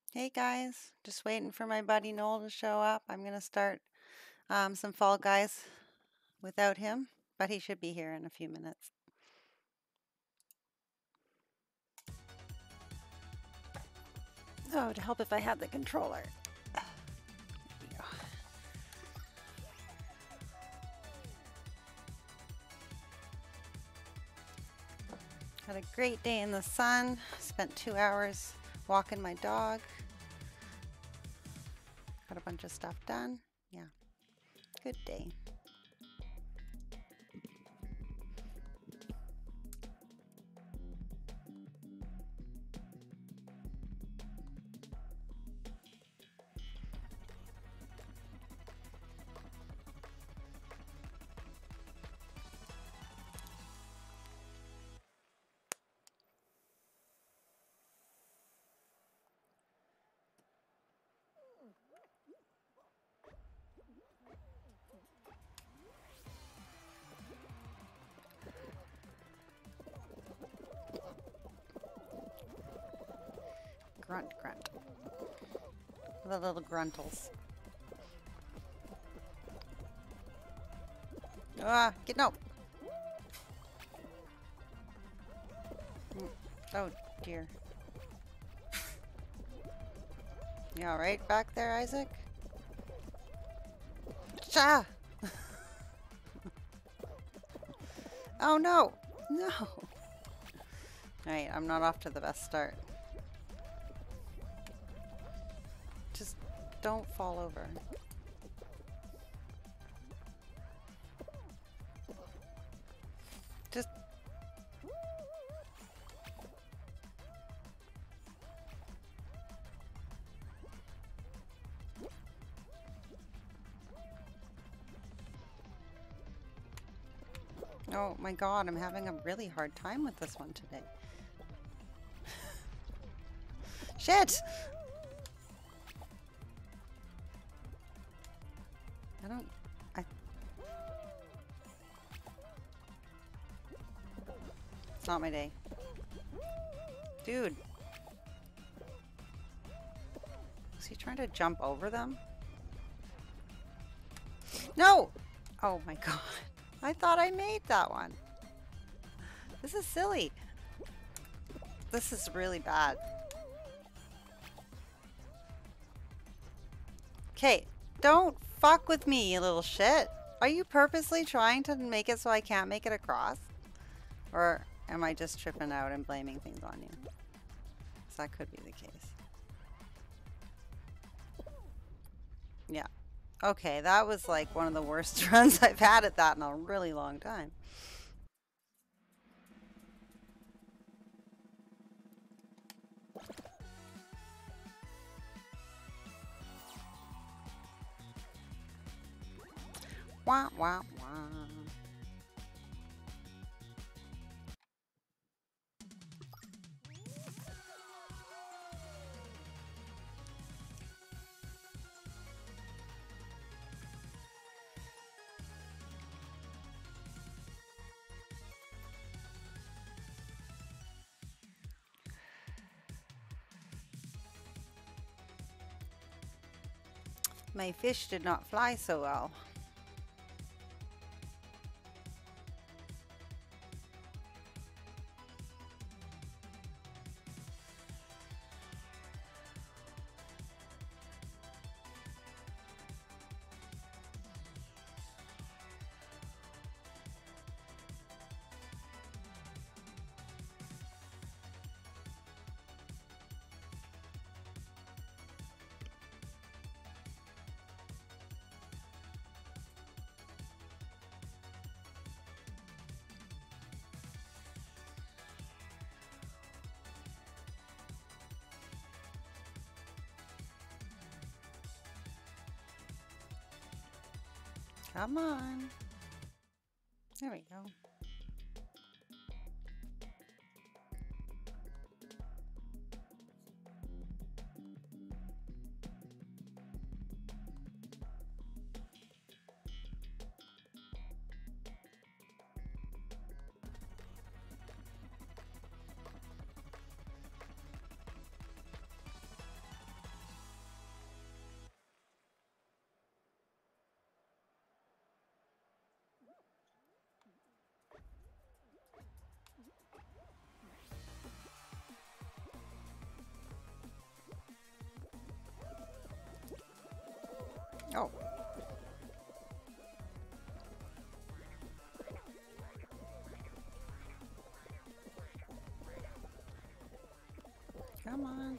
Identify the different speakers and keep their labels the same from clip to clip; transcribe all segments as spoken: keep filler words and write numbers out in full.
Speaker 1: Hey guys, just waiting for my buddy Noel to show up. I'm gonna start um, some Fall Guys without him, but he should be here in a few minutes. Oh, to help if I had the controller. There we go. Had a great day in the sun. Spent two hours walking my dog. Got a bunch of stuff done. Yeah, good day. Grunt, grunt. The little gruntles. Ah, get no. Oh dear. You all right back there, Isaac? Ah! Oh no! No! Alright, I'm not off to the best start. Just don't fall over. Just... Oh my god, I'm having a really hard time with this one today. Shit! I don't... I... It's not my day. Dude. Is he trying to jump over them? No! Oh my god. I thought I made that one. This is silly. This is really bad. Okay, don't fuck with me, you little shit. Are you purposely trying to make it so I can't make it across? Or am I just tripping out and blaming things on you? Because that could be the case. Yeah. Okay, that was like one of the worst runs I've had at that in a really long time. Wah, wah, wah. My fish did not fly so well. Come on. There we go. Come on.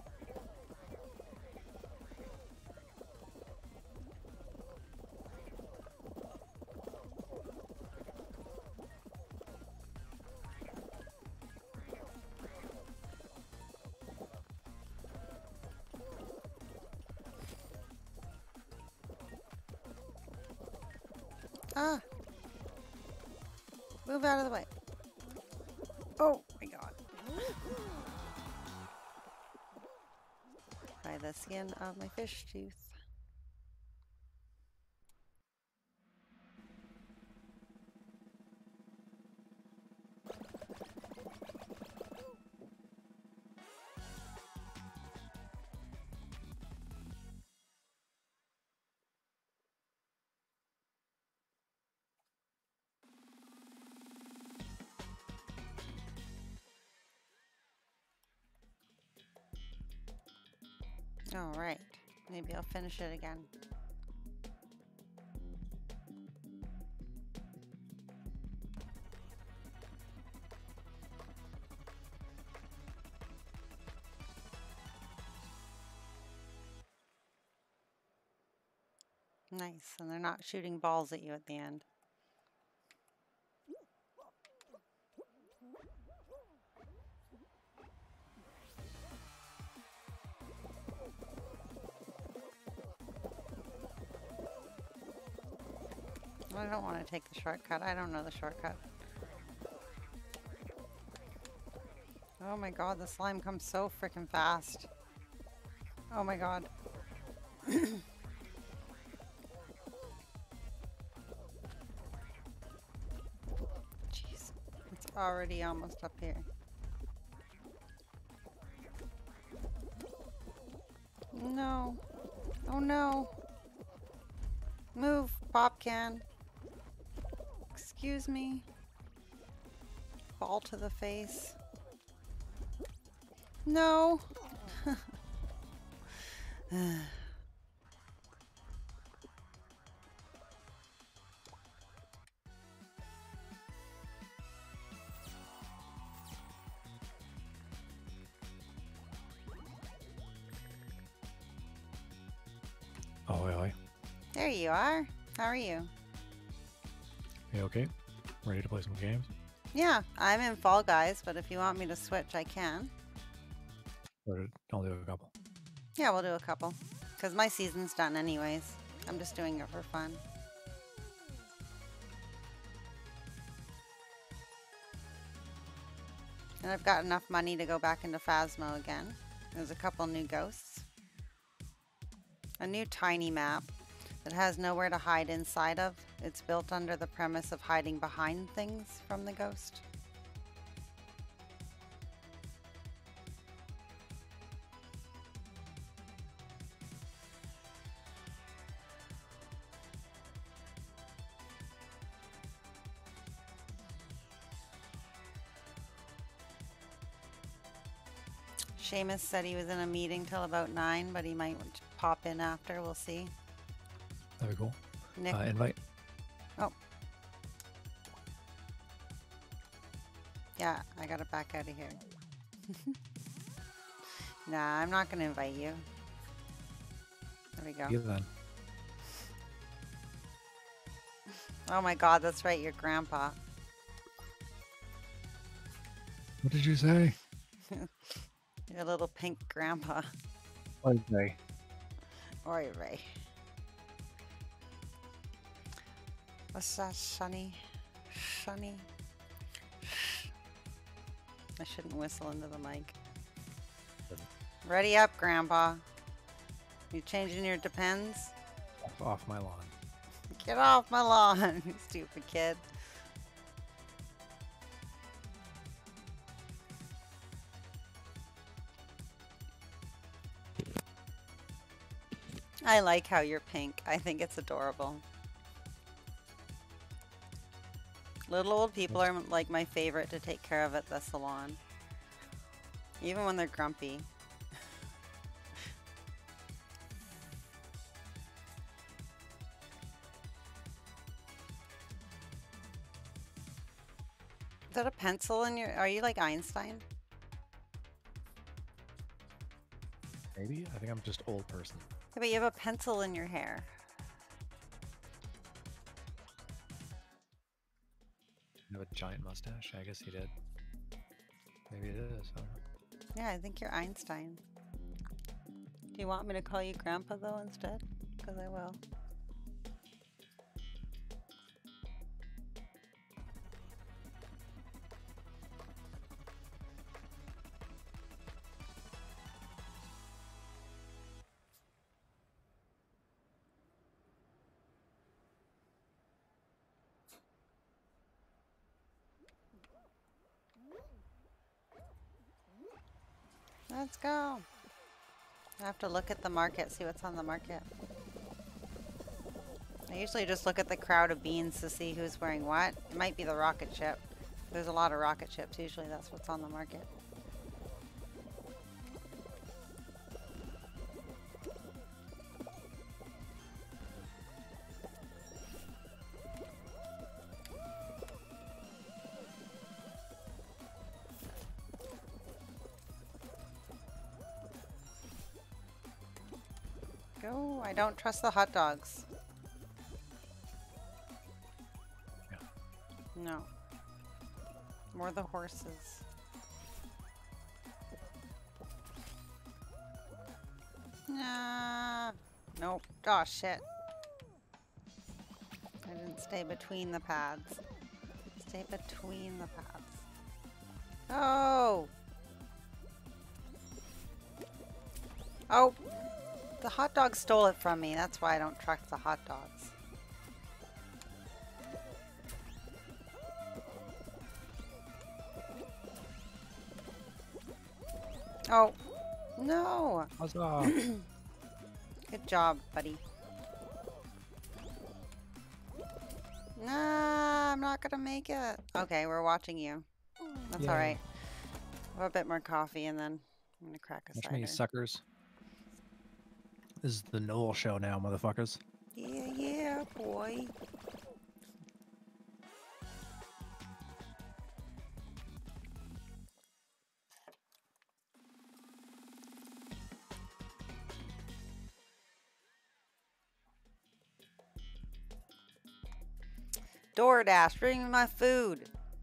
Speaker 1: Ah! Move out of the way. Oh my god. By the skin of my fish tooth. All right, maybe I'll finish it again. Nice, and they're not shooting balls at you at the end. I don't want to take the shortcut. I don't know the shortcut. Oh my god, the slime comes so freaking fast. Oh my god. Jeez, it's already almost up here. No. Oh no. Move, pop can. Excuse me. Ball to the face. No.
Speaker 2: Ahoy, ahoy.
Speaker 1: There you are. How are you?
Speaker 2: You okay? Ready to play some games?
Speaker 1: Yeah, I'm in Fall Guys, but if you want me to switch, I can.
Speaker 2: Or I'll do a couple.
Speaker 1: Yeah, we'll do a couple. Because my season's done anyways. I'm just doing it for fun. And I've got enough money to go back into Phasmo again. There's a couple new ghosts. A new tiny map that has nowhere to hide inside of. It's built under the premise of hiding behind things from the ghost. Seamus said he was in a meeting till about nine, but he might pop in after. We'll see.
Speaker 2: That'd be cool.
Speaker 1: Nick.
Speaker 2: Uh, invite.
Speaker 1: Oh. Yeah, I gotta back out of here. Nah, I'm not gonna invite you. There we go.
Speaker 2: You then.
Speaker 1: Oh my god, that's right, your grandpa.
Speaker 2: What did you say?
Speaker 1: Your little pink grandpa.
Speaker 2: Okay.
Speaker 1: Oi, Ray. What's that, Sonny? Sonny? I shouldn't whistle into the mic. Ready up, Grandpa. You changing your Depends?
Speaker 2: Off, off my lawn.
Speaker 1: Get off my lawn, you stupid kid. I like how you're pink. I think it's adorable. Little old people are like my favorite to take care of at the salon. Even when they're grumpy. Is that a pencil in your... Are you like Einstein?
Speaker 2: Maybe? I think I'm just old person.
Speaker 1: Yeah, but you have a pencil in your hair.
Speaker 2: You have a giant mustache? I guess he did. Maybe it is. I don't know.
Speaker 1: Yeah, I think you're Einstein. Do you want me to call you Grandpa though instead? Because I will. Let's go. I have to look at the market, see what's on the market. I usually just look at the crowd of beans to see who's wearing what. It might be the rocket ship. There's a lot of rocket ships. Usually that's what's on the market. Go. I don't trust the hot dogs.
Speaker 2: Yeah.
Speaker 1: No. More the horses. Nah. Nope. Oh, shit. I didn't stay between the pads. Stay between the pads. Oh! Oh! The hot dog stole it from me. That's why I don't trust the hot dogs. Oh, no.
Speaker 2: Huzzah.
Speaker 1: Good job, buddy. Nah, I'm not gonna make it. Okay, we're watching you. That's
Speaker 2: Yay.
Speaker 1: all right. We'll have a bit more coffee and then I'm gonna crack a
Speaker 2: Watch
Speaker 1: cider.
Speaker 2: me, suckers. This is the Noel show now, motherfuckers.
Speaker 1: Yeah, yeah, boy. DoorDash, bring me my food.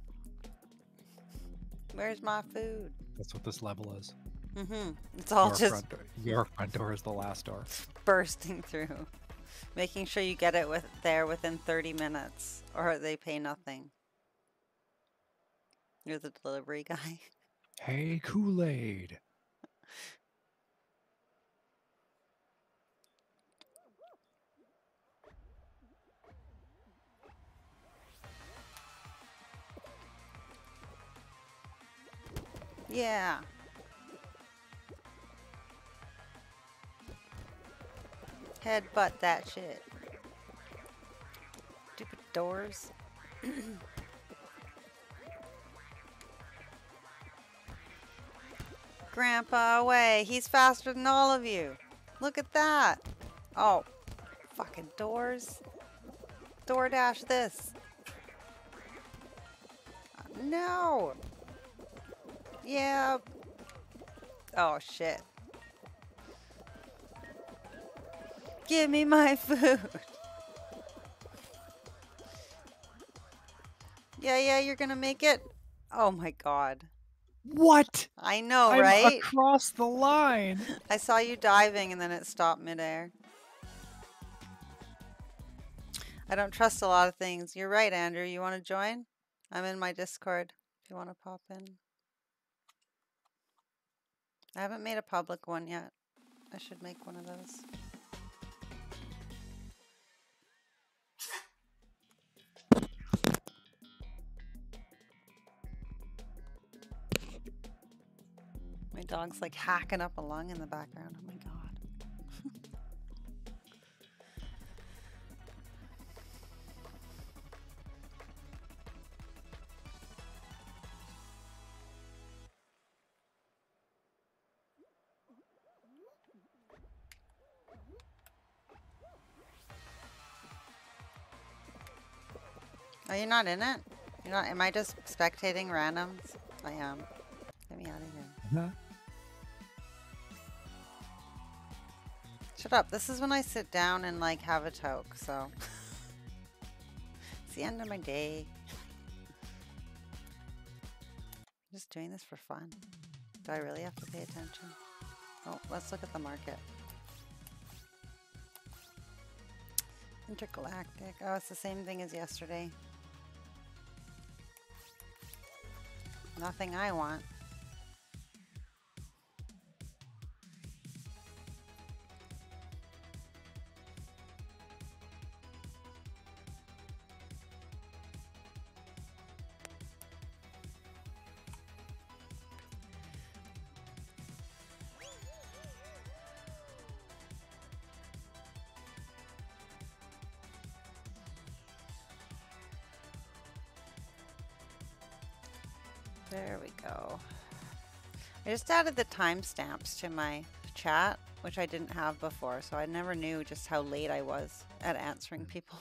Speaker 1: Where's my food?
Speaker 2: That's what this level is.
Speaker 1: Mm-hmm. It's all
Speaker 2: Your
Speaker 1: just
Speaker 2: front door, your front door is the last door.
Speaker 1: bursting through. Making sure you get it with there within thirty minutes or they pay nothing. You're the delivery guy.
Speaker 2: Hey, Kool-Aid.
Speaker 1: Yeah. Headbutt that shit. Stupid doors. Grandpa, away. He's faster than all of you. Look at that. Oh, fucking doors. DoorDash this. No. Yeah. Oh, shit. Give me my food. Yeah, yeah, you're gonna make it. Oh my god.
Speaker 2: What?
Speaker 1: I know,
Speaker 2: I'm
Speaker 1: right?
Speaker 2: across the line.
Speaker 1: I saw you diving and then it stopped midair. I don't trust a lot of things. You're right, Andrew. You want to join? I'm in my Discord if you want to pop in. I haven't made a public one yet. I should make one of those. My dog's like hacking up a lung in the background. Oh my god. Are you not in it? You're not. Am I just spectating randoms? I am. Get me out of here.
Speaker 2: Huh?
Speaker 1: Shut up. This is when I sit down and like have a toke, so. It's the end of my day. I'm just doing this for fun. Do I really have to pay attention? Oh, let's look at the market. Intergalactic. Oh, it's the same thing as yesterday. Nothing I want. There we go. I just added the timestamps to my chat, which I didn't have before, so I never knew just how late I was at answering people.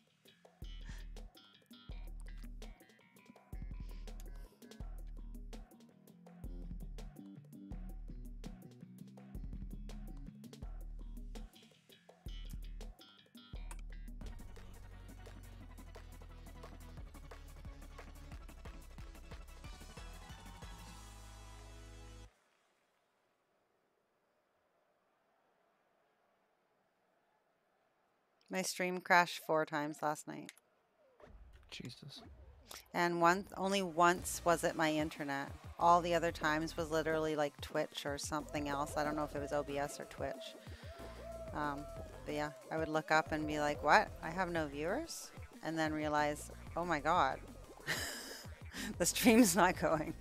Speaker 1: My stream crashed four times last night.
Speaker 2: Jesus.
Speaker 1: And one, only once was it my internet. All the other times was literally like Twitch or something else. I don't know if it was O B S or Twitch. Um, but yeah, I would look up and be like, what? I have no viewers? And then realize, oh my God, the stream's not going.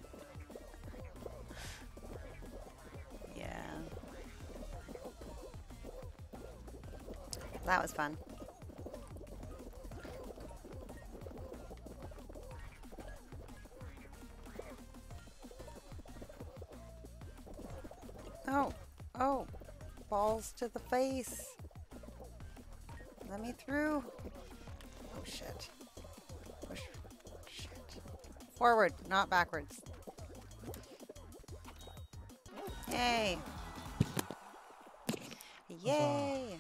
Speaker 1: Yeah. That was fun. Oh, oh, balls to the face. Let me through. Oh shit. Push. Shit. Forward, not backwards. Yay. Yay.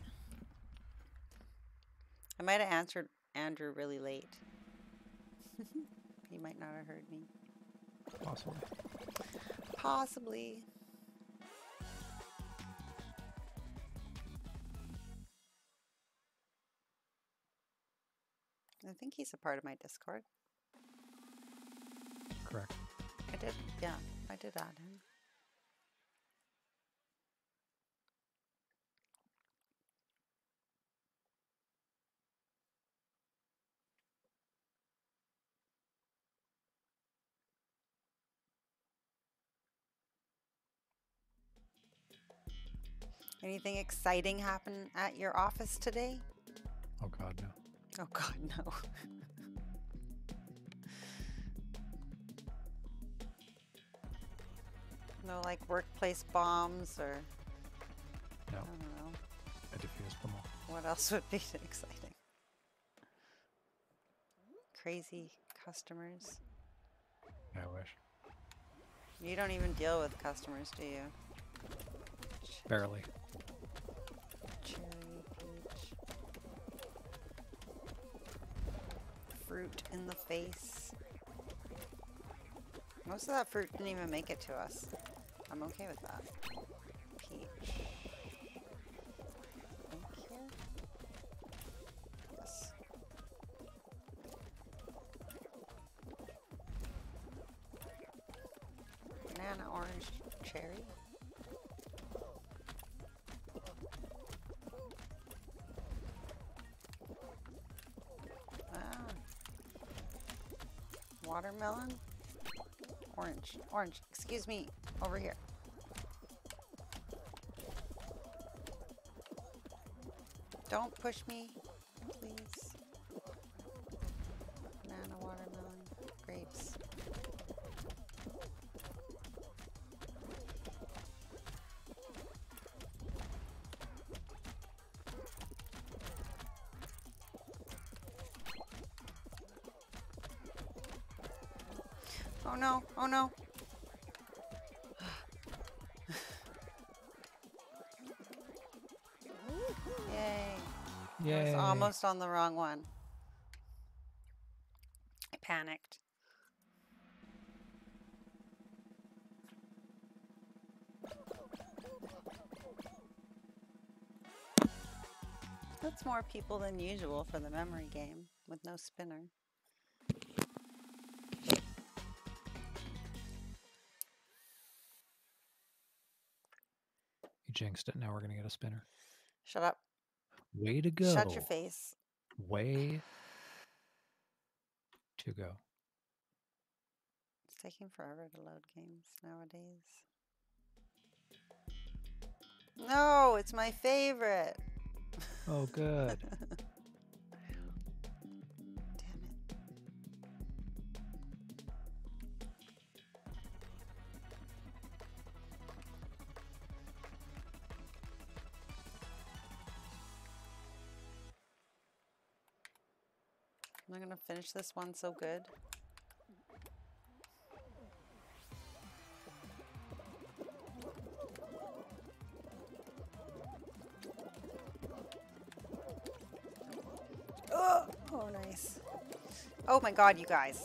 Speaker 1: I might have answered Andrew really late. He might not have heard me.
Speaker 2: Possibly.
Speaker 1: Possibly. I think he's a part of my Discord.
Speaker 2: Correct.
Speaker 1: I did, yeah, I did add him. Anything exciting happen at your office today?
Speaker 2: Oh God, no.
Speaker 1: Oh God, no. No, like workplace bombs or
Speaker 2: No.
Speaker 1: I don't know.
Speaker 2: I diffused them all.
Speaker 1: What else would be exciting? Crazy customers.
Speaker 2: I wish.
Speaker 1: You don't even deal with customers, do you?
Speaker 2: Barely.
Speaker 1: Cherry, peach. Fruit in the face. Most of that fruit didn't even make it to us. I'm okay with that. Peach. Thank you. Yes. Banana, orange, cherry. Ah. Watermelon. Orange, orange, excuse me, over here. Don't push me, please. Banana, watermelon, grapes. Oh no, oh no. I was
Speaker 2: Yay.
Speaker 1: almost on the wrong one. I panicked. That's more people than usual for the memory game with no spinner.
Speaker 2: You jinxed it. Now we're gonna get a spinner.
Speaker 1: Shut up.
Speaker 2: Way to go.
Speaker 1: Shut your face.
Speaker 2: Way to go.
Speaker 1: It's taking forever to load games nowadays. No, it's my favorite.
Speaker 2: Oh, good.
Speaker 1: Damn it. I'm gonna finish this one so good. Oh, oh, nice. Oh my god, you guys.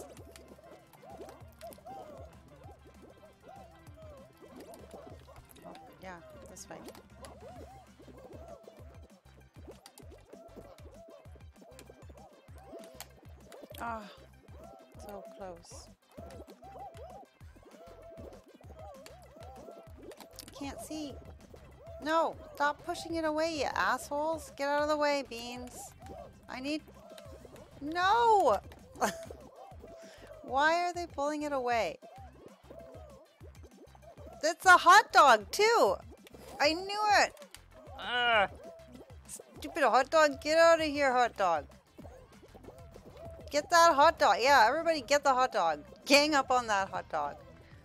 Speaker 1: Oh, yeah, this way. Ah, so close. Can't see. No, stop pushing it away, you assholes. Get out of the way, Beans. I need... No! Why are they pulling it away? That's a hot dog, too! I knew it! Ugh. Stupid hot dog, get out of here, hot dog. Get that hot dog. Yeah, everybody get the hot dog. Gang up on that hot dog.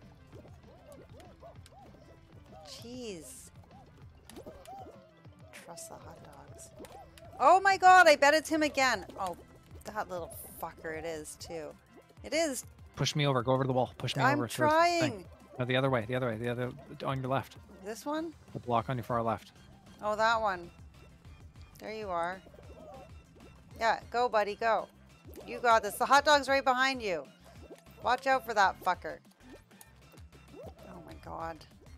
Speaker 1: Jeez. Trust the hot dogs. Oh my god, I bet it's him again. Oh, that little fucker it is too. It is.
Speaker 2: Push me over. Go over to the wall. Push me
Speaker 1: I'm
Speaker 2: over.
Speaker 1: I'm trying.
Speaker 2: No, the other way. The other way. The other on your left.
Speaker 1: This one?
Speaker 2: The block on your far left.
Speaker 1: Oh, that one. There you are. Yeah, go buddy, go. You got this. The hot dog's right behind you. Watch out for that fucker. Oh my god.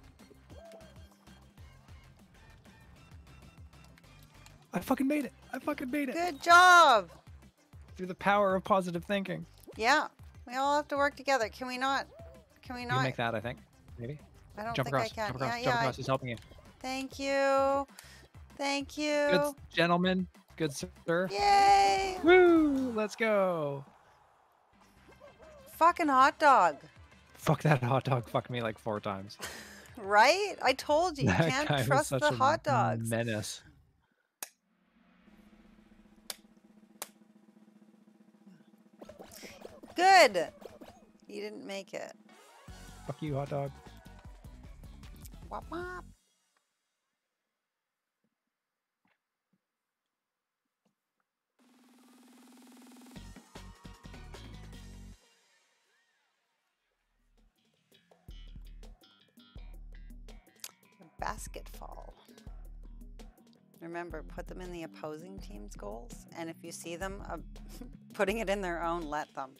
Speaker 2: I fucking made it. I fucking made it.
Speaker 1: Good job.
Speaker 2: Through the power of positive thinking.
Speaker 1: Yeah. We all have to work together. Can we not? Can we not?
Speaker 2: You make that, I think. Maybe.
Speaker 1: I don't
Speaker 2: jump
Speaker 1: think
Speaker 2: across,
Speaker 1: I can.
Speaker 2: Jump across.
Speaker 1: Yeah,
Speaker 2: Jump
Speaker 1: yeah.
Speaker 2: across.
Speaker 1: I...
Speaker 2: He's helping you.
Speaker 1: Thank you. Thank you.
Speaker 2: Good gentlemen. Good sir.
Speaker 1: Yay.
Speaker 2: Woo! Let's go.
Speaker 1: Fucking hot dog.
Speaker 2: Fuck that hot dog. Fucked me like four times.
Speaker 1: Right? I told you. You
Speaker 2: That
Speaker 1: can't
Speaker 2: guy was
Speaker 1: trust
Speaker 2: such
Speaker 1: the
Speaker 2: a
Speaker 1: hot dogs.
Speaker 2: Menace.
Speaker 1: Good. You didn't make it.
Speaker 2: Fuck you, hot dog.
Speaker 1: Wop wop. Basket fall. Remember, put them in the opposing team's goals, and if you see them uh, putting it in their own, let them.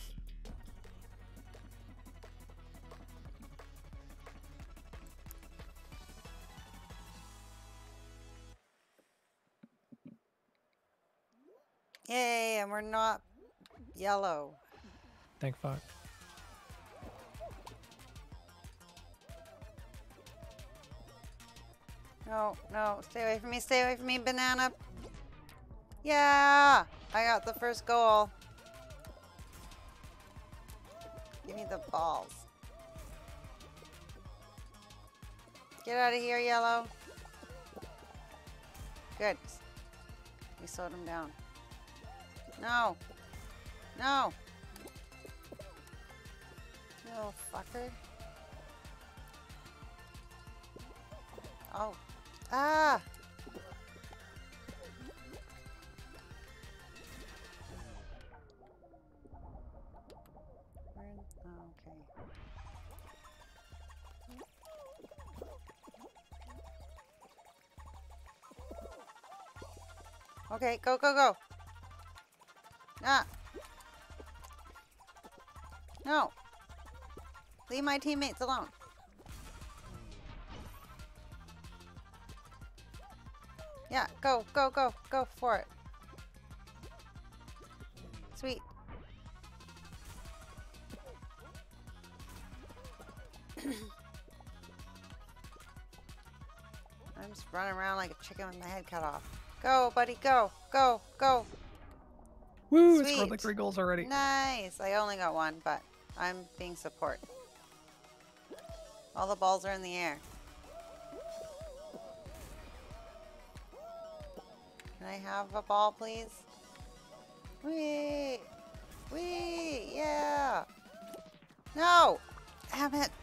Speaker 1: Yay, and we're not yellow.
Speaker 2: Thank fuck.
Speaker 1: No, no, stay away from me, stay away from me, banana. Yeah, I got the first goal. Give me the balls. Get out of here, yellow. Good. We slowed him down. No. No. You little fucker. Oh. Ah! Where? Oh, okay. Okay, go, go, go. Ah. No. Leave my teammates alone. Yeah, go, go, go, go for it. Sweet. I'm just running around like a chicken with my head cut off. Go, buddy, go, go, go.
Speaker 2: Woo!
Speaker 1: Sweet.
Speaker 2: I scored like three goals already.
Speaker 1: Nice. I only got one, but I'm being support. All the balls are in the air. Can I have a ball, please? Wee! Wee! Yeah! No! Damn it!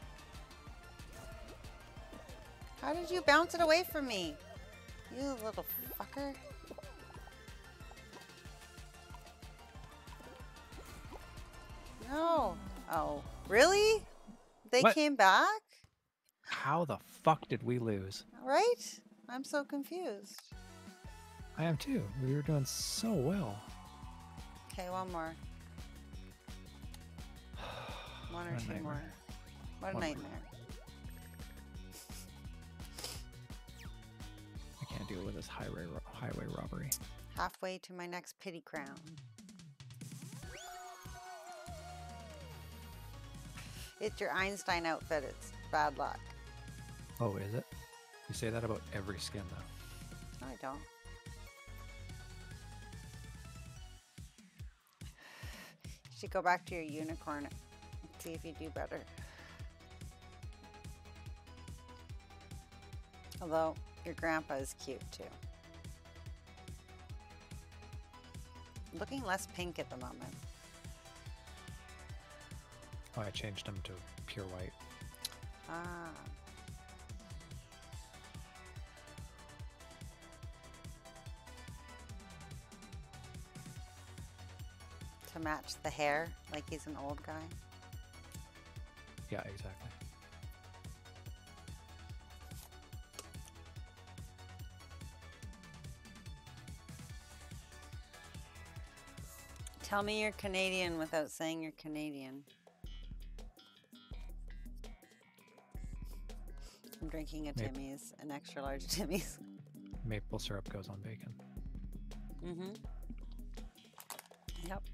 Speaker 1: How did you bounce it away from me? You little fucker. No. Oh, really? They
Speaker 2: What?
Speaker 1: came back?
Speaker 2: How the fuck did we lose?
Speaker 1: Right? I'm so confused.
Speaker 2: I am too. We were doing so well.
Speaker 1: Okay, one more. One or
Speaker 2: What a
Speaker 1: two
Speaker 2: nightmare.
Speaker 1: more. What a
Speaker 2: One more.
Speaker 1: nightmare.
Speaker 2: I can't deal with this highway ro highway robbery.
Speaker 1: Halfway to my next pity crown. It's your Einstein outfit. It's bad luck.
Speaker 2: Oh, is it? You say that about every skin though.
Speaker 1: I don't. You should go back to your unicorn and see if you do better. Although, your grandpa is cute too. Looking less pink at the moment.
Speaker 2: Oh, I changed them to pure white.
Speaker 1: Ah. To match the hair, like he's an old guy.
Speaker 2: Yeah, exactly.
Speaker 1: Tell me you're Canadian without saying you're Canadian. I'm drinking a
Speaker 2: Maybe.
Speaker 1: Timmy's, an extra large Timmy's.
Speaker 2: Maple syrup goes on bacon.
Speaker 1: Mm-hmm. Yep.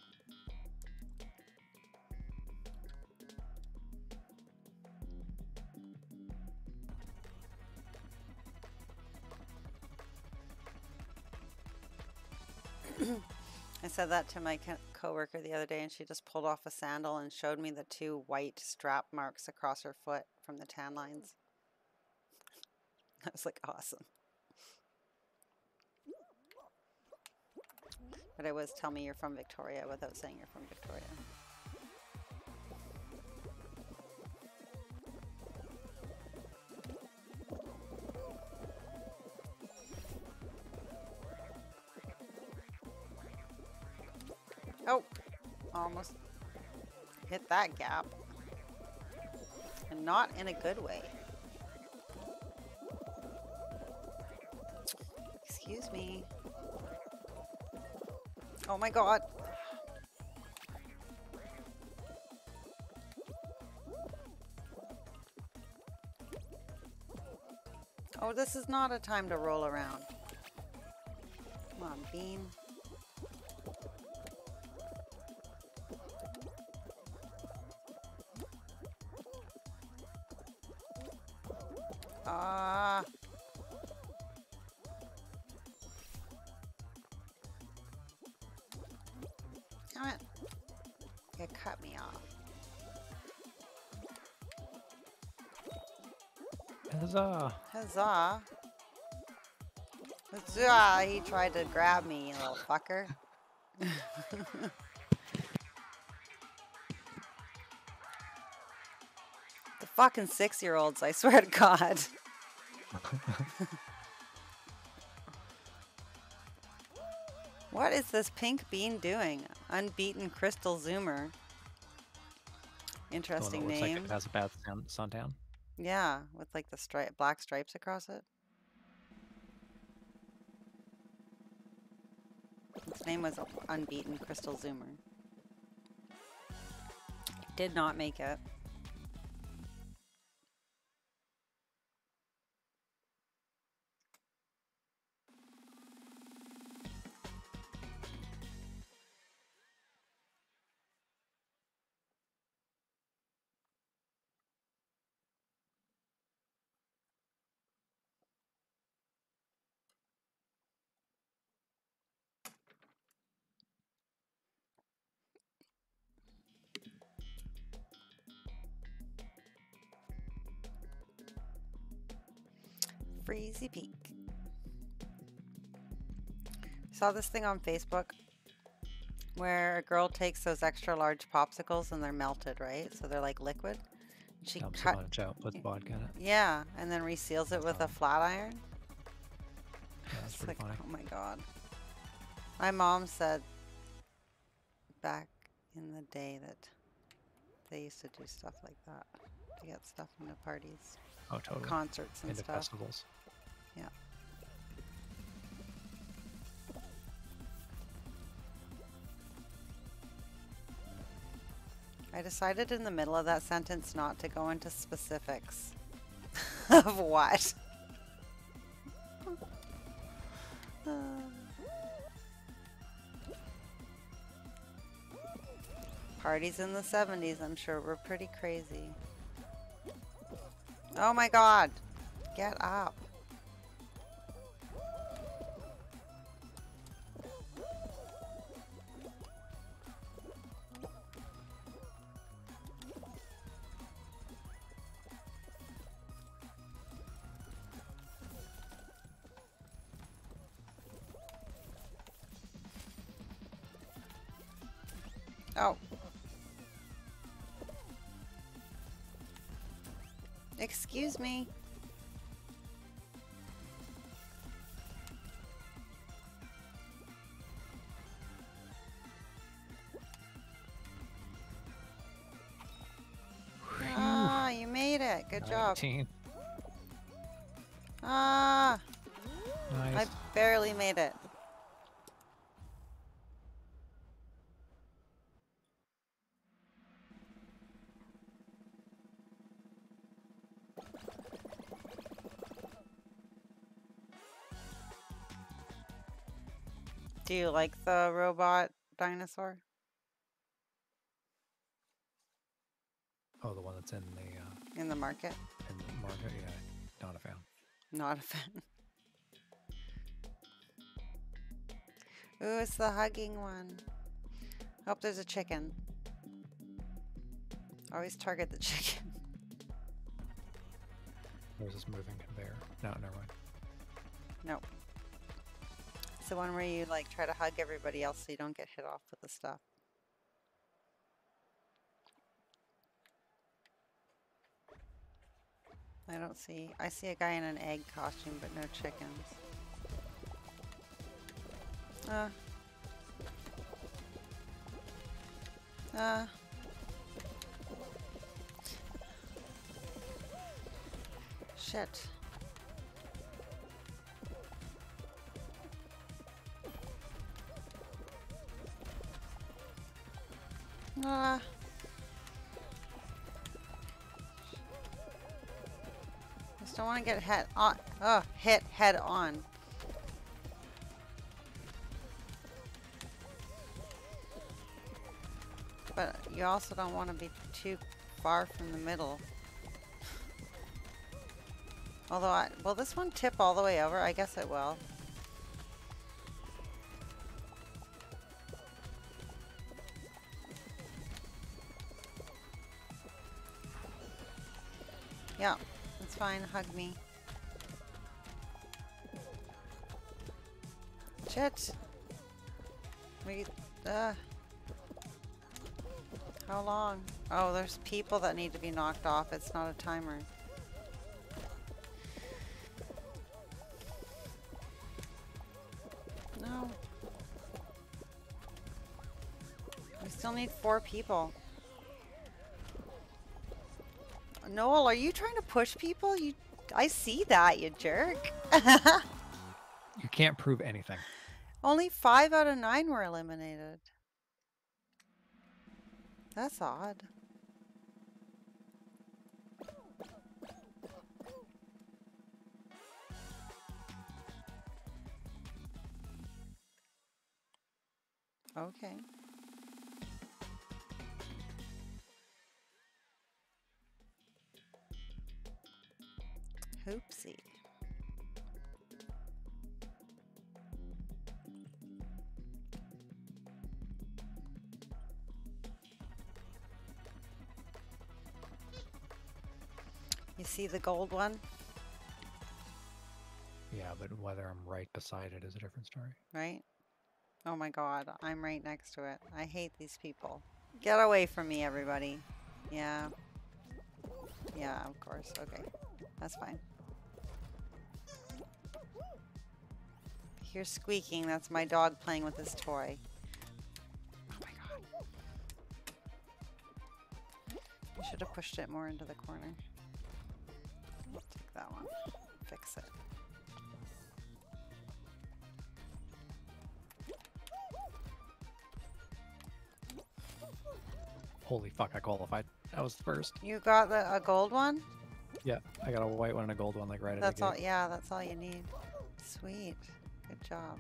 Speaker 1: I said that to my co- coworker the other day, and she just pulled off a sandal and showed me the two white strap marks across her foot from the tan lines. I was like, awesome. But it was tell me you're from Victoria without saying you're from Victoria. Oh, almost hit that gap. And not in a good way. Excuse me. Oh my god. Oh, this is not a time to roll around. Come on, Bean. Ah. Damn it. You cut me off.
Speaker 2: Huzzah!
Speaker 1: Huzzah. Huzzah. He tried to grab me, you little fucker. The fucking six-year-olds, I swear to God. What is this pink bean doing? Unbeaten Crystal Zoomer. Interesting
Speaker 2: Oh, no, it looks
Speaker 1: name.
Speaker 2: like it has a bad sun suntan.
Speaker 1: Yeah, with like the stri black stripes across it. Name was Unbeaten Crystal Zoomer. Did not make it. Freezy Peak. Saw this thing on Facebook where a girl takes those extra large popsicles and they're melted, right? So they're like liquid. She
Speaker 2: Dumps
Speaker 1: cut,
Speaker 2: a bunch out, puts vodka in it.
Speaker 1: yeah, and then reseals it with a flat iron.
Speaker 2: Yeah, that's
Speaker 1: It's
Speaker 2: pretty
Speaker 1: like,
Speaker 2: funny.
Speaker 1: oh my god. My mom said back in the day that they used to do stuff like that to get stuff into parties,
Speaker 2: Oh, totally.
Speaker 1: concerts and
Speaker 2: Into
Speaker 1: stuff.
Speaker 2: festivals.
Speaker 1: Yeah. I decided in the middle of that sentence not to go into specifics of what. uh. Parties in the seventies, I'm sure, were pretty crazy. Oh my god! Get up. Oh. Excuse me. Ah, you made it. Good job.
Speaker 2: nineteen.
Speaker 1: Ah,
Speaker 2: Nice.
Speaker 1: I barely made it. Do you like the robot dinosaur?
Speaker 2: Oh, the one that's in the uh,
Speaker 1: In the market?
Speaker 2: in the market. Yeah, not a fan.
Speaker 1: Not a fan. Ooh, it's the hugging one. Hope there's a chicken. Always target the chicken.
Speaker 2: There's this moving conveyor. No, never mind.
Speaker 1: Nope. It's the one where you like try to hug everybody else so you don't get hit off with the stuff. I don't see. I see a guy in an egg costume, but no chickens. Uh. Uh. Shit. Ah. Just don't want to get head on. Oh, hit head on. But you also don't want to be too far from the middle. Although, I, will this one tip all the way over? I guess it will. Yeah, it's fine. Hug me. Shit. We, uh. How long? Oh, there's people that need to be knocked off. It's not a timer. No. We still need four people. Noel, are you trying to push people? You, I see that, you jerk.
Speaker 2: You can't prove anything.
Speaker 1: Only five out of nine were eliminated. That's odd. Okay. Hoopsie. You see the gold one?
Speaker 2: Yeah, but whether I'm right beside it is a different story.
Speaker 1: Right? Oh my god, I'm right next to it. I hate these people. Get away from me, everybody. Yeah. Yeah, of course. Okay. That's fine. Here's squeaking. That's my dog playing with his toy. Oh my god. I should have pushed it more into the corner. I'll take that one. Fix it.
Speaker 2: Holy fuck, I qualified. That was the first.
Speaker 1: You got the, a gold one?
Speaker 2: Yeah, I got a white one and a gold one, like right
Speaker 1: That's
Speaker 2: at
Speaker 1: all.
Speaker 2: the gate.
Speaker 1: Yeah, that's all you need. Sweet. Good job.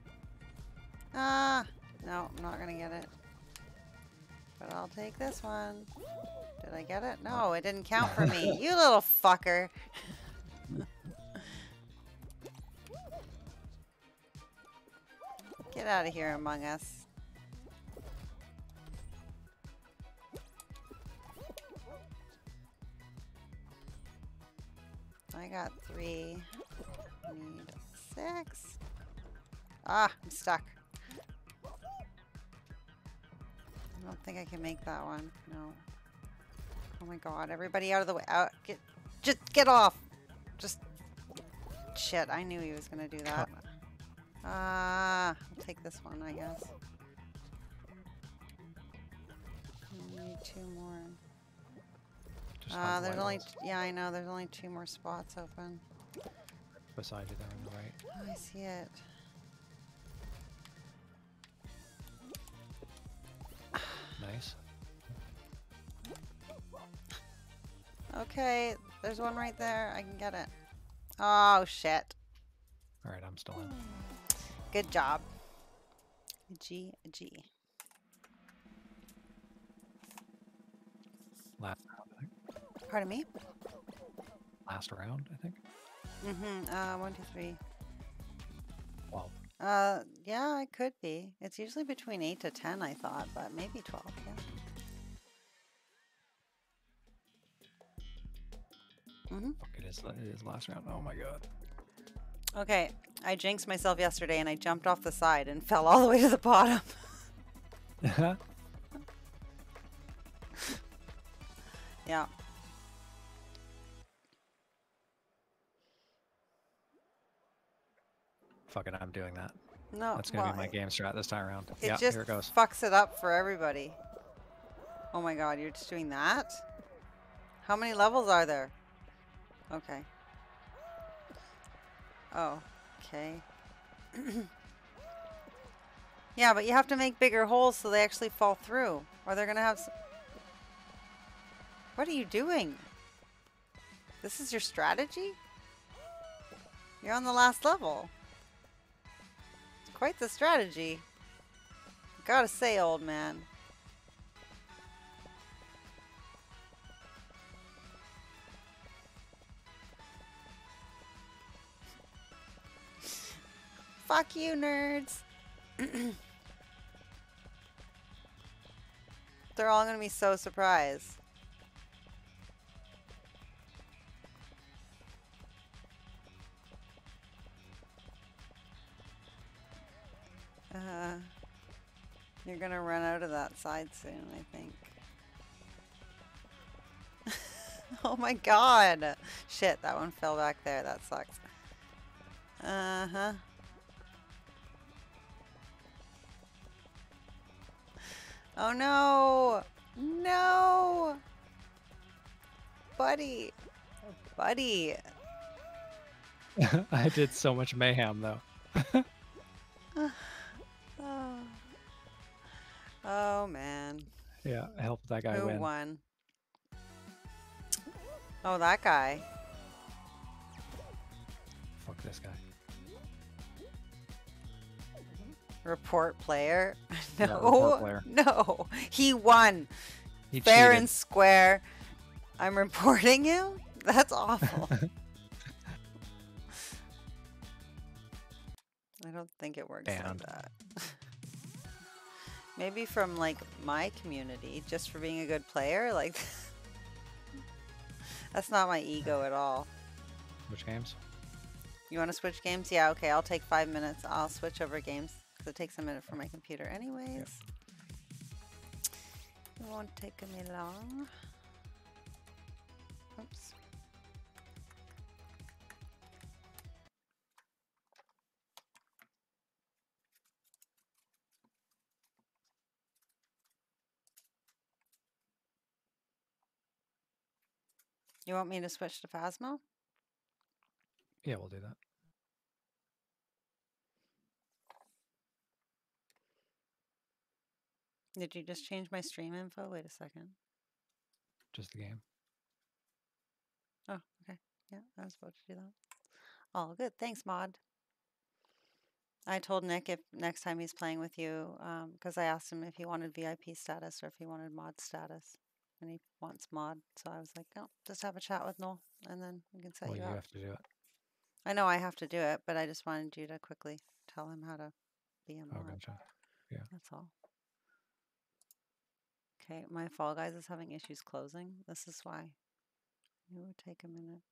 Speaker 1: Ah, no, I'm not gonna get it. But I'll take this one. Did I get it? No, it didn't count for me. You little fucker. Get out of here, Among Us. I got three. Need six. Ah, I'm stuck. I don't think I can make that one. No. Oh my god, everybody out of the way. Out. Get, just get off. Just. Shit, I knew he was gonna do that. Ah, I'll take this one, I guess. I need two more.
Speaker 2: Just
Speaker 1: Uh,
Speaker 2: find
Speaker 1: there's
Speaker 2: white
Speaker 1: only,
Speaker 2: ones
Speaker 1: yeah, I know, there's only two more spots open.
Speaker 2: beside you there on the right.
Speaker 1: Oh, I see it.
Speaker 2: Nice.
Speaker 1: Okay, there's one right there. I can get it. Oh, shit.
Speaker 2: All right, I'm still in.
Speaker 1: Good job. G, G.
Speaker 2: Last round, I think.
Speaker 1: Pardon me?
Speaker 2: Last round, I think.
Speaker 1: Mm-hmm. Uh, one, two, three.
Speaker 2: twelve.
Speaker 1: Uh, yeah, I could be. It's usually between eight to ten, I thought, but maybe twelve, yeah. Mm-hmm.
Speaker 2: Fuck, it is, it is last round. Oh my god.
Speaker 1: Okay, I jinxed myself yesterday and I jumped off the side and fell all the way to the bottom. Yeah.
Speaker 2: Fuck it, I'm doing that.
Speaker 1: No,
Speaker 2: That's gonna
Speaker 1: well,
Speaker 2: be my
Speaker 1: it-
Speaker 2: game strat this time around.
Speaker 1: It
Speaker 2: Yeah,
Speaker 1: just
Speaker 2: here it goes.
Speaker 1: fucks it up for everybody. Oh my god, you're just doing that? How many levels are there? Okay. Oh, okay. Yeah, but you have to make bigger holes so they actually fall through. Or they're gonna have s What are you doing? This is your strategy? You're on the last level. It's quite the strategy. Gotta say, old man. Fuck you, nerds. They're all gonna be so surprised. Uh, you're gonna run out of that side soon, I think. Oh my god! Shit, that one fell back there. That sucks. Uh-huh. Oh no! No! Buddy! Buddy!
Speaker 2: I did so much mayhem though.
Speaker 1: oh. Oh man.
Speaker 2: Yeah, help that guy
Speaker 1: Who
Speaker 2: win.
Speaker 1: won? Oh, that guy.
Speaker 2: Fuck this guy.
Speaker 1: Report player? No.
Speaker 2: Yeah, report player.
Speaker 1: No. He won.
Speaker 2: He
Speaker 1: Fair
Speaker 2: cheated.
Speaker 1: and square. I'm reporting him? That's awful. I don't think it works like
Speaker 2: Banned.
Speaker 1: that. Maybe from like my community, just for being a good player. Like, that's not my ego at all.
Speaker 2: Which games?
Speaker 1: You want to switch games? Yeah, okay. I'll take five minutes. I'll switch over games because it takes a minute for my computer, anyways.
Speaker 2: Yep.
Speaker 1: It won't take me long. Oops. You want me to switch to Phasmo?
Speaker 2: Yeah, we'll do that.
Speaker 1: Did you just change my stream info? Wait a second.
Speaker 2: Just the game.
Speaker 1: Oh, okay. Yeah, I was about to do that. Oh, good. Thanks, Mod. I told Nick if next time he's playing with you, because um, I asked him if he wanted V I P status or if he wanted mod status. And he wants mod. So I was like, no, just have a chat with Noel and then we can set
Speaker 2: Well,
Speaker 1: you
Speaker 2: you
Speaker 1: up.
Speaker 2: have to do it.
Speaker 1: I know I have to do it, but I just wanted you to quickly tell him how to be a mod.
Speaker 2: Oh, gotcha. Yeah.
Speaker 1: That's all. Okay, my Fall Guys is having issues closing. This is why. It would take a minute.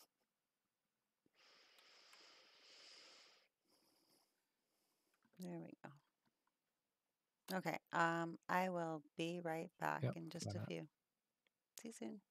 Speaker 1: There we go. Okay, um, I will be right back
Speaker 2: Yep,
Speaker 1: in just
Speaker 2: why
Speaker 1: a
Speaker 2: not?
Speaker 1: few. See you soon.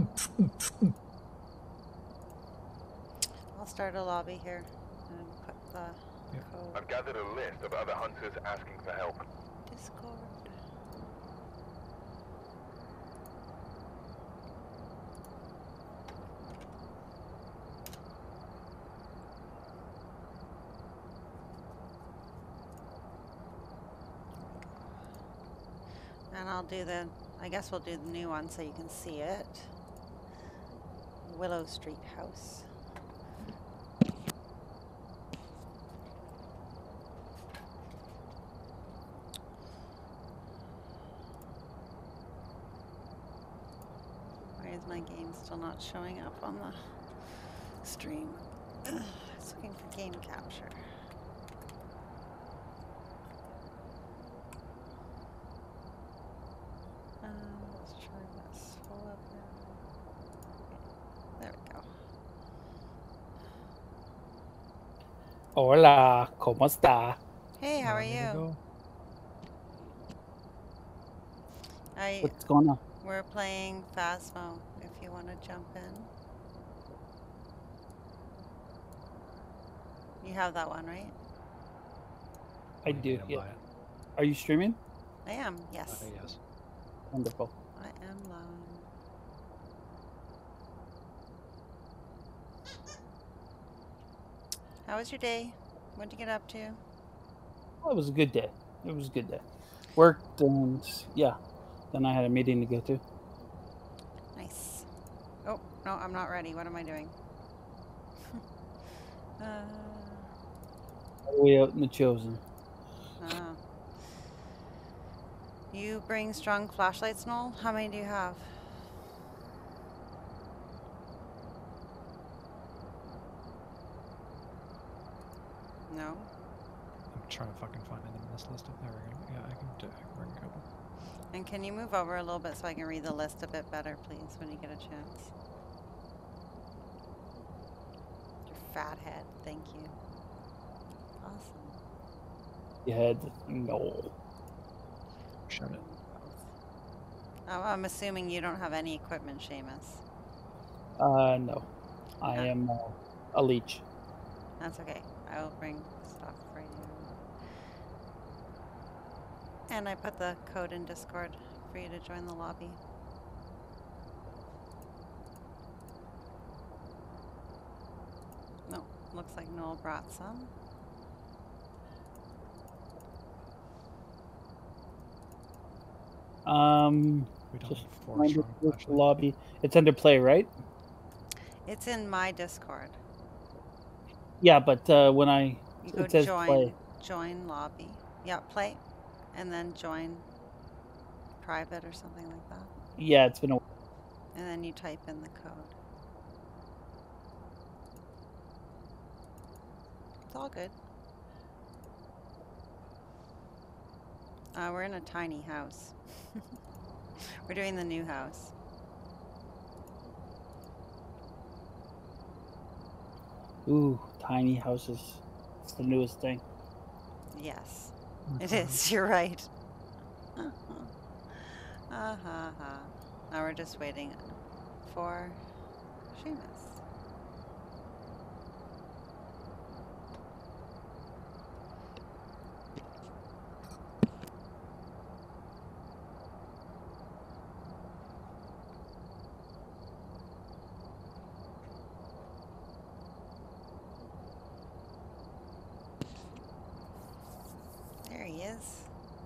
Speaker 1: I'll start a lobby here and put the
Speaker 2: Yep.
Speaker 1: code.
Speaker 3: I've gathered a list of other hunters asking for help.
Speaker 1: Discord. And I'll do the, I guess we'll do the new one so you can see it. Willow Street House. Why is my game still not showing up on the stream? Ugh, it's looking for game capture. Um, let's try this. Hold up here. There we go.
Speaker 4: Hola, ¿cómo está?
Speaker 1: Hey, how are
Speaker 2: Want me to
Speaker 1: you?
Speaker 2: go?
Speaker 1: I
Speaker 4: What's going on?
Speaker 1: we're playing Phasmo. If you want to jump in, you have that one, right?
Speaker 4: I
Speaker 2: What you
Speaker 4: do.
Speaker 2: need to
Speaker 4: Yeah.
Speaker 2: buy it?
Speaker 4: Are you streaming?
Speaker 1: I am. Yes,
Speaker 2: Uh, yes.
Speaker 4: Wonderful.
Speaker 1: I am live. How was your day? What'd you get up to?
Speaker 4: Well, it was a good day. It was a good day. Worked and yeah. Then I had a meeting to go to.
Speaker 1: Nice. Oh no, I'm not ready. What am I doing? uh,
Speaker 4: All the way out in the Chosen.
Speaker 1: oh. You bring strong flashlights, Noel? How many do you have? No.
Speaker 2: I'm trying to fucking find them in this list. Of, there we go. Yeah, I can, do, I can bring a couple.
Speaker 1: And can you move over a little bit so I can read the list a bit better, please, when you get a chance? Your fat head. Thank you. Awesome.
Speaker 4: You had no.
Speaker 2: Shut it.
Speaker 1: Oh, I'm assuming you don't have any equipment, Seamus.
Speaker 4: Uh, no. I
Speaker 1: Ah.
Speaker 4: am uh, a leech.
Speaker 1: That's okay. I will bring stuff for you. And I put the code in Discord for you to join the lobby. No, looks like Noel brought some.
Speaker 4: Um,
Speaker 2: We don't
Speaker 4: just
Speaker 2: need four
Speaker 4: find it
Speaker 2: strong
Speaker 4: with the
Speaker 2: flashlights.
Speaker 4: lobby. It's under play, right?
Speaker 1: It's in my Discord.
Speaker 4: Yeah, but uh, when I
Speaker 1: You go
Speaker 4: it says
Speaker 1: join,
Speaker 4: play.
Speaker 1: join lobby. Yeah, play, and then join private or something like that.
Speaker 4: Yeah, it's been a
Speaker 1: And then you type in the code. It's all good. Uh, we're in a tiny house. We're doing the new house.
Speaker 4: Ooh, tiny houses. It's the newest thing.
Speaker 1: Yes, it is. You're right. uh ha ha. Now we're just waiting for Seamus. There he is.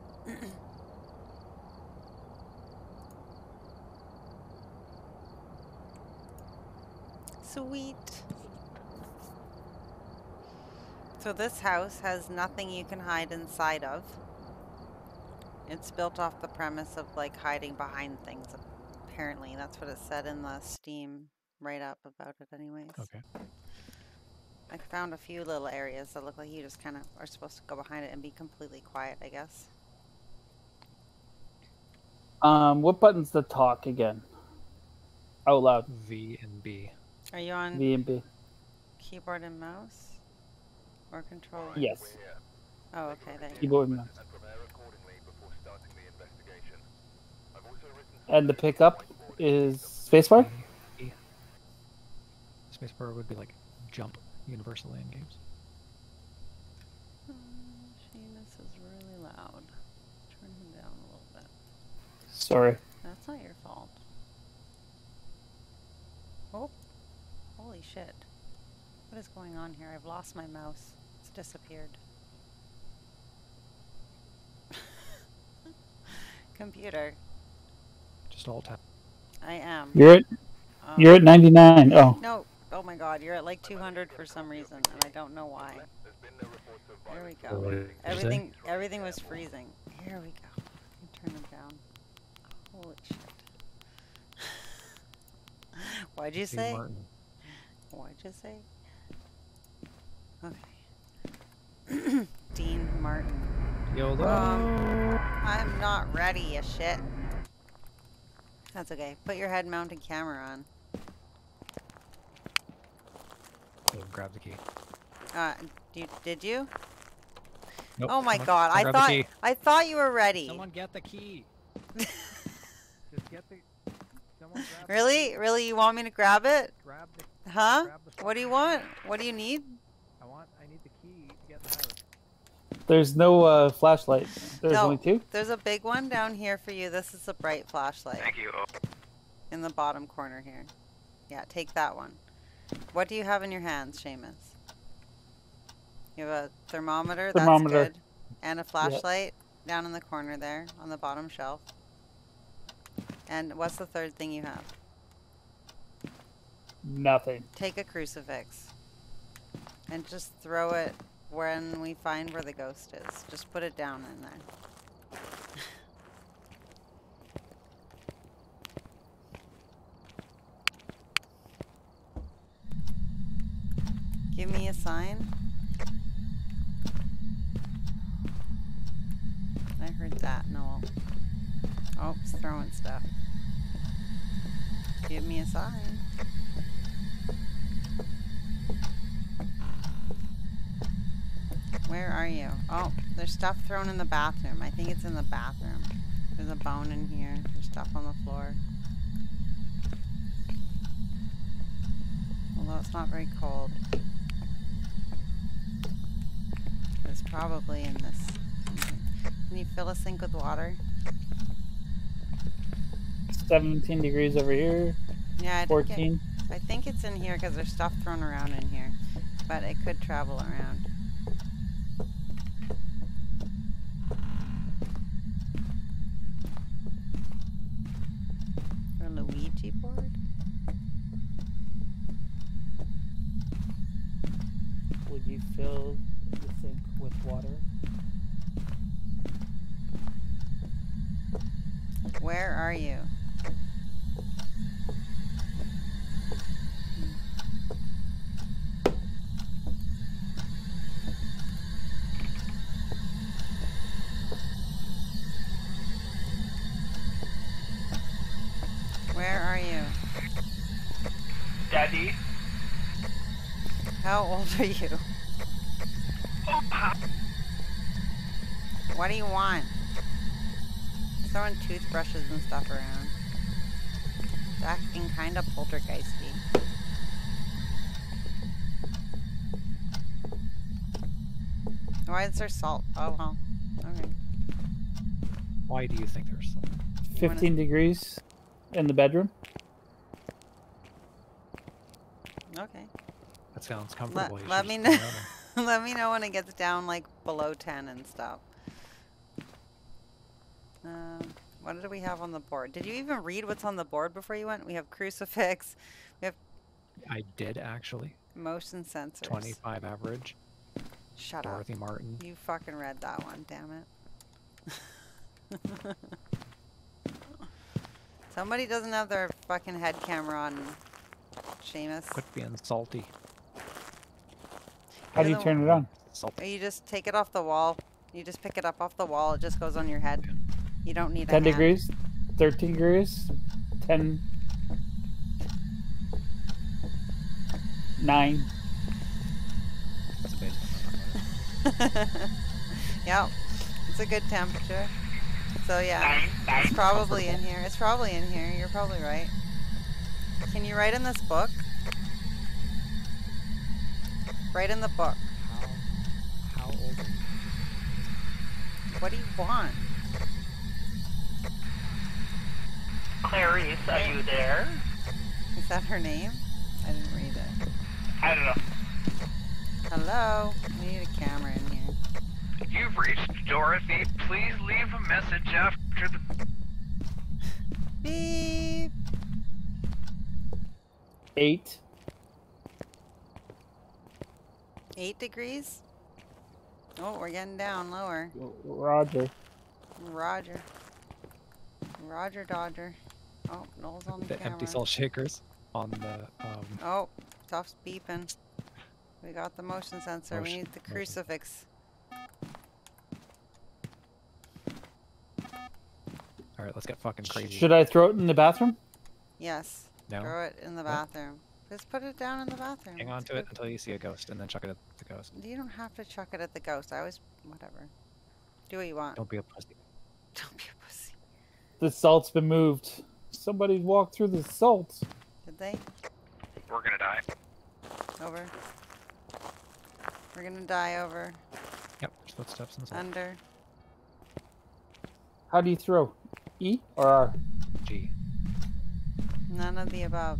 Speaker 1: Sweet. So this house has nothing you can hide inside of. It's built off the premise of like hiding behind things. Apparently, that's what it said in the Steam write-up about it anyways.
Speaker 2: Okay.
Speaker 1: I found a few little areas that look like you just kind of are supposed to go behind it and be completely quiet, I guess.
Speaker 4: Um, what button's the talk again? Out loud.
Speaker 2: V and B.
Speaker 1: Are you on
Speaker 4: V and B.
Speaker 1: keyboard and mouse? Or controller?
Speaker 4: Yes.
Speaker 1: Oh, okay, there you go.
Speaker 4: Keyboard and mouse.
Speaker 3: And prepare accordingly before starting the investigation. I've also written
Speaker 4: And the pickup is spacebar?
Speaker 2: Spacebar would be like jump universally in games.
Speaker 1: Uh, Seamus is really loud. Turn him down a little bit.
Speaker 4: Sorry.
Speaker 1: That's not your fault. Oh, holy shit. What is going on here? I've lost my mouse. It's disappeared. Computer.
Speaker 2: Just all tap.
Speaker 1: I am.
Speaker 4: You're at
Speaker 1: Um,
Speaker 4: you're at ninety-nine. Oh,
Speaker 1: No. Oh my god, you're at like two hundred for some reason, and I don't know why.
Speaker 3: There's been no reports of
Speaker 1: There we
Speaker 3: violence.
Speaker 1: go.
Speaker 2: What did you say?
Speaker 1: Everything, everything was freezing. Here we go. Let me turn them down. Holy shit. Why'd you
Speaker 2: Dean
Speaker 1: say?
Speaker 2: Martin.
Speaker 1: Why'd you say? Okay. Dean Martin.
Speaker 2: YOLO.
Speaker 1: Um, I'm not ready, you shit. That's okay. Put your head-mounted camera on.
Speaker 2: Oh, grab the key.
Speaker 1: Uh, you, did you?
Speaker 2: Nope,
Speaker 1: Oh my
Speaker 2: someone-
Speaker 1: god! I
Speaker 2: grab the
Speaker 1: thought
Speaker 2: key.
Speaker 1: I thought you were ready.
Speaker 2: Someone get the key. Just get the. Someone grab the
Speaker 1: Really?
Speaker 2: key.
Speaker 1: Really? You want me to grab it?
Speaker 2: Grab the.
Speaker 1: Huh?
Speaker 2: Grab the
Speaker 1: What do you
Speaker 2: fucking
Speaker 1: want?
Speaker 2: key.
Speaker 1: What do you need?
Speaker 2: I want. I need the key to get in the house.
Speaker 4: there's no uh, flashlight. There's
Speaker 1: No.
Speaker 4: only two.
Speaker 1: There's a big one down here for you. This is a bright flashlight.
Speaker 3: Thank you.
Speaker 1: In the bottom corner here. Yeah, take that one. What do you have in your hands, Seamus? You have a thermometer,
Speaker 4: Thermometer.
Speaker 1: that's good. And a flashlight down in the corner there on the bottom shelf. And what's the third thing you have?
Speaker 4: Nothing.
Speaker 1: Take a crucifix. And just throw it when we find where the ghost is. Just put it down in there. Give me a sign. I heard that, Noel. Oh, it's throwing stuff. Give me a sign. Where are you? Oh, there's stuff thrown in the bathroom. I think it's in the bathroom. There's a bone in here. There's stuff on the floor. Although it's not very cold. It's probably in this. Can you fill a sink with water?
Speaker 4: seventeen degrees over here.
Speaker 1: Yeah, I think, it,
Speaker 4: fourteen.
Speaker 1: I think it's in here because there's stuff thrown around in here. But it could travel around. A Luigi board?
Speaker 4: Would you fill the sink with water?
Speaker 1: Where are you? Where are you?
Speaker 3: Daddy?
Speaker 1: How old are you? What do you want? Throwing toothbrushes and stuff around. It's acting kind of poltergeisty. Why is there salt? Oh, well. Okay.
Speaker 2: Why do you think there's salt?
Speaker 1: You wanna-
Speaker 4: fifteen degrees in the bedroom.
Speaker 1: Okay.
Speaker 2: That sounds comfortable.
Speaker 1: Let,
Speaker 2: You
Speaker 1: let
Speaker 2: should
Speaker 1: me
Speaker 2: just
Speaker 1: know.
Speaker 2: put it on
Speaker 1: Let me know when it gets down like below ten and stuff. Um, what did we have on the board? Did you even read what's on the board before you went? We have crucifix. We have
Speaker 2: there. I did actually.
Speaker 1: motion sensors.
Speaker 2: twenty-five average.
Speaker 1: Shut up.
Speaker 2: Dorothy Martin.
Speaker 1: You fucking read that one, damn it. Somebody doesn't have their fucking head camera on, Seamus.
Speaker 2: Quit being salty.
Speaker 4: How do you
Speaker 1: You're the
Speaker 4: turn it on?
Speaker 2: Salty.
Speaker 1: You just take it off the wall. You just pick it up off the wall. It just goes on your head. You don't need a
Speaker 4: ten
Speaker 1: hand.
Speaker 4: degrees, thirteen degrees, ten, nine.
Speaker 2: That's a basement.
Speaker 1: Yep. It's a good temperature. So yeah, it's probably in here. It's probably in here. You're probably right. Can you write in this book? Right in the book.
Speaker 2: How, how old are you?
Speaker 1: What do you want?
Speaker 5: Clarice, are you there?
Speaker 1: Is that her name? I didn't read it.
Speaker 5: I don't know.
Speaker 1: Hello? We need a camera in here.
Speaker 5: You've reached Dorothy. Please leave a message after the...
Speaker 1: Beep.
Speaker 4: Eight.
Speaker 1: Eight degrees? Oh, we're getting down lower.
Speaker 4: Roger.
Speaker 1: Roger. Roger Dodger. Oh, Noel's on the,
Speaker 2: The
Speaker 1: camera.
Speaker 2: empty salt shakers on the um.
Speaker 1: Oh, Tuff's beeping. We got the motion sensor. we
Speaker 2: Motion-
Speaker 1: need the
Speaker 2: motion.
Speaker 1: crucifix.
Speaker 2: All right, let's get fucking crazy.
Speaker 4: Should I throw it in the bathroom?
Speaker 1: Yes.
Speaker 2: No.
Speaker 1: Throw it in the bathroom. Just put it down in the bathroom.
Speaker 2: Hang on
Speaker 1: It's
Speaker 2: to it
Speaker 1: good.
Speaker 2: until you see a ghost, and then chuck it at the ghost.
Speaker 1: You don't have to chuck it at the ghost. I always, whatever. Do what you want.
Speaker 2: Don't be a pussy.
Speaker 1: Don't be a pussy.
Speaker 4: The salt's been moved. Somebody walked through the salt.
Speaker 1: Did they?
Speaker 5: We're gonna die.
Speaker 1: Over. We're gonna die over.
Speaker 2: Yep, there's footsteps in the salt.
Speaker 1: Under.
Speaker 4: How do you throw? E or R?
Speaker 2: G.
Speaker 1: None of the above.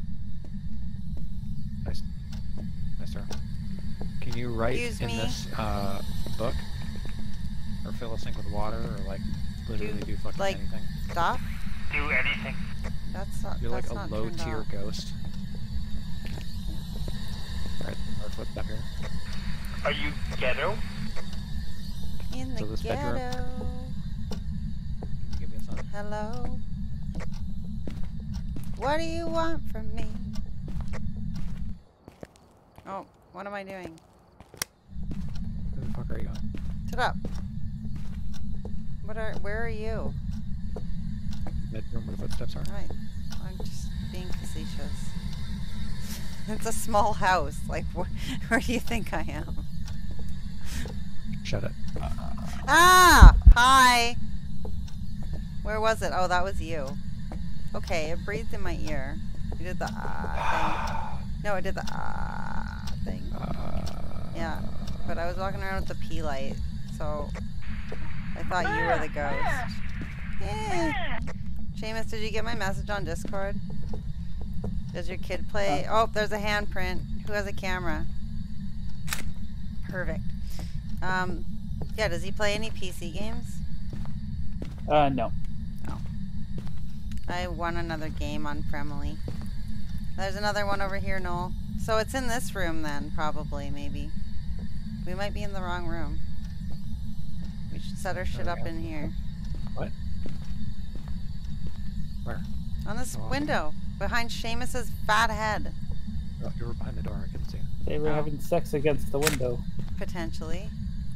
Speaker 2: Nice. Nice throw. Can you write
Speaker 1: Excuse
Speaker 2: in
Speaker 1: me?
Speaker 2: this uh, book? Or fill a sink with water, or like literally do, fucking
Speaker 1: like-
Speaker 2: anything?
Speaker 1: Stop.
Speaker 5: Do anything.
Speaker 1: That's not.
Speaker 2: You're like
Speaker 1: that's
Speaker 2: a
Speaker 1: not
Speaker 2: low
Speaker 1: turned
Speaker 2: tier
Speaker 1: off.
Speaker 2: ghost. Alright, our footstep here.
Speaker 5: Are you ghetto?
Speaker 1: In the
Speaker 2: So this bedroom?
Speaker 1: ghetto.
Speaker 2: Can you give me a sign?
Speaker 1: Hello. What do you want from me? Oh, what am I doing?
Speaker 2: Where the fuck are you going?
Speaker 1: Sit up. What are? Where are you?
Speaker 2: Bedroom where the footsteps are?
Speaker 1: Right. I'm just being facetious. It's a small house. Like, wh where do you think I am?
Speaker 2: Shut it.
Speaker 1: Ah! Hi! Where was it? Oh, that was you. Okay, it breathed in my ear. You did the ah thing. No, it did the ah thing.
Speaker 2: Uh,
Speaker 1: Yeah, but I was walking around with the pea light, so I thought you were the ghost. Eh. Seamus, did you get my message on Discord? Does your kid play? Oh, there's a handprint. Who has a camera? Perfect. Um, yeah, does he play any P C games?
Speaker 4: Uh, no.
Speaker 1: I won another game on Fremily. There's another one over here, Noel. So it's in this room then, probably, maybe. We might be in the wrong room. We should set our shit
Speaker 2: we
Speaker 1: up
Speaker 2: go.
Speaker 1: in here.
Speaker 2: What? Where?
Speaker 1: On this
Speaker 2: Oh, okay.
Speaker 1: window, behind Seamus's fat head,
Speaker 2: Oh, you were behind the door. I couldn't see.
Speaker 4: They were
Speaker 1: Oh.
Speaker 4: having sex against the window.
Speaker 1: potentially.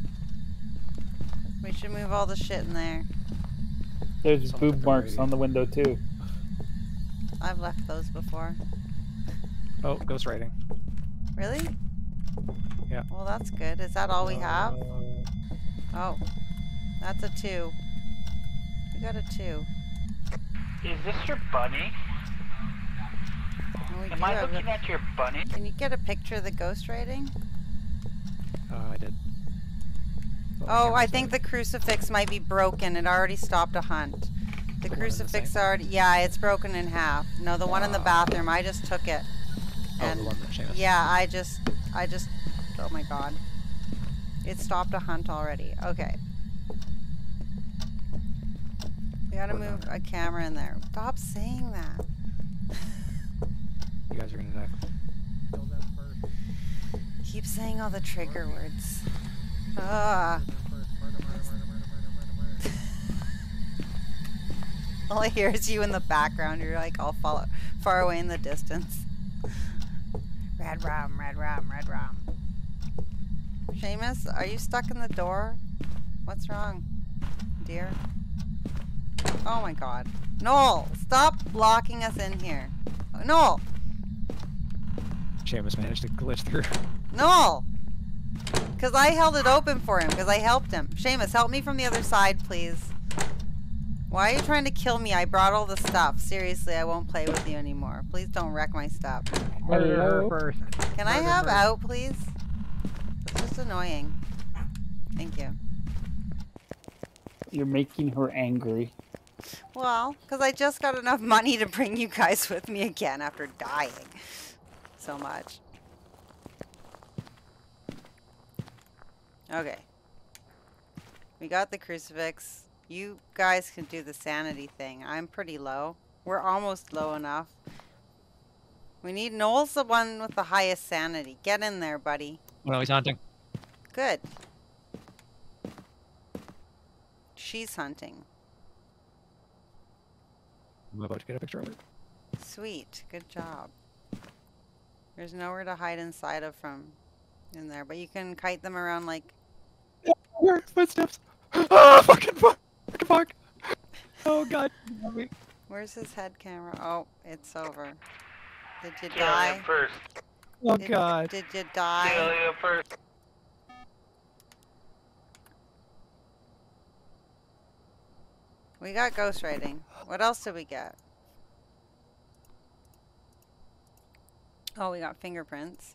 Speaker 1: We should move all the shit in there.
Speaker 4: There's
Speaker 2: Sounds
Speaker 4: boob
Speaker 2: like a
Speaker 4: marks
Speaker 2: radio.
Speaker 4: on the window too.
Speaker 1: I've left those before.
Speaker 2: Oh, ghost writing.
Speaker 1: Really?
Speaker 2: Yeah.
Speaker 1: Well, that's good. Is that all we have?
Speaker 2: Uh,
Speaker 1: Oh, that's a two. We got a two.
Speaker 5: Is this your bunny?
Speaker 1: Well, we
Speaker 5: Am
Speaker 1: do
Speaker 5: I
Speaker 1: have a-
Speaker 5: looking at your bunny?
Speaker 1: Can you get a picture of the ghost writing?
Speaker 2: uh, I did. Well, the
Speaker 1: Oh, I
Speaker 2: camera's
Speaker 1: think
Speaker 2: there.
Speaker 1: the crucifix might be broken. It already stopped a hunt. The
Speaker 2: The one in the
Speaker 1: crucifix
Speaker 2: sink?
Speaker 1: already, yeah, it's broken in half. No, the one in the
Speaker 2: Ah.
Speaker 1: bathroom, I just took it.
Speaker 2: Oh,
Speaker 1: And
Speaker 2: the one that Seamus.
Speaker 1: yeah, I just, I just, oh my god. It stopped a hunt already. Okay. We gotta
Speaker 2: We're
Speaker 1: move
Speaker 2: done.
Speaker 1: a camera in there. Stop saying that.
Speaker 2: You guys are gonna die. Kill them first.
Speaker 1: Keep saying all the trigger words. Ah. All I hear is you in the background. You're like all follow, far away in the distance. Red rum, red rum, red rum. Seamus, are you stuck in the door? What's wrong, dear? Oh my god. Noel, stop blocking us in here. Noel!
Speaker 2: Seamus managed to glitch through.
Speaker 1: Noel! Because I held it open for him, because I helped him. Seamus, help me from the other side, please. Why are you trying to kill me? I brought all the stuff. Seriously, I won't play with you anymore. Please don't wreck my stuff.
Speaker 2: Murder her
Speaker 4: Hello?
Speaker 2: first.
Speaker 1: Can I
Speaker 2: Murder
Speaker 1: have
Speaker 2: her.
Speaker 1: out, please? just annoying. Thank you.
Speaker 4: You're making her angry.
Speaker 1: Well, because I just got enough money to bring you guys with me again after dying so much. Okay. We got the crucifix. You guys can do the sanity thing. I'm pretty low. We're almost low enough. We need Noel's the one with the highest sanity. Get in there, buddy.
Speaker 2: Oh, no, he's hunting.
Speaker 1: Good. She's hunting.
Speaker 2: I'm about to get a picture of it.
Speaker 1: Sweet. Good job. There's nowhere to hide inside of from in there, but you can kite them around like...
Speaker 2: Where? Footsteps. Ah, fucking fuck. Fucking fuck. Oh, God.
Speaker 1: Where's his head camera? Oh, it's over. Did you
Speaker 5: Kill
Speaker 1: die?
Speaker 5: him first.
Speaker 2: Oh,
Speaker 1: Did,
Speaker 2: God.
Speaker 1: did you
Speaker 5: Kill
Speaker 1: die?
Speaker 5: him first.
Speaker 1: We got ghostwriting. What else did we get? Oh, we got fingerprints.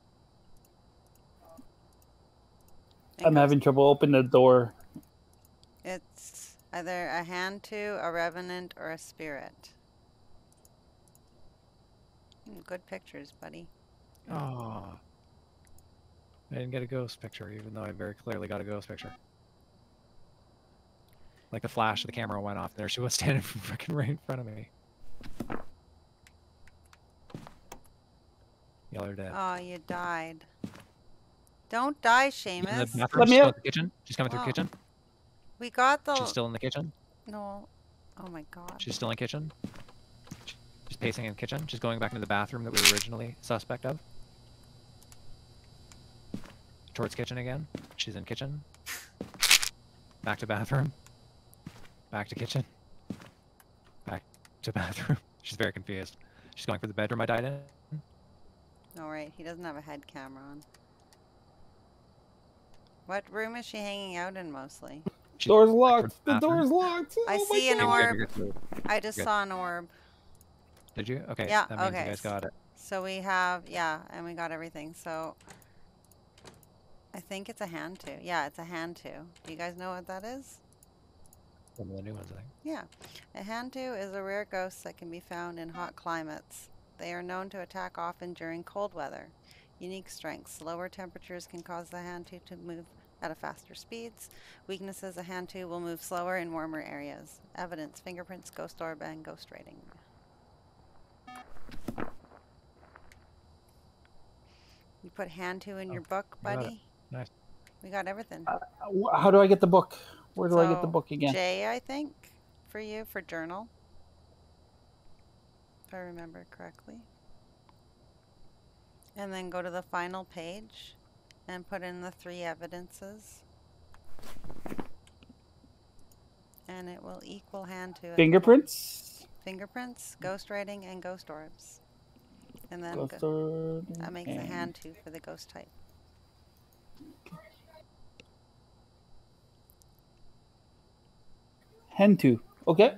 Speaker 1: And
Speaker 4: I'm
Speaker 1: ghost-
Speaker 4: having trouble opening the door.
Speaker 1: It's either a hand to, a revenant, or a spirit. Hmm, good pictures, buddy.
Speaker 2: Oh. I didn't get a ghost picture, even though I very clearly got a ghost picture. Like the flash of the camera went off there. She was standing freaking right in front of me. Y'all are dead.
Speaker 1: Oh, you died. Don't die,
Speaker 2: She's in the
Speaker 1: Seamus.
Speaker 2: bathroom.
Speaker 4: Let me
Speaker 2: She's still
Speaker 4: out.
Speaker 2: in the kitchen. She's coming through
Speaker 1: Oh.
Speaker 2: the kitchen.
Speaker 1: We got the...
Speaker 2: She's still in the kitchen.
Speaker 1: No. Oh my god.
Speaker 2: She's still in the kitchen. She's pacing in the kitchen. She's going back into the bathroom that we were originally suspect of. Towards kitchen again. She's in kitchen. Back to bathroom. Back to kitchen. Back to bathroom. She's very confused. She's going for the bedroom I died in.
Speaker 1: Alright, he doesn't have a head camera on. What room is she hanging out in mostly?
Speaker 2: She's
Speaker 4: Door's
Speaker 2: back
Speaker 4: locked.
Speaker 2: towards
Speaker 4: The
Speaker 2: bathroom.
Speaker 4: door's locked.
Speaker 1: I
Speaker 4: Oh my
Speaker 1: see an
Speaker 4: God.
Speaker 2: Okay,
Speaker 1: orb.
Speaker 2: you're good.
Speaker 1: I just
Speaker 2: Good.
Speaker 1: saw an orb.
Speaker 2: Did you? Okay.
Speaker 1: Yeah,
Speaker 2: That means
Speaker 1: okay.
Speaker 2: you guys got it.
Speaker 1: So we have, yeah, and we got everything. So I think it's a hand to. Yeah, it's a hand to. Do you guys know what that is?
Speaker 2: One of the new ones, I think.
Speaker 1: Yeah. A hand to is a rare ghost that can be found in hot climates. They are known to attack often during cold weather. Unique strengths. Lower temperatures can cause the hand to to move at a faster speeds. Weaknesses, a hand to will move slower in warmer areas. Evidence, fingerprints, ghost orb, and ghost rating. You put hand to in
Speaker 2: Oh,
Speaker 1: your book,
Speaker 2: you got it.
Speaker 1: buddy?
Speaker 2: Nice.
Speaker 1: We got everything.
Speaker 4: Uh, wh- How do I get the book? Where do I get the
Speaker 1: So,
Speaker 4: book again?
Speaker 1: J, I think, for you, for journal. If I remember correctly. And then go to the final page and put in the three evidences. And it will equal hand to it.
Speaker 4: Fingerprints.
Speaker 1: Fingerprints, ghost writing, and ghost orbs. And then
Speaker 4: Ghost
Speaker 1: go,
Speaker 4: orb
Speaker 1: that makes a
Speaker 4: and-
Speaker 1: hand to for the ghost type.
Speaker 4: Hand two. Okay.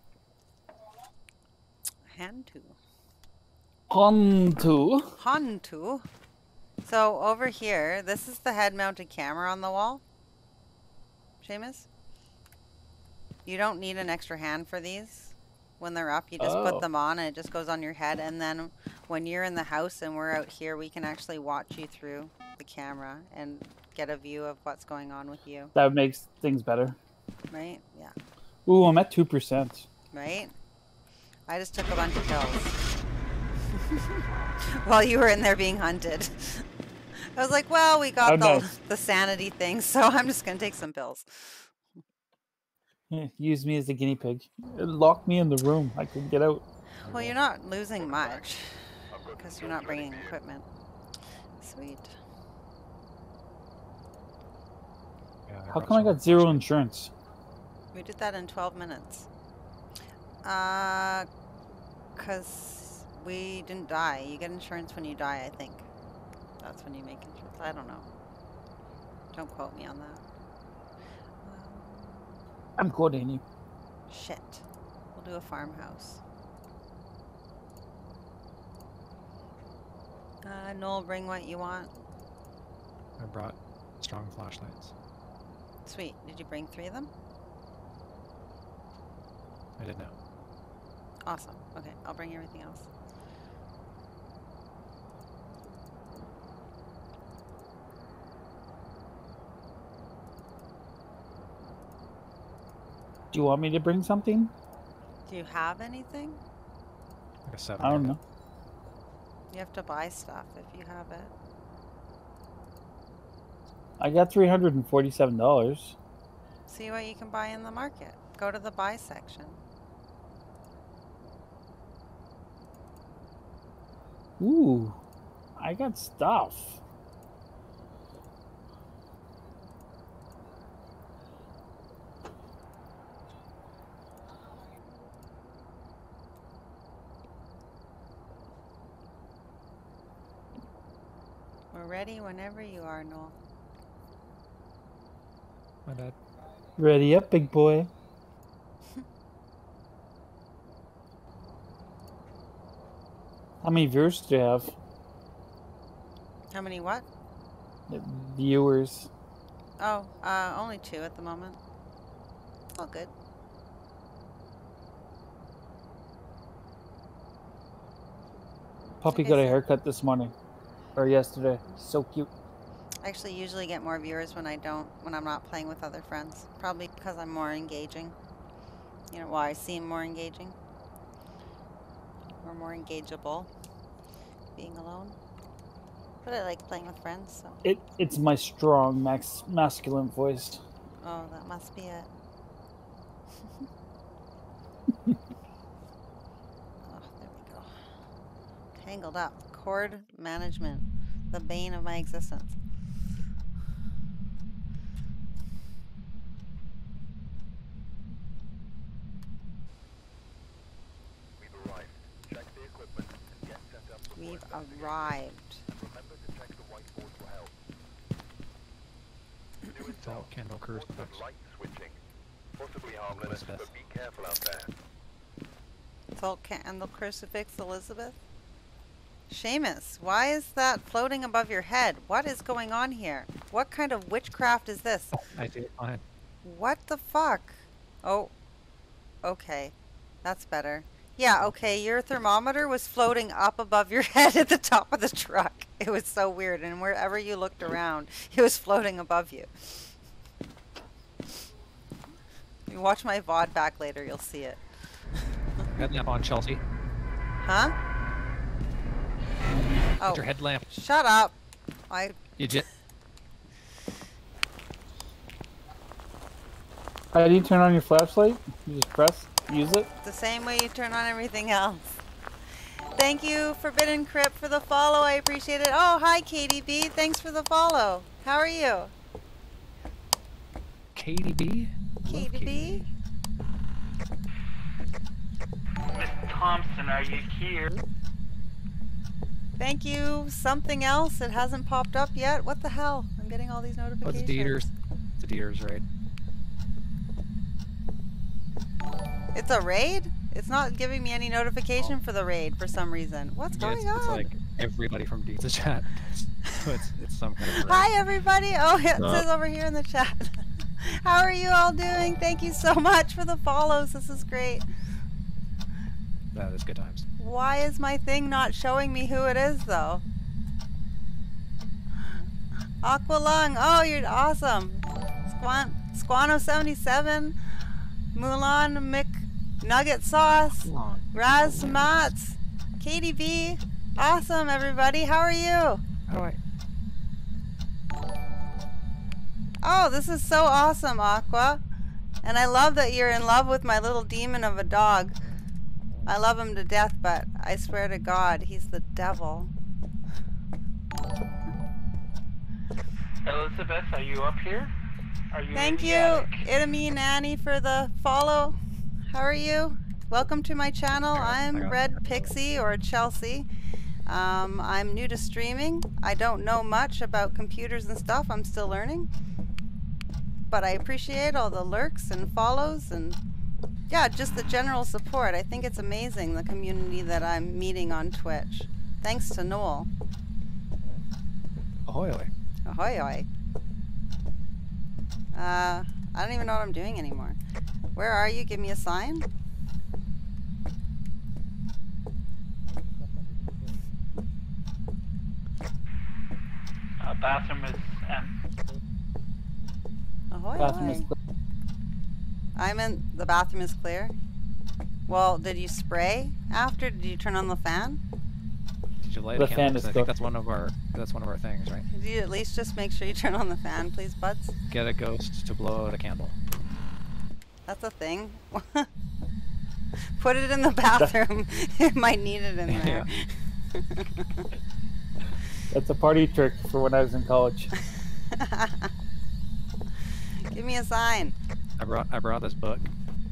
Speaker 1: Hand to.
Speaker 4: Hand two.
Speaker 1: Hantu. So over here, this is the head-mounted camera on the wall. Seamus? You don't need an extra hand for these. When they're up, you just
Speaker 4: Oh.
Speaker 1: put them on and it just goes on your head. And then when you're in the house and we're out here, we can actually watch you through the camera and get a view of what's going on with you.
Speaker 4: That makes things better.
Speaker 1: Right? Yeah.
Speaker 4: Ooh, I'm at two percent.
Speaker 1: Right? I just took a bunch of pills. While you were in there being hunted. I was like, well, we got
Speaker 4: Oh,
Speaker 1: the,
Speaker 4: nice.
Speaker 1: the sanity thing, so I'm just going to take some pills.
Speaker 4: Use me as a guinea pig. It locked me in the room. I couldn't get out.
Speaker 1: Well, you're not losing much because you're not bringing equipment. Sweet.
Speaker 2: Yeah,
Speaker 4: How
Speaker 2: brought
Speaker 4: come I
Speaker 2: some.
Speaker 4: got zero insurance?
Speaker 1: We did that in twelve minutes. Uh, because we didn't die. You get insurance when you die, I think. That's when you make insurance. I don't know. Don't quote me on that.
Speaker 4: I'm quoting you.
Speaker 1: Shit. We'll do a farmhouse. Uh, Noel, bring what you want.
Speaker 2: I brought strong flashlights.
Speaker 1: Sweet. Did you bring three of them?
Speaker 2: I did now.
Speaker 1: Awesome. Okay, I'll bring everything else.
Speaker 4: Do you want me to bring something?
Speaker 1: Do you have anything?
Speaker 2: Like a seven.
Speaker 4: I don't know.
Speaker 1: You have to buy stuff if you have it.
Speaker 4: I got three hundred and forty-seven dollars.
Speaker 1: See what you can buy in the market. Go to the buy section.
Speaker 4: Ooh, I got stuff.
Speaker 1: We're ready whenever you are, Noel.
Speaker 2: My bad.
Speaker 4: Ready up, big boy. How many viewers do you have?
Speaker 1: How many what?
Speaker 4: Uh, Viewers.
Speaker 1: Oh, uh, only two at the moment. All good.
Speaker 4: Puppy
Speaker 1: Okay,
Speaker 4: got a
Speaker 1: so-
Speaker 4: haircut this morning. Or yesterday. So cute.
Speaker 1: I actually usually get more viewers when I don't, when I'm not playing with other friends. Probably because I'm more engaging. You know, why I seem more engaging. Or more engageable. Being alone. But I like playing with friends, so.
Speaker 4: It it's my strong max masculine voice.
Speaker 1: Oh, that must be it. Oh, there we go. Tangled up. Cord management. The bane of my existence.
Speaker 3: We've arrived. Check the equipment and get set up before
Speaker 1: We've
Speaker 3: investigation.
Speaker 1: arrived.
Speaker 3: Remember to check the whiteboard for help. Do it
Speaker 2: It's all candle
Speaker 3: Report some
Speaker 2: crucifix.
Speaker 3: light switching. Possibly harmless,
Speaker 2: Elizabeth.
Speaker 3: but be careful out there.
Speaker 1: Salt candle crucifix Elizabeth. Seamus, why is that floating above your head? What is going on here? What kind of witchcraft is this?
Speaker 2: I see it fine.
Speaker 1: What the fuck? Oh, okay. That's better. Yeah, okay, your thermometer was floating up above your head at the top of the truck. It was so weird, and wherever you looked around, it was floating above you. You watch my V O D back later, you'll see it.
Speaker 2: Headlamp on, Chelsea.
Speaker 1: Huh?
Speaker 2: Put
Speaker 1: Oh,
Speaker 2: your headlamp.
Speaker 1: shut up. I
Speaker 2: You j-
Speaker 4: How do you turn on your flashlight? You just press, use it.
Speaker 1: the same way you turn on everything else. Thank you, Forbidden Crypt, for the follow. I appreciate it. Oh, hi, K D B. Thanks for the follow. How are you?
Speaker 2: K D B? Love
Speaker 1: K D B?
Speaker 5: Miss Thompson, are you here?
Speaker 1: Thank you. Something else. It hasn't popped up yet. What the hell? I'm getting all these
Speaker 2: Oh, it's
Speaker 1: notifications.
Speaker 2: Dieter's. It's a Dieter's raid.
Speaker 1: It's a raid? It's not giving me any notification for the raid for some reason. What's
Speaker 2: Yeah,
Speaker 1: going
Speaker 2: it's, it's
Speaker 1: on?
Speaker 2: like everybody from Dieter's chat. So it's, it's some kind of raid.
Speaker 1: Hi, everybody. Oh, it
Speaker 2: Sup?
Speaker 1: says over here in the chat. How are you all doing? Thank you so much for the follows. This is great.
Speaker 2: That is good times.
Speaker 1: Why is my thing not showing me who it is, though? Aqualung. Oh, you're awesome. Squan Squano seventy-seven. Mulan McNugget Sauce.
Speaker 2: Come on.
Speaker 1: Raz Mats. K D B. Awesome, everybody. How are you?
Speaker 2: How do I?
Speaker 1: Oh, this is so awesome, Aqua. And I love that you're in love with my little demon of a dog. I love him to death, but I swear to God, he's the devil.
Speaker 5: Elizabeth, are you up here? Are you
Speaker 1: Thank
Speaker 5: in
Speaker 1: you,
Speaker 5: the attic?
Speaker 1: Itami Nanny, for the follow. How are you? Welcome to my channel.
Speaker 2: I got- I
Speaker 1: I'm
Speaker 2: got-
Speaker 1: Red Pixie, or Chelsea. Um, I'm new to streaming. I don't know much about computers and stuff. I'm still learning. But I appreciate all the lurks and follows and, yeah, just the general support. I think it's amazing, the community that I'm meeting on Twitch. Thanks to Noel.
Speaker 2: Ahoy, ahoy.
Speaker 1: Ahoy, ahoy. Uh, I don't even know what I'm doing anymore. Where are you? Give me a sign.
Speaker 6: Uh, bathroom is M.
Speaker 1: Ahoy,
Speaker 4: Bathroom is
Speaker 1: ahoy. I'm in. The bathroom is clear. Well, did you spray after? Did you turn on the fan?
Speaker 2: Did you light
Speaker 4: The
Speaker 2: a
Speaker 4: fan
Speaker 2: candle?
Speaker 4: is
Speaker 2: 'Cause I
Speaker 4: go-
Speaker 2: think that's one of our that's one of our things, right?
Speaker 1: Could you at least just make sure you turn on the fan, please, buds?
Speaker 2: Get a ghost to blow out a candle.
Speaker 1: That's a thing. Put it in the bathroom. It might need it in there.
Speaker 4: That's a party trick for when I was in college.
Speaker 1: Give me a sign.
Speaker 2: I brought I brought this book.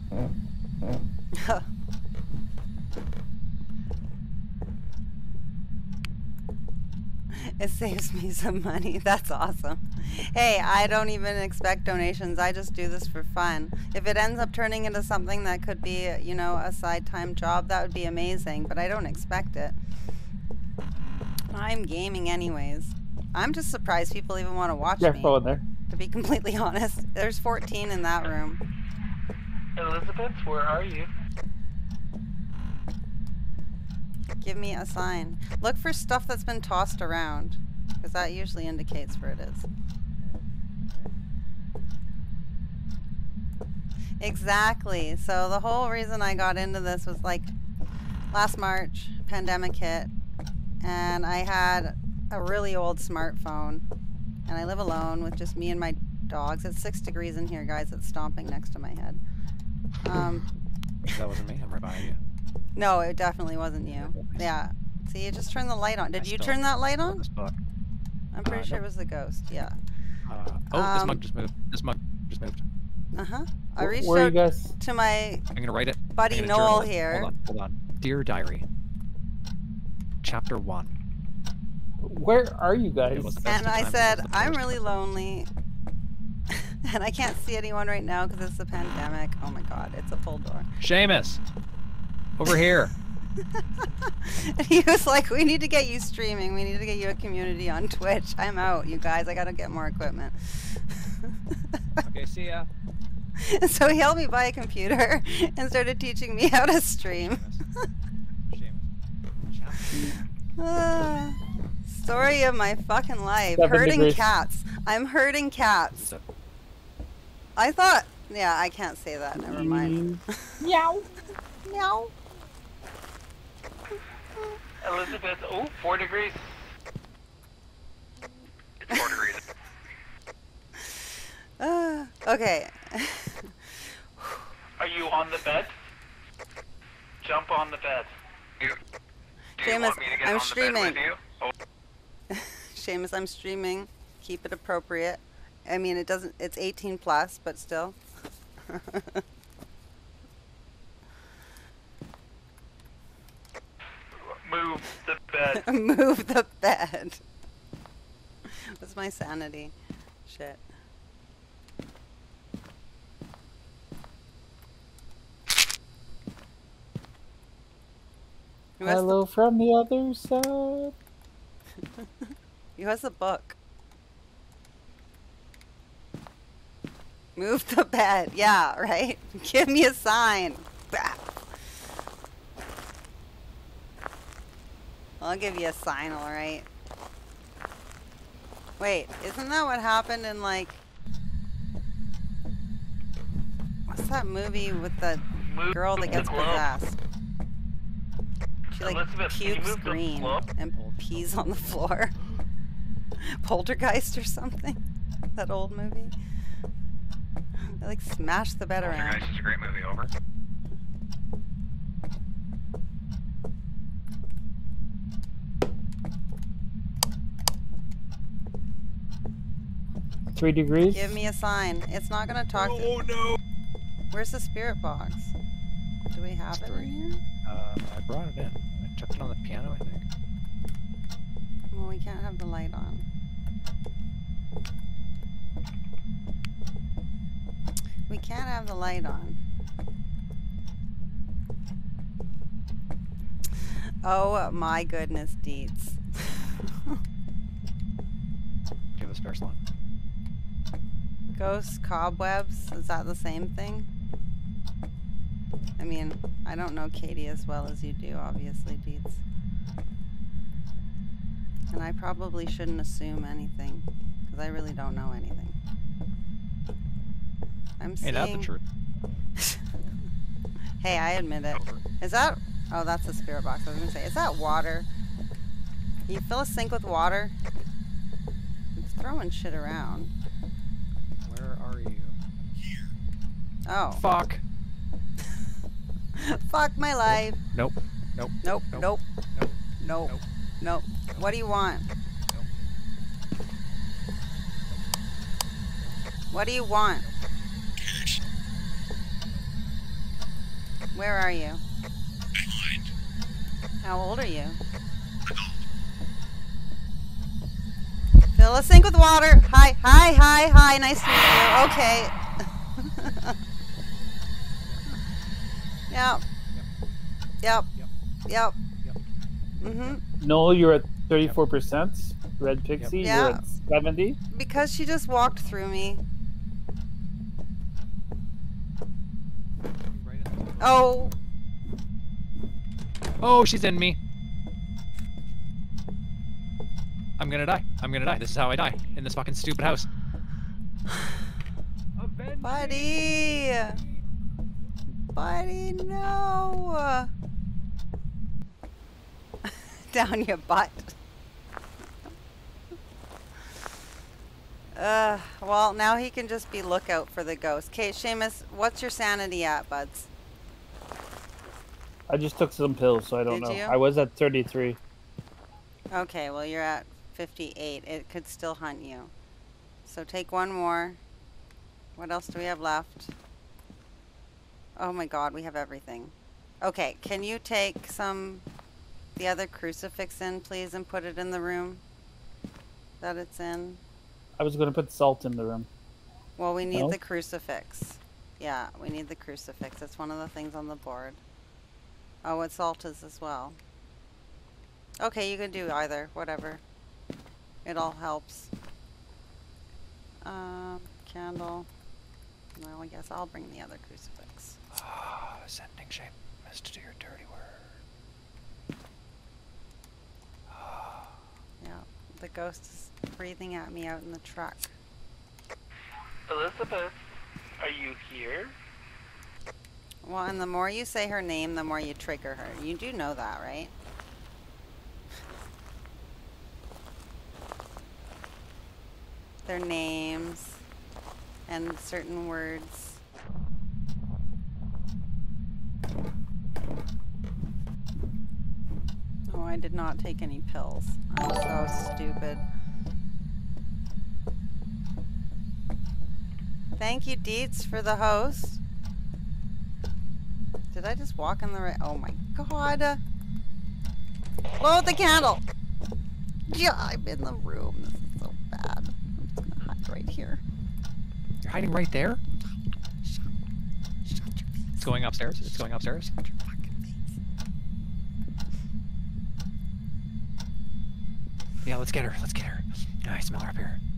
Speaker 1: It saves me some money. That's awesome. Hey, I don't even expect donations. I just do this for fun. If it ends up turning into something that could be, you know, a side-time job, that would be amazing, but I don't expect it. I'm gaming anyways. I'm just surprised people even want to watch me,
Speaker 4: Careful in there.
Speaker 1: to be completely honest. There's fourteen in that room.
Speaker 6: Elizabeth, where are you?
Speaker 1: Give me a sign. Look for stuff that's been tossed around, because that usually indicates where it is. Exactly. So the whole reason I got into this was like last March, pandemic hit, and I had a really old smartphone, and I live alone with just me and my dogs. It's six degrees in here, guys. It's stomping next to my head. Um,
Speaker 2: That wasn't me. I'm right behind you.
Speaker 1: no, it definitely wasn't you. Yeah. See, you just turned the light on. Did
Speaker 2: I
Speaker 1: you
Speaker 2: still
Speaker 1: turn that light
Speaker 2: brought
Speaker 1: on?
Speaker 2: This book.
Speaker 1: I'm pretty
Speaker 2: Uh,
Speaker 1: sure
Speaker 2: nope.
Speaker 1: it was the ghost. Yeah.
Speaker 2: Uh, oh, this
Speaker 1: Um,
Speaker 2: mug just moved. This mug just moved.
Speaker 1: Uh-huh. I
Speaker 4: Wh-
Speaker 1: reached
Speaker 4: Where are you
Speaker 1: out
Speaker 4: guys?
Speaker 1: to my
Speaker 2: I'm gonna write it. I'm
Speaker 1: buddy
Speaker 2: gonna
Speaker 1: Noel
Speaker 2: journal it.
Speaker 1: here.
Speaker 2: Hold on, hold on. Dear Diary. Chapter one.
Speaker 4: Where are you guys?
Speaker 2: It was the best
Speaker 1: And
Speaker 2: of
Speaker 1: I
Speaker 2: times, it
Speaker 1: said,
Speaker 2: was the
Speaker 1: I'm
Speaker 2: worst
Speaker 1: really
Speaker 2: of them."
Speaker 1: lonely. And I can't see anyone right now because it's the pandemic. Oh my god, it's a full door.
Speaker 2: Seamus! Over here!
Speaker 1: And he was like, we need to get you streaming. We need to get you a community on Twitch. I'm out, you guys. I gotta get more equipment.
Speaker 2: Okay, see ya.
Speaker 1: So he helped me buy a computer and started teaching me how to stream.
Speaker 2: Seamus. Seamus. Chapter
Speaker 1: Ah, story of my fucking life.
Speaker 4: Seven
Speaker 1: Herding
Speaker 4: degrees.
Speaker 1: cats. I'm herding cats.
Speaker 2: So-
Speaker 1: I thought, yeah, I can't say that. Never mind.
Speaker 4: Meow.
Speaker 1: Meow.
Speaker 6: Elizabeth, oh, four degrees.
Speaker 3: It's four degrees.
Speaker 1: Uh, okay.
Speaker 6: Are you on the bed? Jump on the bed.
Speaker 3: You, do you
Speaker 1: Seamus,
Speaker 3: want me to get
Speaker 1: I'm
Speaker 3: on the bed
Speaker 1: streaming.
Speaker 3: with you? Oh,
Speaker 1: Seamus, I'm streaming. Keep it appropriate. I mean, it doesn't. It's eighteen plus, but still.
Speaker 6: Move the bed.
Speaker 1: Move the bed. What's my sanity? Shit. Who has,
Speaker 4: Hello from the other side.
Speaker 1: the, who has the book? Move the bed. Yeah, right? Give me a sign. Bah. I'll give you a sign, alright. Wait, isn't that what happened in, like... What's that movie with the
Speaker 6: Move
Speaker 1: girl that
Speaker 6: the
Speaker 1: gets
Speaker 6: globe.
Speaker 1: possessed? She, like,
Speaker 6: Elizabeth, can you
Speaker 1: pukes
Speaker 6: move the
Speaker 1: green
Speaker 6: globe?
Speaker 1: and pees on the floor. Poltergeist or something? That old movie? They, like, smash the bed around.
Speaker 3: Poltergeist is a great movie. Over.
Speaker 4: Three degrees.
Speaker 1: Give me a sign. It's not gonna talk.
Speaker 3: Oh no!
Speaker 1: Where's the spirit box? Do we have it in here?
Speaker 2: Uh, I brought it in. I chucked it on the piano, I think.
Speaker 1: Well, we can't have the light on. We can't have the light on. Oh my goodness, Deets.
Speaker 2: Do you have a spare slot?
Speaker 1: Ghost cobwebs, is that the same thing? I mean, I don't know Katie as well as you do, obviously, Deeds. And I probably shouldn't assume anything, because I really don't know anything. I'm
Speaker 2: Hey,
Speaker 1: seeing...
Speaker 2: that's the truth.
Speaker 1: Hey, I admit it. Is that... Oh, that's the spirit box. I was going to say, is that water? Can you fill a sink with water? It's throwing shit around.
Speaker 2: Where are you?
Speaker 1: Oh.
Speaker 2: Fuck.
Speaker 1: Fuck my life.
Speaker 2: Nope. Nope.
Speaker 1: Nope.
Speaker 2: Nope.
Speaker 1: Nope.
Speaker 2: Nope.
Speaker 1: Nope.
Speaker 2: Nope.
Speaker 1: Nope. What do you want? What do you want? Where are you? How old are you? Fill a sink with water. Hi, hi, hi, hi. Nice to meet you. Okay. Yep. Yep. Yep. Mm-hmm.
Speaker 4: Noel, you're at thirty-four percent. Red Pixie,
Speaker 1: Yeah.
Speaker 4: you're at seventy.
Speaker 1: Because she just walked through me. Oh.
Speaker 2: Oh, she's in me. I'm gonna die. I'm gonna die. This is how I die. In this fucking stupid house.
Speaker 1: Buddy. Buddy, no. Down your butt. Uh, well, now he can just be lookout for the ghost. Okay, Seamus, what's your sanity at, buds?
Speaker 4: I just took some pills, so I don't
Speaker 1: Did
Speaker 4: know.
Speaker 1: you?
Speaker 4: I was at thirty-three.
Speaker 1: Okay, well, you're at fifty-eight. It could still hunt you. So take one more. What else do we have left? Oh my god, we have everything. Okay, can you take some, the other crucifix in, please, and put it in the room that it's in?
Speaker 4: I was going to put salt in the room.
Speaker 1: Well, we need
Speaker 4: No?
Speaker 1: the crucifix. Yeah, we need the crucifix. It's one of the things on the board. Oh, what salt is as well. Okay, you can do either. Whatever. It all helps. Um, candle. Well, I guess I'll bring the other crucifix.
Speaker 2: Ah, sending Seamus to do your dirty work.
Speaker 1: Yeah, the ghost is breathing at me out in the truck.
Speaker 6: Elizabeth, are you here?
Speaker 1: Well, and the more you say her name, the more you trigger her. You do know that, right? Their names and certain words. Oh, I did not take any pills. I'm so stupid. Thank you, Deets, for the host. Did I just walk in the right? Oh my god. Blow out the candle. Yeah, I'm in the room. This is so bad. I'm just gonna hide right here.
Speaker 2: You're hiding right there?
Speaker 1: Shut, shut your face.
Speaker 2: It's going upstairs. It's going upstairs.
Speaker 1: Shut your fucking face.
Speaker 2: Yeah, let's get her. Let's get her. Oh, I smell her up here.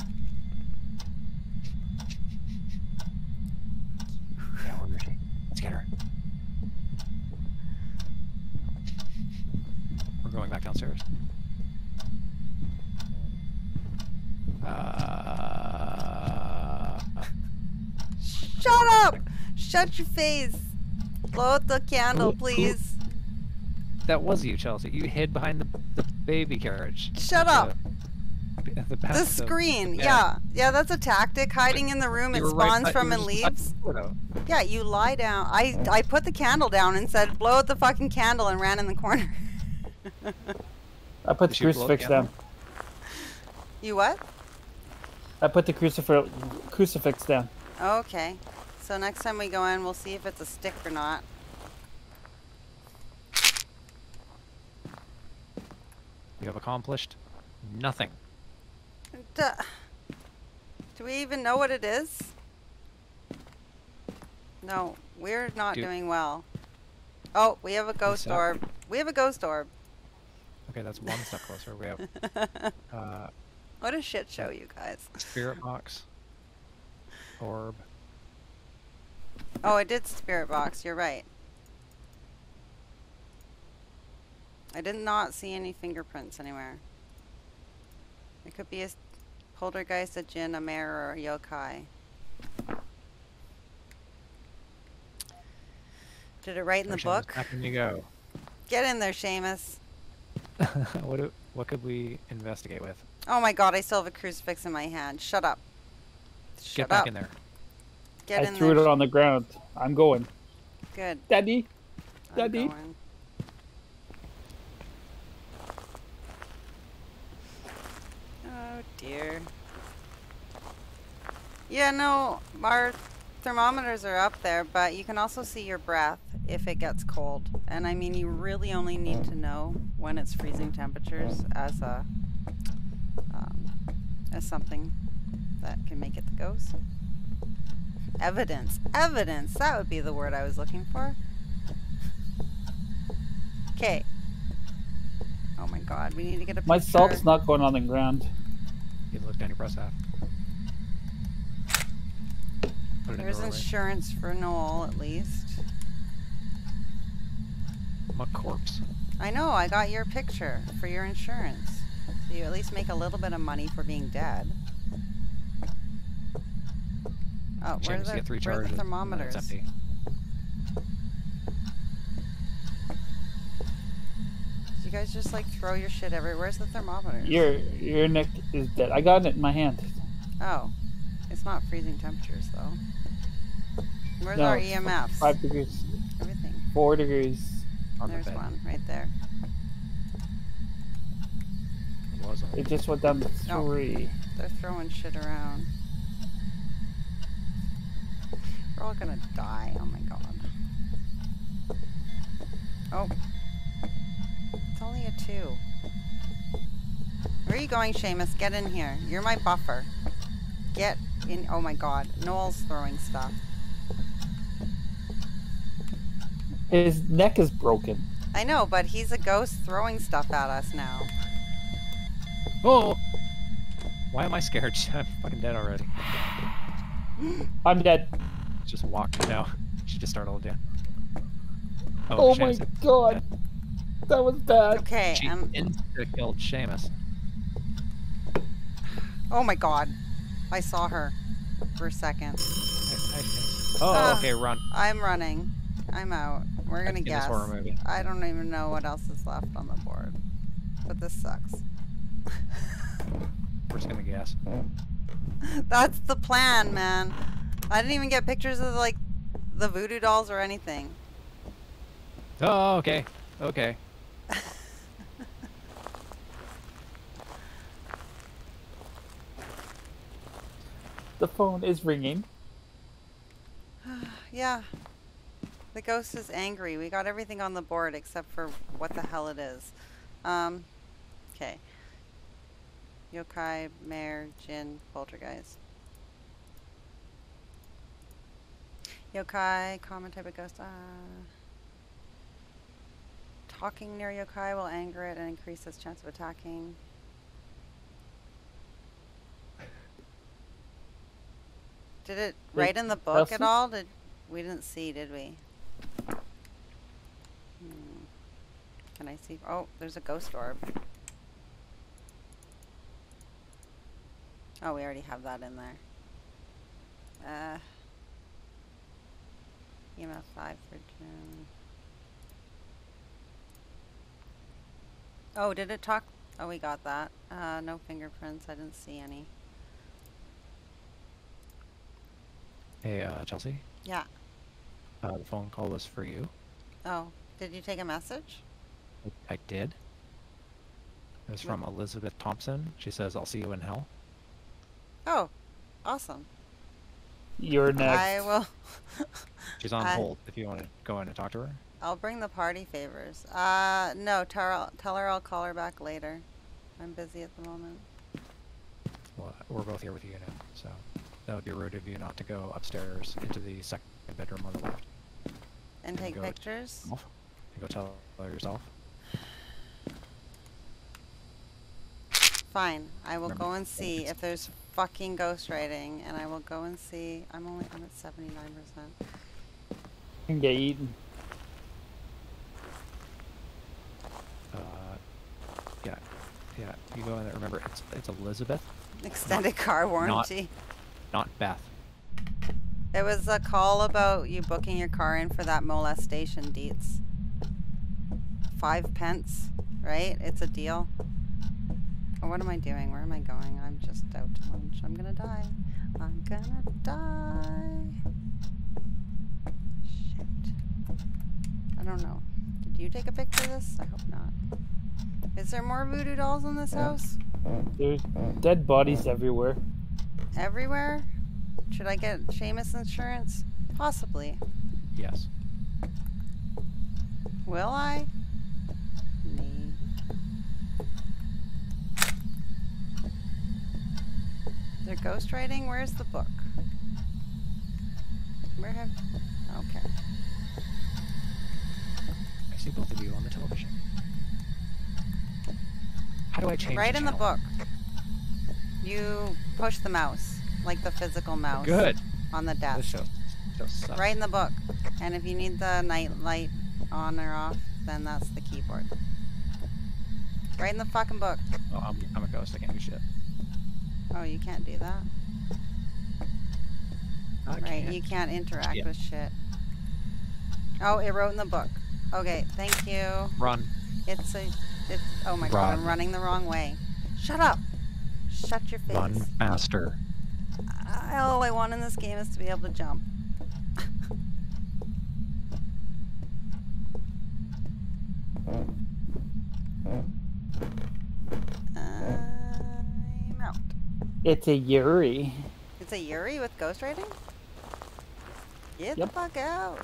Speaker 2: Yeah, where is she? Let's get her. We're going back downstairs. Uh,
Speaker 1: Shut up! Shut your face. Blow out the candle,
Speaker 2: Who- who-
Speaker 1: please.
Speaker 2: that was you, Chelsea. You hid behind the, the baby carriage.
Speaker 1: Shut
Speaker 2: The-
Speaker 1: up.
Speaker 2: The, the,
Speaker 1: The
Speaker 2: bathtub.
Speaker 1: screen.
Speaker 2: Yeah.
Speaker 1: Yeah. Yeah, that's a tactic. Hiding in the room it
Speaker 2: You were right
Speaker 1: spawns
Speaker 2: by-
Speaker 1: from
Speaker 2: you
Speaker 1: and
Speaker 2: were just by
Speaker 1: leaves.
Speaker 2: the window.
Speaker 1: Yeah, you lie down. I, I put the candle down and said, blow out the fucking candle, and ran in the corner.
Speaker 4: I put the
Speaker 2: Did you blow
Speaker 4: crucifix
Speaker 2: the
Speaker 4: down.
Speaker 2: candle?
Speaker 1: You what?
Speaker 4: I put the crucifix crucifix down.
Speaker 1: Okay. So next time we go in, we'll see if it's a stick or not.
Speaker 2: You have accomplished nothing.
Speaker 1: Duh. Do we even know what it is? No, we're not
Speaker 2: Do-
Speaker 1: doing well. Oh, we have a ghost
Speaker 2: suck.
Speaker 1: orb. We have a ghost orb.
Speaker 2: Okay, that's one step closer. We have uh,
Speaker 1: What a shit show, you guys.
Speaker 2: spirit box. Orb.
Speaker 1: Oh, it did spirit box. You're right. I did not see any fingerprints anywhere. It could be a s- poltergeist, a djinn, a mare, or a yokai. Did it write in the
Speaker 2: Alright, Seamus,
Speaker 1: book?
Speaker 2: Back when you go.
Speaker 1: Get in there, Seamus.
Speaker 2: what do, what could we investigate with?
Speaker 1: Oh my god, I still have a crucifix in my hand. Shut up. Shut
Speaker 2: Get back
Speaker 1: up.
Speaker 2: in there.
Speaker 1: Get
Speaker 4: I
Speaker 1: in
Speaker 4: threw
Speaker 1: there.
Speaker 4: it on the ground. I'm going.
Speaker 1: Good.
Speaker 4: Daddy.
Speaker 1: I'm
Speaker 4: Daddy.
Speaker 1: going. Oh dear. Yeah, no, our thermometers are up there, but you can also see your breath if it gets cold. And I mean, you really only need to know when it's freezing temperatures as a um, as something that can make it the ghost. Evidence. Evidence. That would be the word I was looking for. Okay. Oh my god, we need to get a
Speaker 4: My
Speaker 1: picture.
Speaker 4: salt's not going on the ground.
Speaker 2: You look down your press half. Put it in
Speaker 1: There's
Speaker 2: the doorway.
Speaker 1: insurance for Noel, at least.
Speaker 2: I'm a corpse.
Speaker 1: I know, I got your picture for your insurance. So you at least make a little bit of money for being dead. Oh, where are
Speaker 2: Seamus,
Speaker 1: the,
Speaker 2: you get three
Speaker 1: where are
Speaker 2: charges.
Speaker 1: the
Speaker 2: and then
Speaker 1: thermometers?
Speaker 2: It's empty.
Speaker 1: You guys just like throw your shit everywhere. Where's the thermometer?
Speaker 4: Your your neck is dead. I got it in my hand.
Speaker 1: Oh, it's not freezing temperatures though. Where's
Speaker 4: No,
Speaker 1: our
Speaker 4: it's
Speaker 1: E M Fs?
Speaker 4: Five degrees.
Speaker 1: Everything.
Speaker 4: Four degrees.
Speaker 2: On the
Speaker 1: There's
Speaker 2: bed.
Speaker 1: one right there.
Speaker 2: It was on the
Speaker 4: It just went down to
Speaker 1: Oh.
Speaker 4: three.
Speaker 1: They're throwing shit around. We're all gonna die. Oh my god. Oh. It's only a two. Where are you going, Seamus? Get in here. You're my buffer. Get in. Oh my god. Noel's throwing stuff.
Speaker 4: His neck is broken.
Speaker 1: I know, but he's a ghost throwing stuff at us now.
Speaker 2: Oh! Why am I scared? I'm fucking dead already.
Speaker 4: I'm dead.
Speaker 2: Just walked. No. She just startled you.
Speaker 4: Oh, my
Speaker 2: Seamus.
Speaker 4: god. That was bad.
Speaker 1: Okay,
Speaker 2: She
Speaker 1: um,
Speaker 2: insta-killed Seamus.
Speaker 1: oh my god. I saw her for a second.
Speaker 2: Hi- hi, Seamus. Oh,
Speaker 1: Ah.
Speaker 2: okay, run.
Speaker 1: I'm running. I'm out. We're
Speaker 2: I've
Speaker 1: gonna
Speaker 2: seen this
Speaker 1: guess.
Speaker 2: horror movie.
Speaker 1: I don't even know what else is left on the board. But this sucks.
Speaker 2: We're just gonna guess.
Speaker 1: That's the plan, man. I didn't even get pictures of like the voodoo dolls or anything.
Speaker 2: Oh, okay. Okay.
Speaker 4: The phone is ringing.
Speaker 1: Yeah. The ghost is angry. We got everything on the board except for what the hell it is. Um, okay. Yokai, mare, djinn, poltergeist. Yokai, common type of ghost. Uh, talking near yokai will anger it and increase its chance of attacking. Did it
Speaker 4: Wait,
Speaker 1: write in the book at
Speaker 4: Elsie?
Speaker 1: all? Did we didn't see, did we? Hmm. Can I see? Oh, there's a ghost orb. Oh, we already have that in there. Uh, E M F five for June. Oh, did it talk? Oh, we got that. Uh, no fingerprints. I didn't see any.
Speaker 2: Hey, uh, Chelsea.
Speaker 1: Yeah.
Speaker 2: Uh, the phone call was for you.
Speaker 1: Oh, did you take a message?
Speaker 2: I did. It was from Elizabeth Thompson. She says, "I'll see you in hell."
Speaker 1: Oh, awesome.
Speaker 4: You're next.
Speaker 1: I will.
Speaker 2: She's on
Speaker 1: I-
Speaker 2: hold. If you want to go in and talk to her.
Speaker 1: I'll bring the party favors. Uh, no, tell her, tell her I'll call her back later. I'm busy at the moment.
Speaker 2: Well, we're both here with you now, so that would be rude of you not to go upstairs into the second bedroom on the left.
Speaker 1: And take
Speaker 2: go-
Speaker 1: pictures?
Speaker 2: Yourself. And go tell her yourself.
Speaker 1: Fine. I will
Speaker 2: Remember-
Speaker 1: go and see
Speaker 2: it's-
Speaker 1: if there's fucking ghostwriting, and I will go and see. I'm only I'm at seventy-nine percent.
Speaker 4: Can get eaten.
Speaker 2: Uh, yeah, yeah. You go in there. Remember, it's it's Elizabeth,
Speaker 1: Extended car warranty.
Speaker 2: not Beth.
Speaker 1: It was a call about you booking your car in for that molestation, Deets. Five pence, right? It's a deal. Oh, what am I doing? Where am I going? I'm just out to lunch. I'm gonna die. I'm gonna die. Shit. I don't know. Did you take a picture of this? I hope not. Is there more voodoo dolls in this house?
Speaker 4: There's dead bodies everywhere.
Speaker 1: Everywhere? Should I get Seamus insurance? Possibly.
Speaker 2: Yes.
Speaker 1: Will I? Maybe. They're ghostwriting? Where's the book? Where have... Okay.
Speaker 2: I see both of you on the television. How do I change?
Speaker 1: Right
Speaker 2: the
Speaker 1: in the
Speaker 2: channel?
Speaker 1: book. You push the mouse, like the physical mouse.
Speaker 2: Good.
Speaker 1: On the
Speaker 2: This
Speaker 1: desk.
Speaker 2: show, show sucks.
Speaker 1: Right in the book. And if you need the night light on or off, then that's the keyboard. Right in the fucking book.
Speaker 2: Oh, I'm, I'm a ghost. I can't do shit.
Speaker 1: Oh, you can't do that?
Speaker 2: I
Speaker 1: Right,
Speaker 2: can't.
Speaker 1: you can't interact
Speaker 2: Yeah.
Speaker 1: with shit. Oh, it wrote in the book. Okay, thank you.
Speaker 2: Run.
Speaker 1: It's a... It's... Oh my god, I'm
Speaker 2: Run.
Speaker 1: running the wrong way. Shut up! Shut your face.
Speaker 2: Run faster.
Speaker 1: I- all I want in this game is to be able to jump. I'm out.
Speaker 4: It's a Yuri.
Speaker 1: It's a Yuri with ghostwriting? Get the
Speaker 4: Yep.
Speaker 1: fuck out.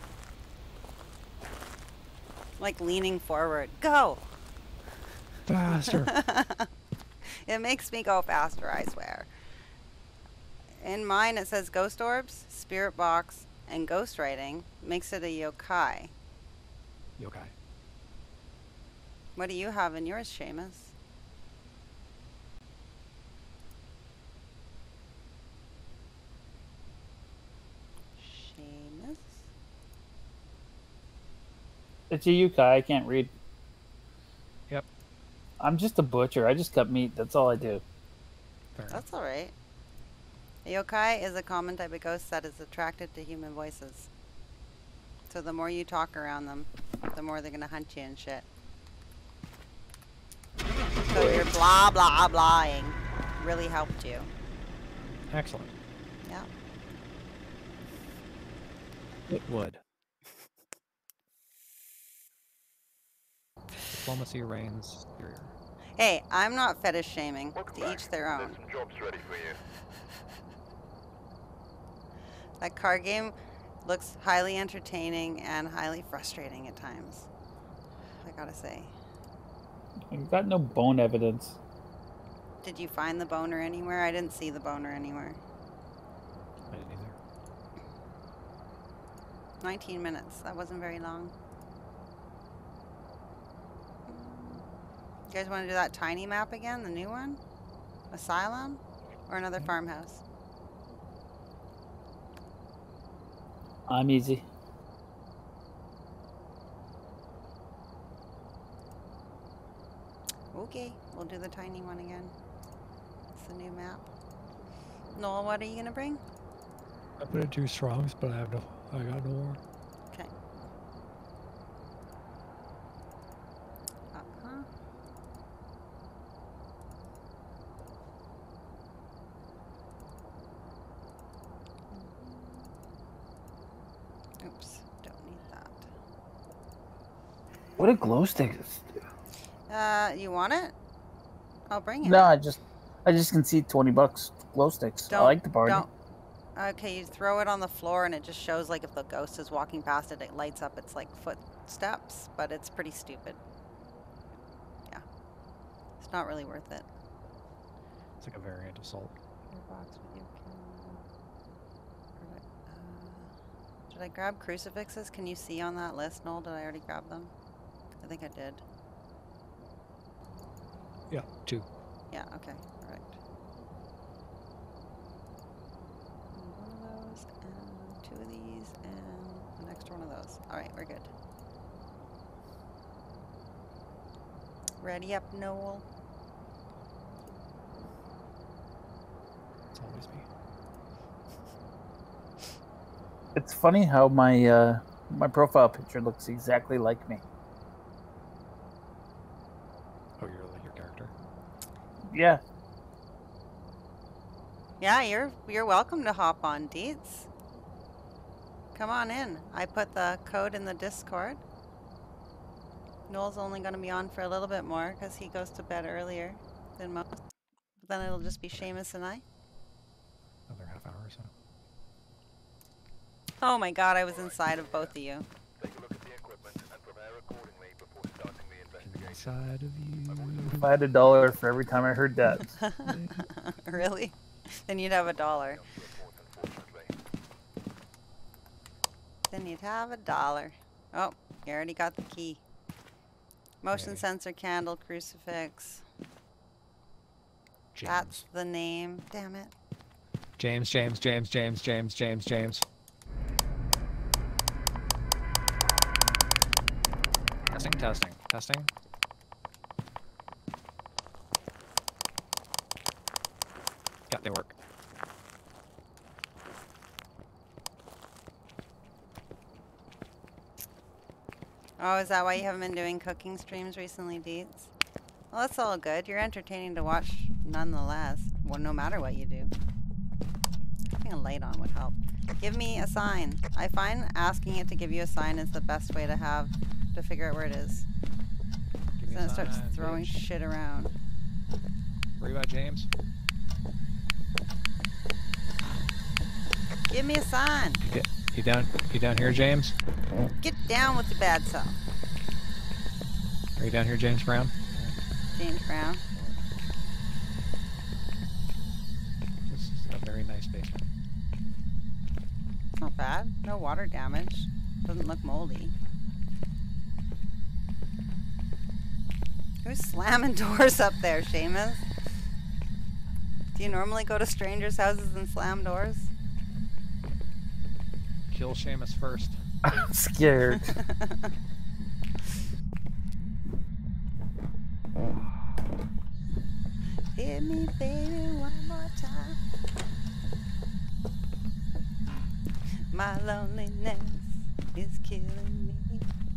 Speaker 1: Like leaning forward. Go!
Speaker 2: Faster.
Speaker 1: It makes me go faster, I swear. In mine it says ghost orbs, spirit box, and ghostwriting. Makes it a yokai.
Speaker 2: Yokai.
Speaker 1: What do you have in yours, Seamus? Seamus?
Speaker 4: It's a yukai. I can't read.
Speaker 2: Yep.
Speaker 4: I'm just a butcher. I just cut meat. That's all I do.
Speaker 2: Fair enough.
Speaker 1: That's alright. A yokai is a common type of ghost that is attracted to human voices. So the more you talk around them, the more they're gonna hunt you and shit. So your blah blah blahing really helped you.
Speaker 2: Excellent.
Speaker 1: Yeah.
Speaker 2: It would. Diplomacy reigns superior.
Speaker 1: Hey, I'm not fetish shaming.
Speaker 3: Welcome
Speaker 1: To
Speaker 3: back.
Speaker 1: each their own.
Speaker 3: There's some jobs ready for you.
Speaker 1: That card game looks highly entertaining and highly frustrating at times. I gotta say.
Speaker 4: I've got no bone evidence.
Speaker 1: Did you find the boner anywhere? I didn't see the boner anywhere.
Speaker 2: I didn't either.
Speaker 1: nineteen minutes. That wasn't very long. You guys want to do that tiny map again? The new one? Asylum? Or another farmhouse?
Speaker 4: I'm easy.
Speaker 1: Okay, we'll do the tiny one again. It's the new map. Noel, what are you gonna bring?
Speaker 2: I put in two strongs, but I have no. I got no more.
Speaker 1: Okay. Uh-huh. Oops, don't need that.
Speaker 4: What a glow stick is.
Speaker 1: Uh, you want it? I'll bring it.
Speaker 4: No, I just, I just can see twenty bucks glow sticks. I like the party.
Speaker 1: Don't. Okay, you throw it on the floor and it just shows like if the ghost is walking past it, it lights up its like footsteps, but it's pretty stupid. Yeah. It's not really worth it.
Speaker 2: It's like a variant of salt.
Speaker 1: Your box with your camera. Perfect. Uh, did I grab crucifixes? Can you see on that list, Noel? Did I already grab them? I think I did.
Speaker 2: Yeah, two.
Speaker 1: Yeah, okay, perfect. those, and two of these, and an extra one of those. Alright, we're good. Ready up, Noel?
Speaker 2: It's always me.
Speaker 4: It's funny how my uh, my profile picture looks exactly like me.
Speaker 2: Oh, you're like your character.
Speaker 4: Yeah.
Speaker 1: Yeah, you're you're welcome to hop on, Deets. Come on in. I put the code in the Discord. Noel's only going to be on for a little bit more because he goes to bed earlier than most. But then it'll just be Seamus and I.
Speaker 2: Another half hour or so.
Speaker 1: Oh my god, I was inside of both of you.
Speaker 3: Take a look at the equipment and prepare accordingly before starting the investigation.
Speaker 2: Inside of you.
Speaker 4: If I had a dollar for every time I heard that.
Speaker 1: Really? Then you'd have a dollar.
Speaker 3: Unfortunately.
Speaker 1: Then you'd have a dollar. Oh, you already got the key. Motion
Speaker 2: Okay.
Speaker 1: sensor, candle, crucifix.
Speaker 2: James.
Speaker 1: That's the name. Damn it.
Speaker 2: James, James, James, James, James, James, James. Testing, testing, testing. Yeah, they work.
Speaker 1: Oh, is that why you haven't been doing cooking streams recently, Deets? Well, that's all good. You're entertaining to watch nonetheless. Well, no matter what you do. Having a light on would help. Give me a sign. I find asking it to give you a sign is the best way to have to figure out where it is.
Speaker 2: Give me
Speaker 1: Then
Speaker 2: a
Speaker 1: it starts
Speaker 2: sign,
Speaker 1: throwing
Speaker 2: bitch.
Speaker 1: shit around.
Speaker 2: Where you at, James?
Speaker 1: Give me a sign.
Speaker 2: You, you down? You down here, James?
Speaker 1: Get down with the bad self.
Speaker 2: Are you down here, James Brown?
Speaker 1: James Brown.
Speaker 2: This is a very nice basement.
Speaker 1: It's not bad. No water damage. Doesn't look moldy. Who's slamming doors up there, Seamus? Do you normally go to strangers' houses and slam doors?
Speaker 2: Kill Seamus first.
Speaker 4: I'm scared.
Speaker 1: Hit me, baby, one more time. My loneliness is killing me.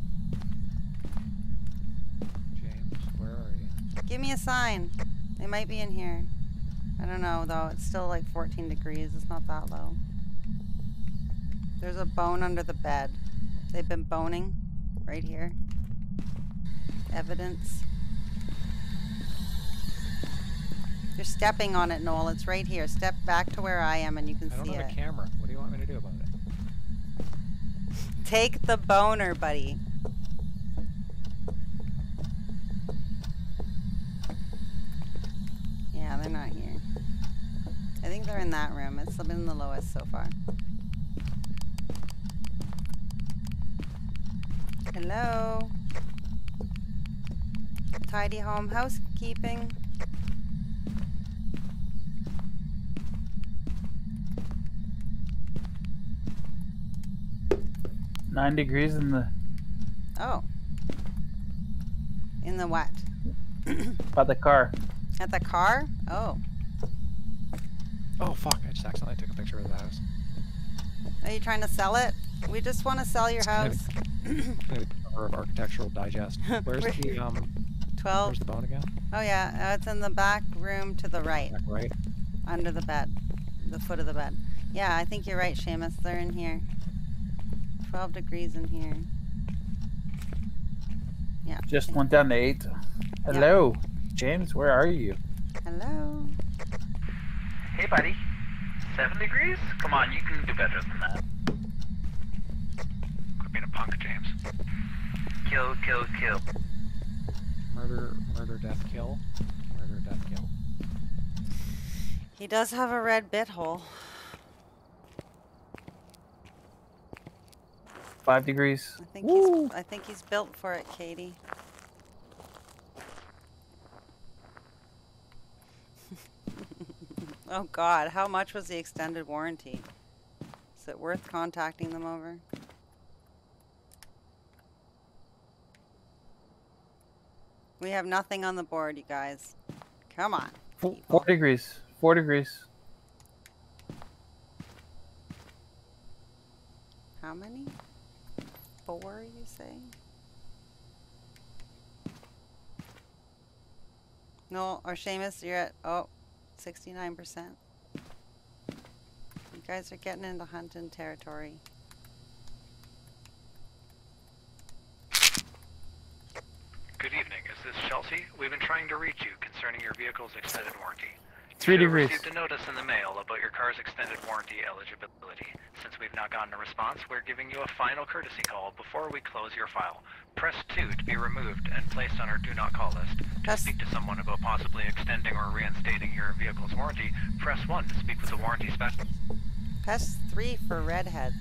Speaker 2: James, where are you?
Speaker 1: Give me a sign. They might be in here. I don't know, though. It's still like fourteen degrees. It's not that low. There's a bone under the bed. They've been boning right here. Evidence. You're stepping on it, Noel. It's right here. Step back to where I am and you can
Speaker 2: I don't
Speaker 1: see
Speaker 2: have
Speaker 1: it.
Speaker 2: a camera. What do you want me to do about it?
Speaker 1: Take the boner, buddy. Yeah, they're not here. I think they're in that room. It's been the lowest so far. Hello? Tidy home housekeeping.
Speaker 4: Nine degrees in the
Speaker 1: Oh. In the what?
Speaker 4: by the car.
Speaker 1: At the car? Oh.
Speaker 2: Oh fuck! I just accidentally took a picture of the house.
Speaker 1: Are you trying to sell it? We just want to sell your house.
Speaker 2: Maybe cover of Architectural Digest. Where's
Speaker 1: We're-
Speaker 2: the um?
Speaker 1: twelve.
Speaker 2: Where's the bone again?
Speaker 1: Oh yeah, uh, it's in the back room to the right.
Speaker 2: Back right.
Speaker 1: Under the bed. The foot of the bed. Yeah, I think you're right, Seamus. They're in here. twelve degrees in here. Yeah.
Speaker 4: Just went down to eight. Hello, James. Where are you?
Speaker 1: Hello.
Speaker 6: Hey, buddy. Seven degrees? Come on, you can do better than that.
Speaker 5: Quit being a punk, James.
Speaker 6: Kill, kill, kill.
Speaker 2: Murder, murder, death, kill. Murder, death, kill.
Speaker 1: He does have a red bit hole.
Speaker 4: Five degrees.
Speaker 1: I think
Speaker 4: Woo.
Speaker 1: he's I think he's built for it, Katie. Oh god, how much was the extended warranty? Is it worth contacting them over? We have nothing on the board, you guys. Come on.
Speaker 4: Four,
Speaker 1: people.
Speaker 4: four degrees. Four degrees.
Speaker 1: How many? Four, you say? No, or Seamus, you're at, oh, sixty-nine percent. You guys are getting into hunting territory.
Speaker 5: Good evening. Is this Chelsea? We've been trying to reach you concerning your vehicle's extended warranty.
Speaker 4: Three
Speaker 5: You should have
Speaker 4: degrees.
Speaker 5: received a notice in the mail about your car's extended warranty eligibility. Since we've not gotten a response, we're giving you a final courtesy call before we close your file. Press two to be removed and placed on our do not call list. To
Speaker 1: Press-
Speaker 5: speak to someone about possibly extending or reinstating your vehicle's warranty, press one to speak with a warranty specialist.
Speaker 1: Press three for redheads.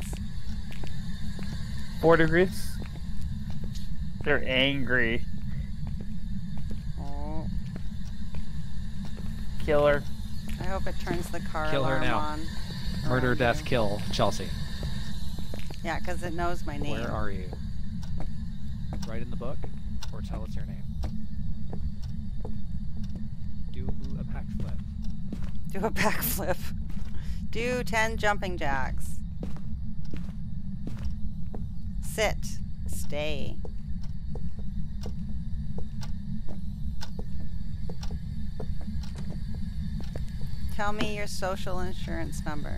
Speaker 4: Four degrees. They're angry.
Speaker 1: Oh,
Speaker 4: Killer.
Speaker 1: I hope it turns the car
Speaker 2: Kill her
Speaker 1: alarm
Speaker 2: now.
Speaker 1: on.
Speaker 2: Murder,
Speaker 1: around
Speaker 2: death,
Speaker 1: you.
Speaker 2: kill. Chelsea.
Speaker 1: Yeah, because it knows my name.
Speaker 2: Where are you? Write in the book, or tell us your name. Do a backflip.
Speaker 1: Do a backflip. Do ten jumping jacks. Sit. Stay. Tell me your social insurance number.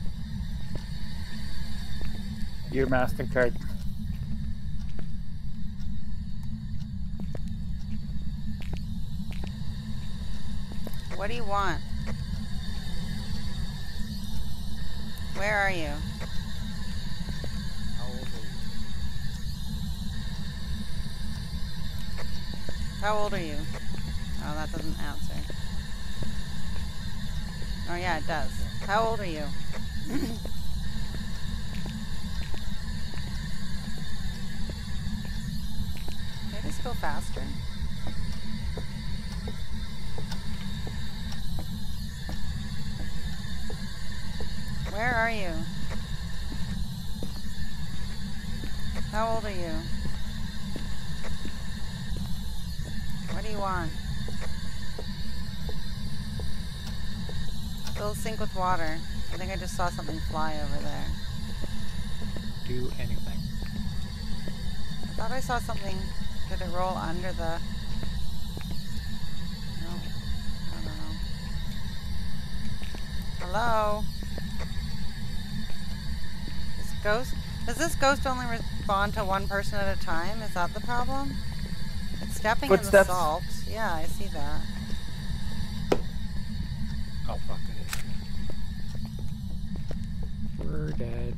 Speaker 4: Your MasterCard.
Speaker 1: What do you want? Where are you?
Speaker 2: How old are you?
Speaker 1: How old are you? Oh, that doesn't answer. Oh yeah, it does. How old are you? Can I just go faster? Where are you? How old are you? What do you want? Fill the sink with water. I think I just saw something fly over there.
Speaker 2: Do anything.
Speaker 1: I thought I saw something. Did it roll under the... No. I don't know. Hello? This ghost... Does this ghost only respond to one person at a time? Is that the problem? It's stepping in the
Speaker 4: Footsteps.
Speaker 1: salt. Yeah, I see that.
Speaker 2: Oh fuck it. We're dead.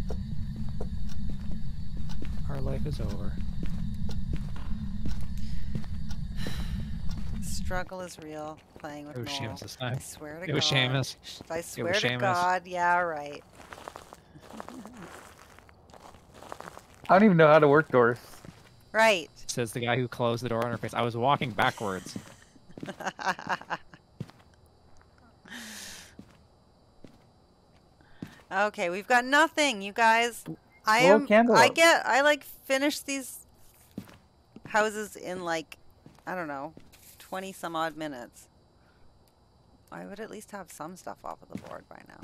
Speaker 2: Our life is over.
Speaker 1: Struggle is real. Playing with
Speaker 2: It was
Speaker 1: Noel.
Speaker 2: Seamus this time.
Speaker 1: I swear to
Speaker 2: It
Speaker 1: God.
Speaker 2: was Seamus.
Speaker 1: Sh- I swear to
Speaker 2: Seamus.
Speaker 1: God. Yeah, right.
Speaker 4: I don't even know how to work doors.
Speaker 1: Right.
Speaker 2: Says the guy who closed the door on her face. I was walking backwards.
Speaker 1: Okay, we've got nothing, you guys. I
Speaker 4: Blow a
Speaker 1: am.
Speaker 4: candle
Speaker 1: I
Speaker 4: out.
Speaker 1: get. I like finish these houses in like, I don't know, twenty some odd minutes. I would at least have some stuff off of the board by now.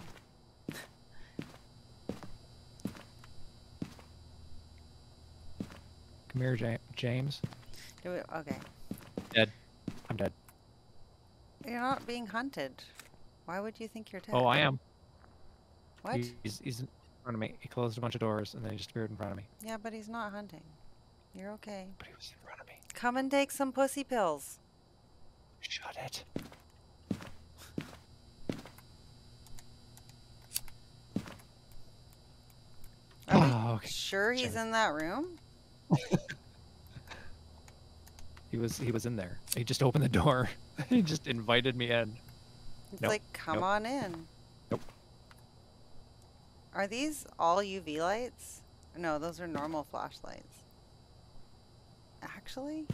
Speaker 2: Come here, Ja- James.
Speaker 1: Do we, okay.
Speaker 2: Dead. I'm dead.
Speaker 1: You're not being hunted. Why would you think you're dead?
Speaker 2: Oh, I am.
Speaker 1: What?
Speaker 2: He- He's, he's in front of me. He closed a bunch of doors and then he just appeared in front of me.
Speaker 1: Yeah, but he's not hunting. You're okay.
Speaker 2: But he was in front of me.
Speaker 1: Come and take some pussy pills.
Speaker 2: Shut it.
Speaker 1: Are we
Speaker 2: Oh, okay.
Speaker 1: sure he's
Speaker 2: Sure.
Speaker 1: in that room?
Speaker 2: He was he was in there. He just opened the door. He just invited me in.
Speaker 1: It's
Speaker 2: Nope,
Speaker 1: like, come
Speaker 2: nope.
Speaker 1: on in.
Speaker 2: Nope.
Speaker 1: Are these all U V lights? No, those are normal flashlights. Actually?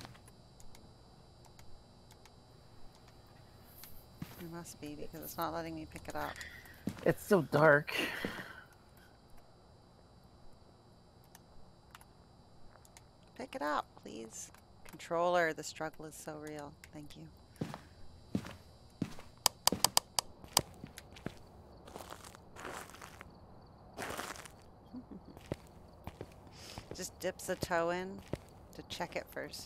Speaker 1: It must be because it's not letting me pick it up.
Speaker 4: It's so dark.
Speaker 1: pick it up, please. Controller, the struggle is so real. Thank you. Just dips a toe in to check it first.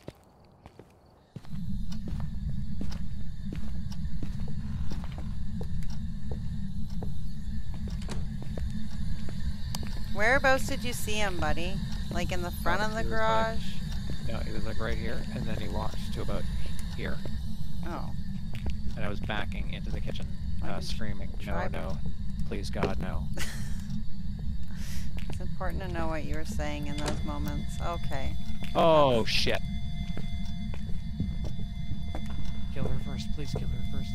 Speaker 1: Whereabouts did you see him, buddy? Like in the front
Speaker 2: Uh,
Speaker 1: of the
Speaker 2: he was like-
Speaker 1: garage?
Speaker 2: No, he was like right here, and then he walked to about here,
Speaker 1: Oh.
Speaker 2: and I was backing into the kitchen,
Speaker 1: I
Speaker 2: uh,
Speaker 1: can
Speaker 2: screaming, "No,
Speaker 1: try-
Speaker 2: no, please God, no!"
Speaker 1: It's important to know what you were saying in those moments. Okay.
Speaker 2: Oh shit! Kill her first, please kill her first.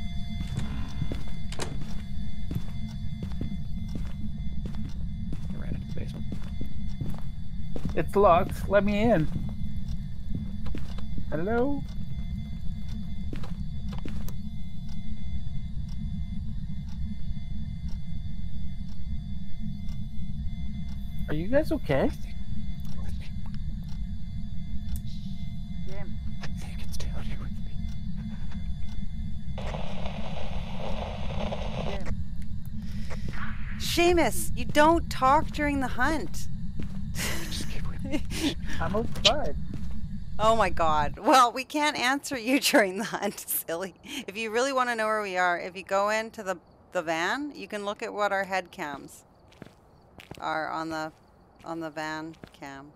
Speaker 2: I ran into the basement.
Speaker 4: It's locked. Let me in. Hello? Are you guys okay?
Speaker 2: You're with me.
Speaker 4: Damn.
Speaker 2: I think it's down here with me.
Speaker 1: Seamus, you don't talk during the hunt.
Speaker 2: Just keep with me.
Speaker 4: I'm outside.
Speaker 1: Oh my god. Well, we can't answer you during the hunt, silly. If you really want to know where we are, if you go into the, the van, you can look at what our head cams are on the on the van cam.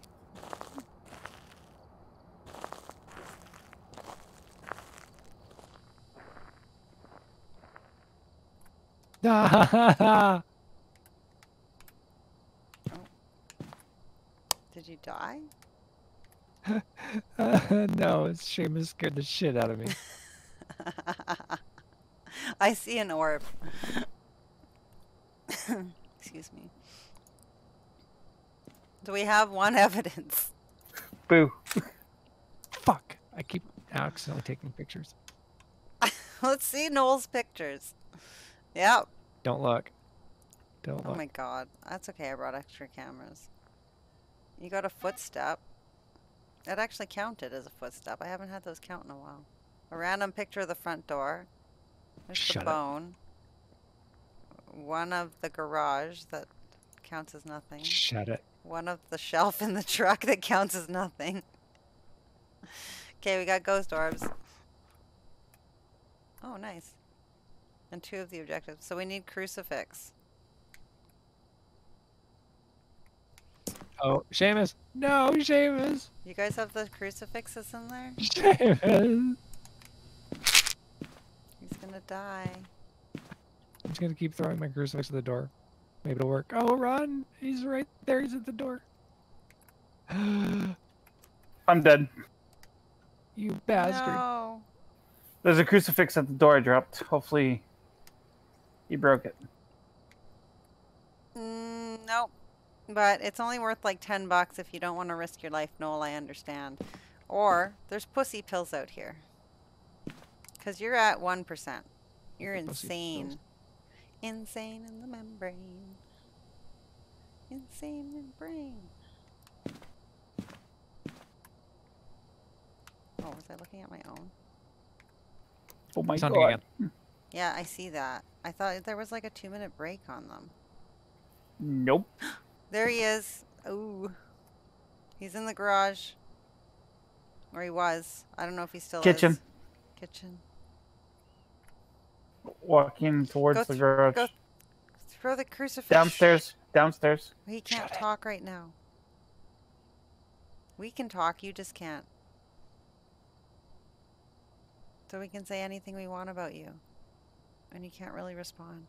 Speaker 1: Did you die?
Speaker 2: No, it's Seamus scared the shit out of me.
Speaker 1: I see an orb. Excuse me. Do we have one evidence?
Speaker 4: Boo.
Speaker 2: Fuck! I keep accidentally taking pictures.
Speaker 1: Let's see Noel's pictures. Yep.
Speaker 2: Don't look. Don't
Speaker 1: Oh
Speaker 2: look.
Speaker 1: my god. That's okay, I brought extra cameras. You got a footstep. It actually counted as a footstep. I haven't had those count in a while. A random picture of the front door. There's
Speaker 2: Shut
Speaker 1: the
Speaker 2: up.
Speaker 1: bone. One of the garage that counts as nothing.
Speaker 2: Shut it.
Speaker 1: One of the shelf in the truck that counts as nothing. Okay, we got ghost orbs. Oh, nice. And two of the objectives. So we need crucifix.
Speaker 2: Oh, Seamus! No, Seamus!
Speaker 1: You guys have the crucifixes in there?
Speaker 2: Seamus!
Speaker 1: He's gonna die.
Speaker 2: I'm just gonna keep throwing my crucifix at the door. Maybe it'll work. Oh, run! He's right there. He's at the door.
Speaker 4: I'm dead.
Speaker 2: You bastard!
Speaker 1: No.
Speaker 4: There's a crucifix at the door I dropped. Hopefully, he broke it.
Speaker 1: Mm, nope. But it's only worth like ten bucks if you don't want to risk your life, Noel, I understand. Or, there's pussy pills out here. Because you're at one percent. You're
Speaker 2: Pussy
Speaker 1: insane.
Speaker 2: pills.
Speaker 1: Insane in the membrane. Insane in brain. Oh, was I looking at my own?
Speaker 4: Oh my
Speaker 2: He's hunting
Speaker 4: god.
Speaker 2: again.
Speaker 1: Yeah, I see that. I thought there was like a two minute break on them.
Speaker 4: Nope.
Speaker 1: There he is. Ooh. He's in the garage. Or he was. I don't know if he still
Speaker 4: Kitchen.
Speaker 1: is. Kitchen.
Speaker 4: Walking towards
Speaker 1: Go
Speaker 4: the
Speaker 1: th-
Speaker 4: garage.
Speaker 1: go- Throw the crucifix.
Speaker 4: Downstairs. Downstairs.
Speaker 1: He can't
Speaker 2: Shut it.
Speaker 1: talk right now. We can talk, you just can't. So we can say anything we want about you. And you can't really respond.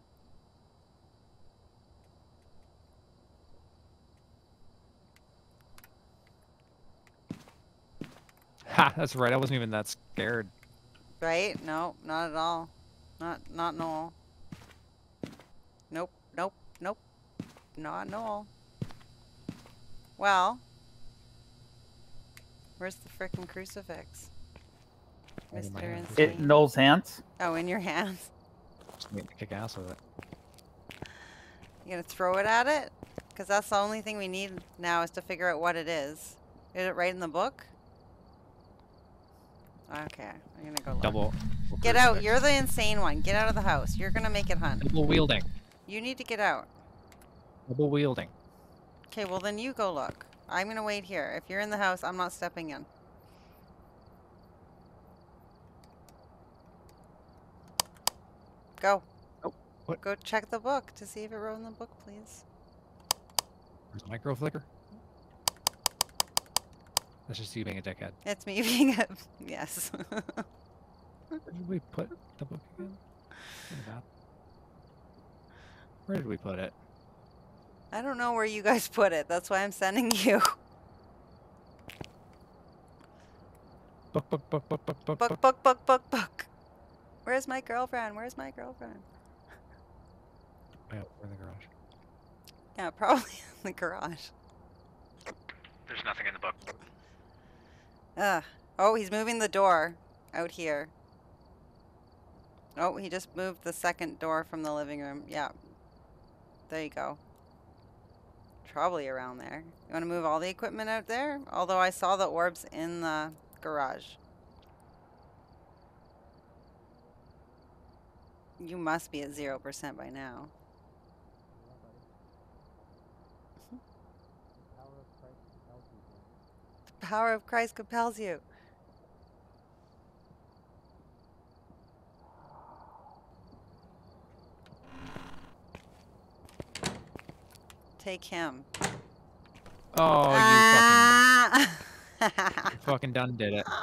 Speaker 2: Ha! That's right. I wasn't even that scared.
Speaker 1: Right? No, not at all. Not not Noel. Nope, nope, nope. Not Noel. Well, where's the frickin' crucifix?
Speaker 2: Right in my
Speaker 1: Mister
Speaker 2: hand.
Speaker 4: It
Speaker 1: Insane.
Speaker 4: Noel's hands.
Speaker 1: Oh, in your hands.
Speaker 2: Just need to kick ass with it.
Speaker 1: You gonna throw it at it? Because that's the only thing we need now is to figure out what it is. Is it right in the book? Okay, I'm gonna go look.
Speaker 2: Double.
Speaker 1: Get out. You're the insane one. Get out of the house. You're gonna make it hunt.
Speaker 2: Double wielding.
Speaker 1: You need to get out.
Speaker 2: Double wielding.
Speaker 1: Okay, well then you go look. I'm gonna wait here. If you're in the house, I'm not stepping in. Go.
Speaker 2: Oh, what?
Speaker 1: Go check the book to see if it wrote in the book, please.
Speaker 2: Where's the micro flicker? That's just you being a dickhead.
Speaker 1: It's me being a... Yes.
Speaker 2: Where did we put the book again? In the bath. Where did we put it?
Speaker 1: I don't know where you guys put it. That's why I'm sending you.
Speaker 2: Book, book, book, book, book, book,
Speaker 1: Book, book, book, book, book. Where's my girlfriend? Where's my girlfriend?
Speaker 2: Yeah, we're in the garage.
Speaker 1: Yeah, probably in the garage.
Speaker 5: There's nothing in the book.
Speaker 1: Ugh. Oh, he's moving the door out here. Oh, he just moved the second door from the living room. Yeah. There you go. Probably around there. You want to move all the equipment out there? Although I saw the orbs in the garage. You must be at zero percent by now. The power of Christ compels you. Take him.
Speaker 2: Oh, you
Speaker 1: Ah!
Speaker 2: fucking, you fucking done did it.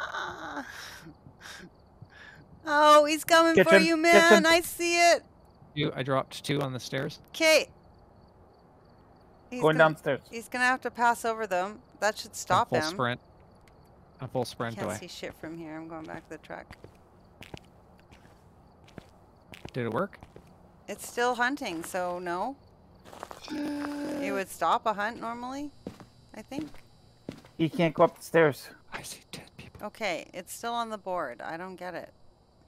Speaker 1: Oh, he's coming for
Speaker 4: Kitchen,
Speaker 1: you, man.
Speaker 4: kitchen.
Speaker 1: I see it.
Speaker 2: You, I dropped two on the stairs.
Speaker 1: Okay. He's
Speaker 4: Going
Speaker 1: gonna,
Speaker 4: downstairs.
Speaker 1: He's gonna have to pass over them. That should stop
Speaker 2: full
Speaker 1: him.
Speaker 2: sprint. A full sprint
Speaker 1: Can't
Speaker 2: away.
Speaker 1: see shit from here. I'm going back to the truck.
Speaker 2: Did it work?
Speaker 1: It's still hunting, so no. It would stop a hunt normally, I think.
Speaker 4: He can't go up the stairs.
Speaker 2: I see dead people.
Speaker 1: Okay, it's still on the board. I don't get it.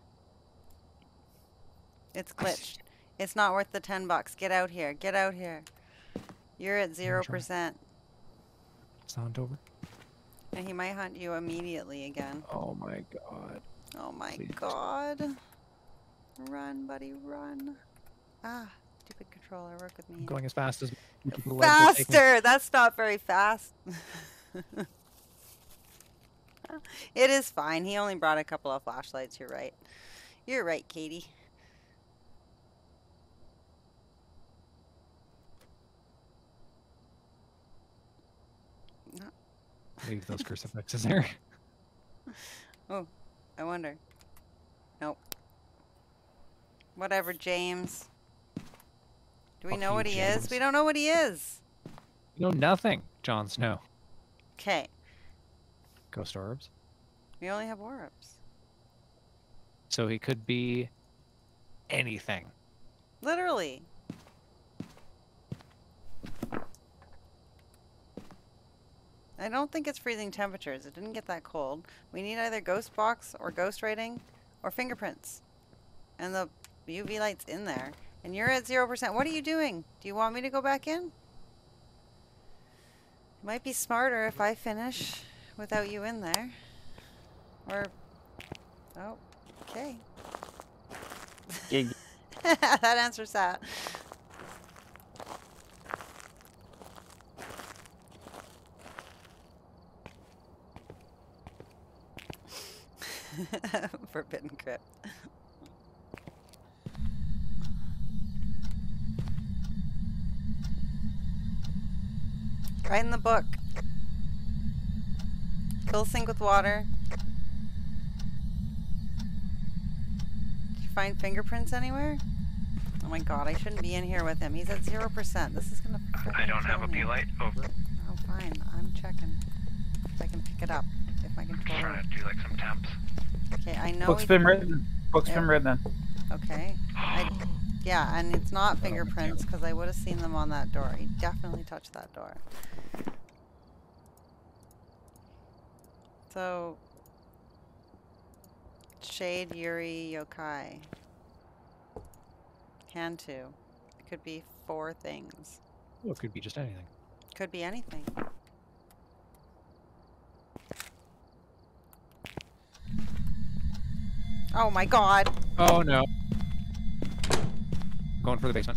Speaker 1: It's
Speaker 2: I see
Speaker 1: glitched. It's not worth the ten bucks. Get out here. Get out here. You're at zero percent.
Speaker 2: Sound over.
Speaker 1: And he might hunt you immediately again.
Speaker 2: Oh my god.
Speaker 1: Oh my
Speaker 2: Please.
Speaker 1: god. Run, buddy, run. Ah, stupid controller. Work with me.
Speaker 2: I'm going as fast as the legs will take me.
Speaker 1: Faster! That's not very fast. It is fine. He only brought a couple of flashlights. You're right. You're right, Katie.
Speaker 2: Leave those crucifixes there.
Speaker 1: Oh, I wonder. Nope. Whatever, James. Do we
Speaker 2: Fuck
Speaker 1: know
Speaker 2: you,
Speaker 1: what he
Speaker 2: James.
Speaker 1: is? We don't know what he is.
Speaker 2: You know nothing, Jon Snow.
Speaker 1: Okay.
Speaker 2: Ghost orbs.
Speaker 1: We only have orbs.
Speaker 2: So he could be anything.
Speaker 1: Literally. I don't think it's freezing temperatures. It didn't get that cold. We need either ghost box or ghost writing or fingerprints. And the U V light's in there. And you're at zero percent. What are you doing? Do you want me to go back in? It might be smarter if I finish without you in there. Or... Oh, okay.
Speaker 4: Gig.
Speaker 1: That answers that. Forbidden Crypt. Right in the book. Fill sink with water. Did you find fingerprints anywhere? Oh my god, I shouldn't be in here with him. He's at zero percent. This is gonna
Speaker 5: I don't
Speaker 1: frickin'
Speaker 5: have a
Speaker 1: kill me.
Speaker 5: P-light. Over.
Speaker 1: Oh, fine. I'm checking. If I can pick it up. If my
Speaker 5: Just
Speaker 1: controller...
Speaker 5: trying to do like some temps.
Speaker 1: Okay, I know...
Speaker 4: Book's
Speaker 1: we-
Speaker 4: been written. Book's been
Speaker 1: Yeah.
Speaker 4: written.
Speaker 1: Okay. I, yeah, and it's not fingerprints because I would have seen them on that door. He definitely touched that door. So, Shade, Yuri, Yokai. Hantu. It could be four things.
Speaker 2: Well, it could be just anything.
Speaker 1: Could be anything. Oh my god.
Speaker 2: Oh no. Going for the basement.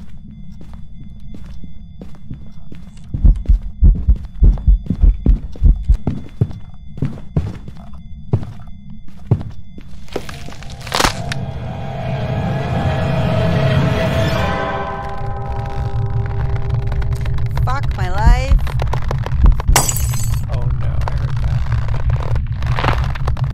Speaker 1: Fuck my life.
Speaker 2: Oh no, I heard that.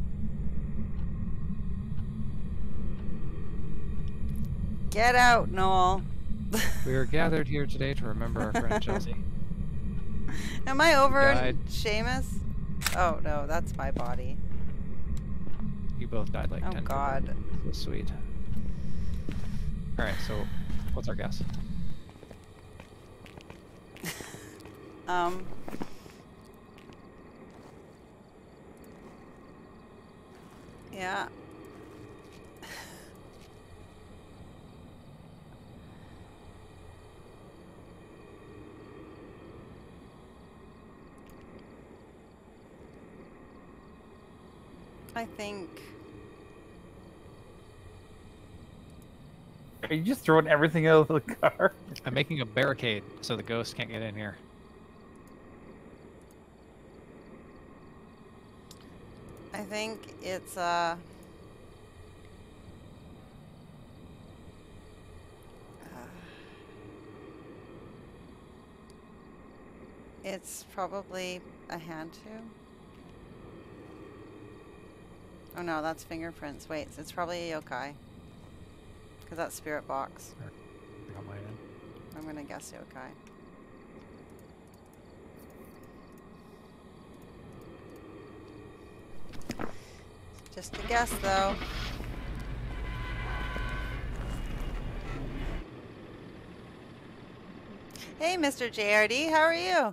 Speaker 1: Get out, Noel.
Speaker 2: We are gathered here today to remember our friend Chelsea.
Speaker 1: Am I over
Speaker 2: died.
Speaker 1: Seamus? Oh no, that's my body.
Speaker 2: You both died like
Speaker 1: Oh
Speaker 2: ten
Speaker 1: god.
Speaker 2: So sweet. Alright, so what's our guess?
Speaker 1: Um. Yeah. I think.
Speaker 4: Are you just throwing everything out of the car?
Speaker 2: I'm making a barricade so the ghost can't get in here.
Speaker 1: I think it's uh. It's probably a hand tube. Oh no, that's fingerprints. Wait, it's probably a yokai. Because that's spirit box.
Speaker 2: I got mine in.
Speaker 1: I'm gonna guess yokai. Just a guess though. Hey Mister J R D, how are you?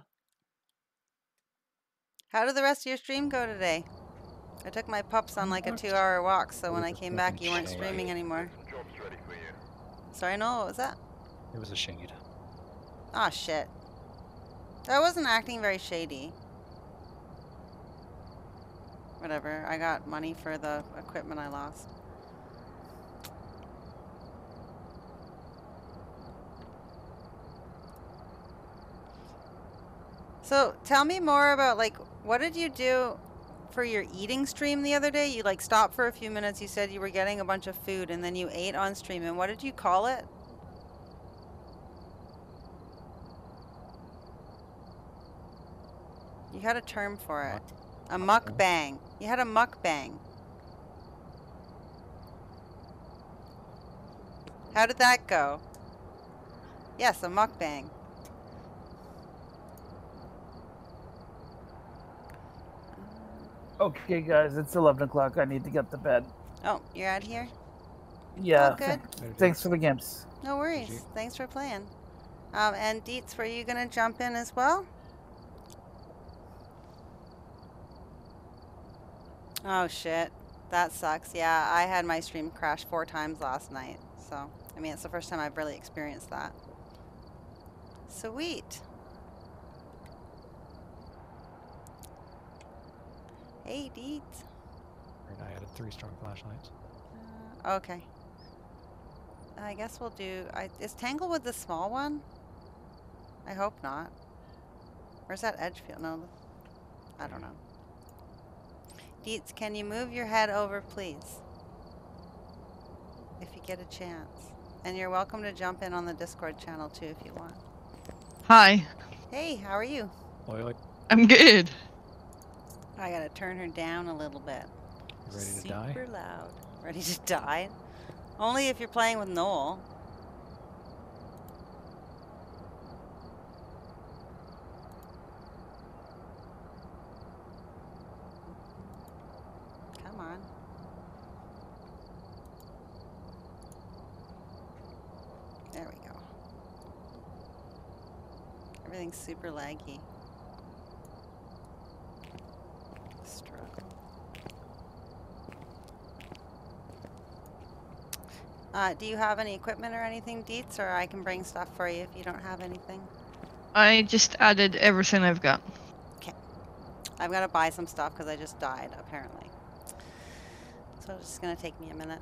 Speaker 1: How did the rest of your stream go today? I took my pups on like a two hour walk, so when I came back you weren't streaming anymore.
Speaker 3: Job's ready for you.
Speaker 1: Sorry, no, what was that?
Speaker 2: It was a shade.
Speaker 1: Aw, shit. That wasn't acting very shady. Whatever, I got money for the equipment I lost. So, tell me more about, like, what did you do for your eating stream the other day? You, like, stopped for a few minutes, you said you were getting a bunch of food, and then you ate on stream, and what did you call it? You had a term for it. A mukbang. You had a mukbang. How did that go? Yes, a mukbang.
Speaker 4: Okay, guys, it's eleven o'clock. I need to get to bed.
Speaker 1: Oh, you're out here?
Speaker 4: Yeah.
Speaker 1: Oh, good.
Speaker 4: th- thanks for the games.
Speaker 1: No worries. Thanks for playing. Um, and Dietz, were you gonna jump in as well? Oh shit, that sucks. Yeah, I had my stream crash four times last night. So, I mean, it's the first time I've really experienced that. Sweet. Hey, Dietz.
Speaker 2: I added three strong flashlights.
Speaker 1: Uh, okay. I guess we'll do... I, is Tanglewood the small one? I hope not. Where's that Edgefield? No, I don't know. Dietz, can you move your head over, please? If you get a chance. And you're welcome to jump in on the Discord channel, too, if you want.
Speaker 7: Hi,
Speaker 1: Hey, how are you?
Speaker 2: Oily,
Speaker 7: I'm good.
Speaker 1: I gotta turn her down a little bit.
Speaker 2: you ready to
Speaker 1: Super
Speaker 2: die?
Speaker 1: loud. Ready to die? Only if you're playing with Noel. Come on. There we go. Everything's super laggy. Struggle. Uh, do you have any equipment or anything, Dietz, or I can bring stuff for you if you don't have anything?
Speaker 7: I just added everything I've got.
Speaker 1: I've got to buy some stuff because I just died, apparently. So it's just gonna take me a minute.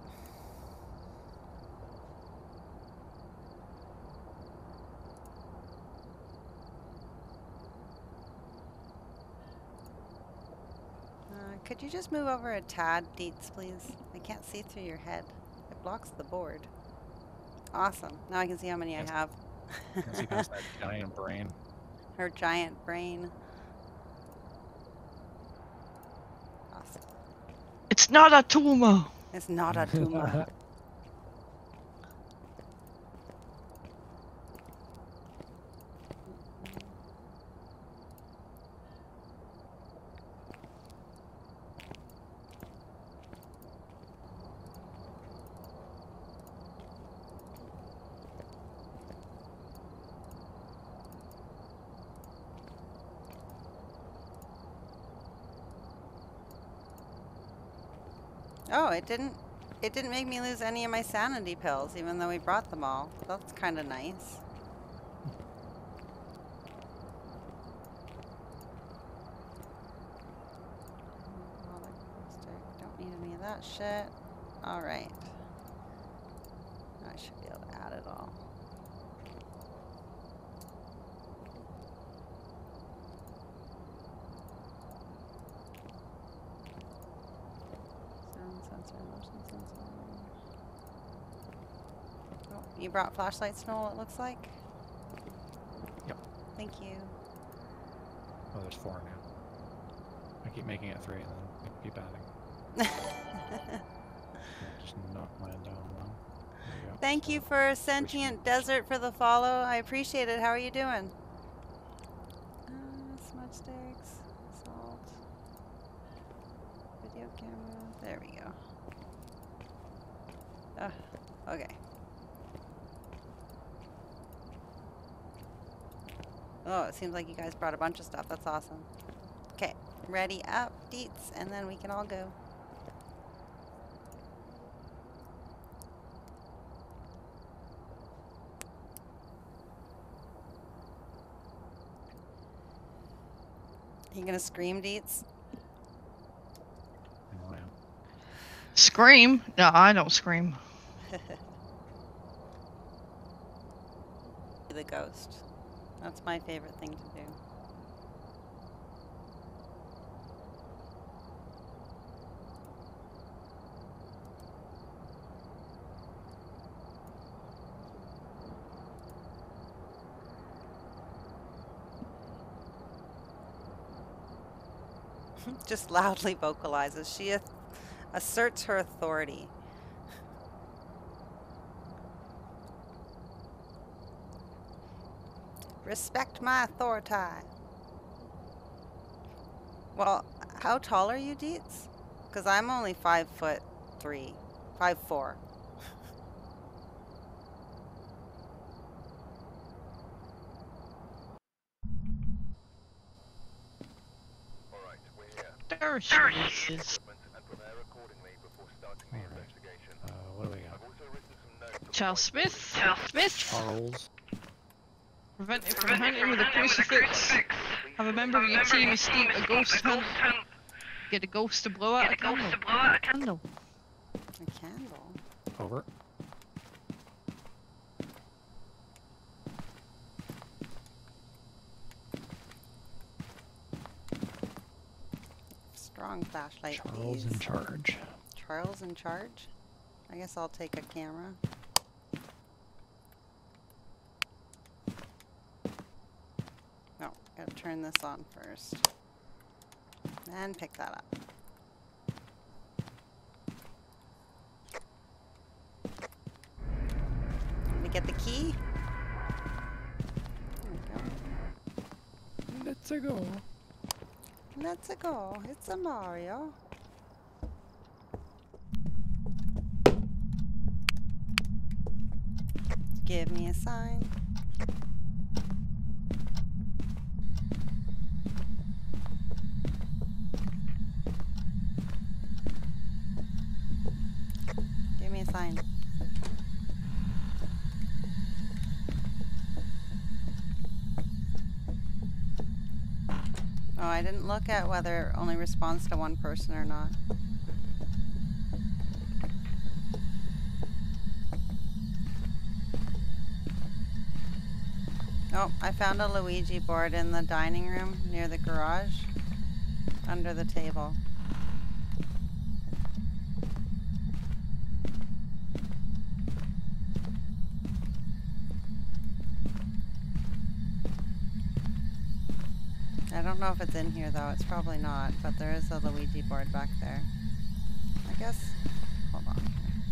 Speaker 1: Uh, could you just move over a tad, Deets, please? I can't see through your head. It blocks the board. Awesome. Now I can see how many
Speaker 2: Yes.
Speaker 1: I have.
Speaker 2: You can see past that giant brain.
Speaker 1: Her giant brain. Awesome.
Speaker 7: It's not a tumor.
Speaker 1: It's not a tumor. Oh, it didn't it didn't make me lose any of my sanity pills, even though we brought them all. That's kind of nice. Don't need any of that shit. Alright. I should be able to add it all. Sensor, motion sensor. Oh, you brought flashlights, Noel, it looks like?
Speaker 2: Yep.
Speaker 1: Thank you.
Speaker 2: Oh, there's four now. I keep making it three and then I keep adding. Just knock mine down one. There you go.
Speaker 1: Thank you
Speaker 2: So,
Speaker 1: for Sentient Desert for the follow. I appreciate it. How are you doing? Uh, smudge sticks, salt, video camera. There we go. Oh, okay. Oh, it seems like you guys brought a bunch of stuff. That's awesome. Okay, ready up, Deets, and then we can all go. You gonna scream, Deets?
Speaker 2: I know I am.
Speaker 7: Scream? No, I don't scream.
Speaker 1: The ghost. That's my favorite thing to do. Just loudly vocalizes. She ath- asserts her authority. Respect my authority. Well, how tall are you, Deets? Because I'm only five foot three, five four.
Speaker 3: Alright, we're here.
Speaker 7: There she is.
Speaker 3: Equipment and prepare accordingly before starting the
Speaker 2: Alright.
Speaker 3: investigation.
Speaker 2: Uh, what do we got?
Speaker 3: I've also written some notes on the
Speaker 7: Charles
Speaker 3: whiteboard.
Speaker 7: Smith. Charles Smith.
Speaker 2: Charles.
Speaker 7: Prevent it from hunting with a crucifix. Have a member of your team escape a ghost hunt. Get a ghost to blow out a candle. Candle.
Speaker 1: A candle.
Speaker 2: Over.
Speaker 1: Strong flashlight,
Speaker 2: Charles
Speaker 1: please.
Speaker 2: in charge.
Speaker 1: Charles in charge? I guess I'll take a camera. No, gotta turn this on first. And pick that up. Let me get the key. There we go.
Speaker 2: Let's go.
Speaker 1: Let's go. It's a Mario. Give me a sign. Give me a sign. Oh, I didn't look at whether it only responds to one person or not. Oh, I found a Luigi board in the dining room near the garage, under the table. I don't know if it's in here though, it's probably not, but there is a Luigi board back there. I guess, hold on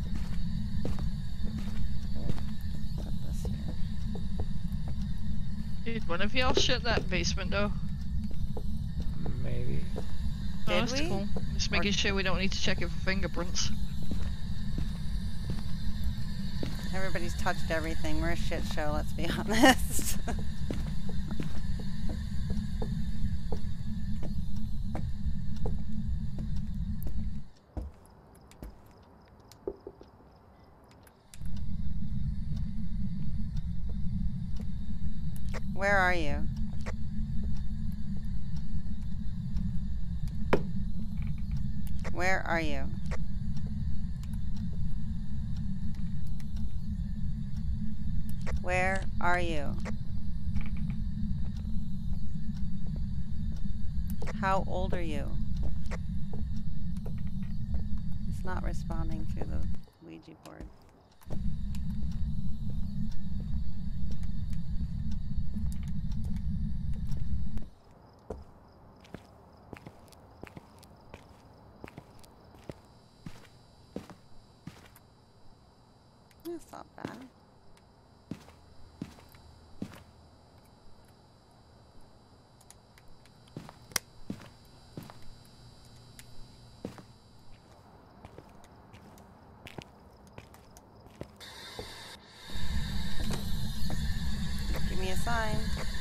Speaker 1: here. Put this here.
Speaker 7: Did one of y'all shut that basement door?
Speaker 2: Maybe.
Speaker 7: Oh,
Speaker 1: Did
Speaker 7: that's
Speaker 1: we?
Speaker 7: cool. Just making sure we don't need to check it for fingerprints.
Speaker 1: Everybody's touched everything, we're a shit show, let's be honest. Where are you? Where are you? Where are you? How old are you? It's not responding to the Ouija board. That's not bad. Give me a sign.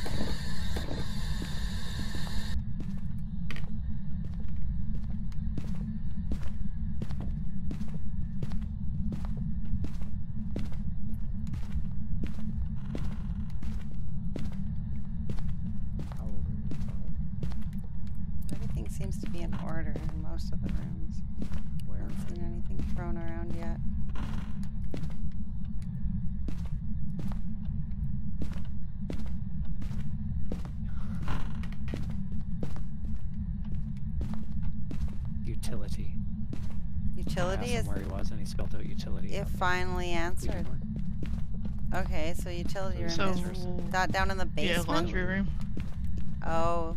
Speaker 2: How old are you?
Speaker 1: Everything seems to be in order in most of the rooms.
Speaker 2: Where
Speaker 1: I haven't
Speaker 2: are
Speaker 1: seen
Speaker 2: you?
Speaker 1: anything thrown around yet.
Speaker 2: Utility.
Speaker 1: Utility
Speaker 2: I asked
Speaker 1: is
Speaker 2: him where he was, and he spelled out utility.
Speaker 1: it
Speaker 2: on the
Speaker 1: finally
Speaker 2: Ouija
Speaker 1: answered.
Speaker 2: board.
Speaker 1: Okay, so utility room
Speaker 7: So,
Speaker 1: is that down in the
Speaker 7: yeah,
Speaker 1: basement?
Speaker 7: laundry room.
Speaker 1: Oh.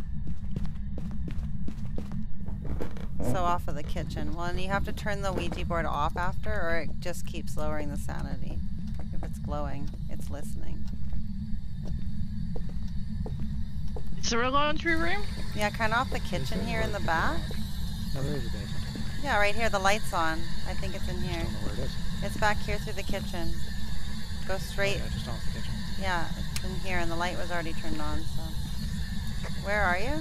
Speaker 1: So off of the kitchen. Well, and you have to turn the Ouija board off after, or it just keeps lowering the sanity. If it's glowing, it's listening.
Speaker 7: Is there a laundry room?
Speaker 1: Yeah, kind of off the
Speaker 2: Is
Speaker 1: kitchen
Speaker 2: there
Speaker 1: here in the
Speaker 2: or is it
Speaker 1: back.
Speaker 2: No, there is a basement.
Speaker 1: Yeah, right here. The light's on. I think it's in
Speaker 2: I
Speaker 1: here.
Speaker 2: don't know where it is.
Speaker 1: It's back here through the kitchen. Go
Speaker 2: Oh,
Speaker 1: straight.
Speaker 2: yeah, just off the kitchen.
Speaker 1: Yeah, it's in here, and the light was already turned on. So, where are you?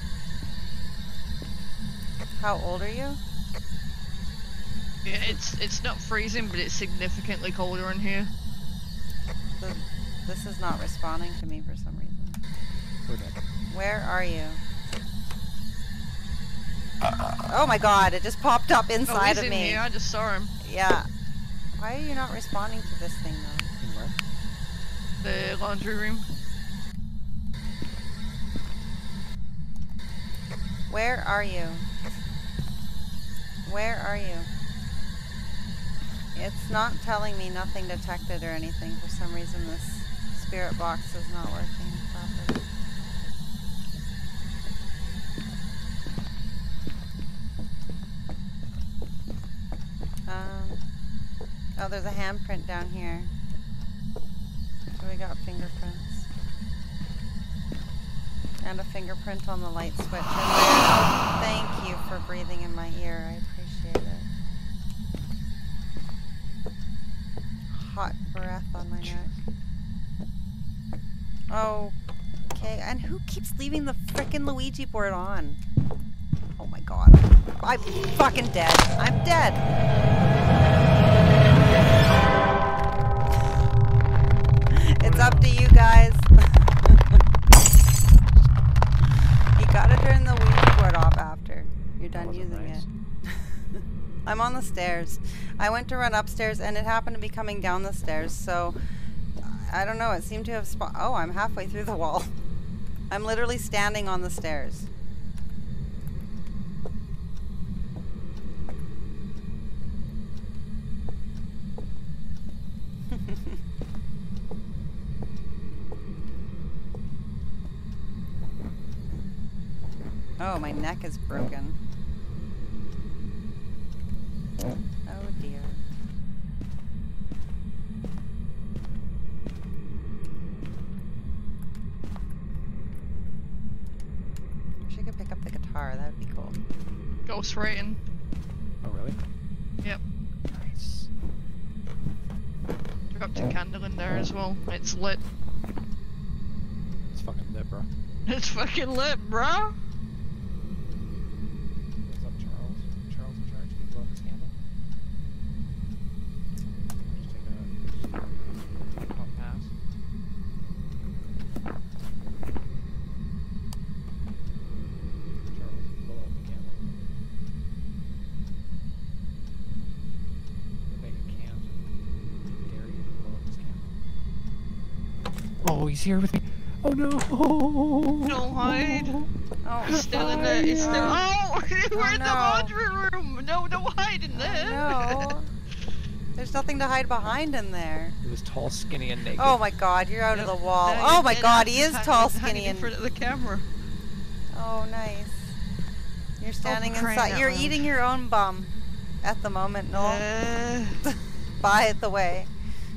Speaker 1: How old are you?
Speaker 7: Yeah, it's it's not freezing, but it's significantly colder in here.
Speaker 1: The, this is not responding to me for some reason.
Speaker 2: We're dead.
Speaker 1: Where are you? Oh my god, it just popped up
Speaker 7: Oh,
Speaker 1: inside
Speaker 7: he's
Speaker 1: of
Speaker 7: in
Speaker 1: me.
Speaker 7: here. I just saw him.
Speaker 1: Yeah. Why are you not responding to this thing though?
Speaker 2: In where?
Speaker 7: The laundry room.
Speaker 1: Where are you? Where are you? It's not telling me nothing detected or anything. For some reason this spirit box is not working properly. Um, oh, there's a handprint down here. So we got fingerprints. And a fingerprint on the light switch. And there, oh, thank you for breathing in my ear. I appreciate it. Hot breath on my neck. Oh, okay. And who keeps leaving the frickin' Luigi board on? Oh my god. I'm fucking dead. I'm dead. It's up to you guys. You gotta turn the Ouija board off after you're done
Speaker 2: wasn't
Speaker 1: using
Speaker 2: nice.
Speaker 1: it. I'm on the stairs. I went to run upstairs and it happened to be coming down the stairs, so I don't know. It seemed to have spawned. Oh, I'm halfway through the wall. I'm literally standing on the stairs. Oh, my neck is broken. Oh dear. Wish I could pick up the guitar, that would be cool.
Speaker 7: Ghost writing.
Speaker 2: Oh, really?
Speaker 7: Yep.
Speaker 2: Nice.
Speaker 7: Dropped a candle in there as well. It's lit.
Speaker 2: It's fucking lit, bro.
Speaker 7: It's fucking lit, bruh.
Speaker 2: What's up, Charles? Charles in charge. Can you blow up this candle? Just take a just pop pass. Charles, blow up the candle. I think it can't. Dare you to blow up this candle. Oh, he's here with me. Oh no!
Speaker 7: Don't hide.
Speaker 1: Oh,
Speaker 7: It's still in there. It's still. Oh, we're in the
Speaker 1: no.
Speaker 7: laundry room. No, don't hide in there.
Speaker 1: no. There's nothing to hide behind in there.
Speaker 2: He was tall, skinny, and naked.
Speaker 1: Oh my god, you're out
Speaker 7: Yep.
Speaker 1: of the wall.
Speaker 7: Now
Speaker 1: Oh
Speaker 7: you're
Speaker 1: my
Speaker 7: dead
Speaker 1: god,
Speaker 7: ass
Speaker 1: he is
Speaker 7: hanging-
Speaker 1: tall,
Speaker 7: hanging
Speaker 1: skinny,
Speaker 7: in
Speaker 1: and...
Speaker 7: front of the camera.
Speaker 1: Oh, nice. You're standing
Speaker 7: crying
Speaker 1: inside.
Speaker 7: out
Speaker 1: You're
Speaker 7: loud.
Speaker 1: eating your own bum at the moment, Noel.
Speaker 7: Uh,
Speaker 1: Buy it the way.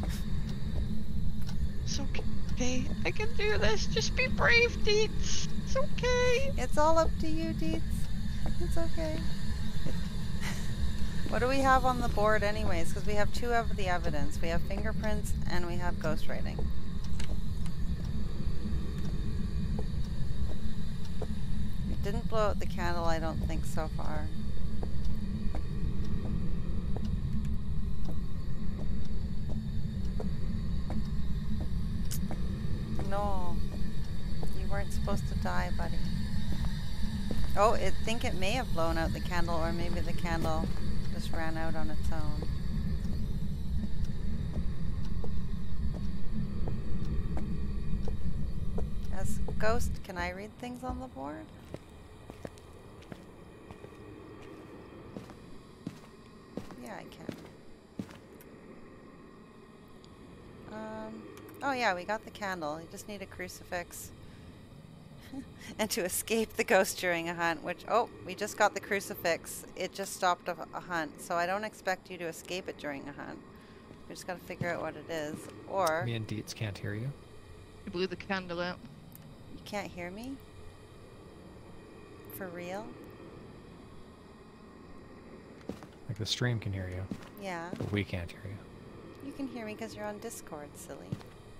Speaker 7: it's okay. I can do this. Just be brave, Deets. It's okay.
Speaker 1: It's all up to you, Deets. It's okay. What do we have on the board anyways? Because we have two of the evidence. We have fingerprints and we have ghostwriting. It didn't blow out the candle, I don't think, so far. No. You weren't supposed to die, buddy. Oh, I think it may have blown out the candle, or maybe the candle just ran out on its own. As Ghost, can I read things on the board? Yeah, I can. Um, oh yeah, we got the candle. You just need a crucifix. And to escape the ghost during a hunt, which, oh, we just got the crucifix. It just stopped a, a hunt, so I don't expect you to escape it during a hunt. We just gotta figure out what it is. Or,
Speaker 2: Me and Deets can't hear you.
Speaker 7: You blew the candle out.
Speaker 1: you can't hear me? For real?
Speaker 2: Like the stream can hear you,
Speaker 1: Yeah,
Speaker 2: but we can't hear you.
Speaker 1: you can hear me because you're on Discord, silly.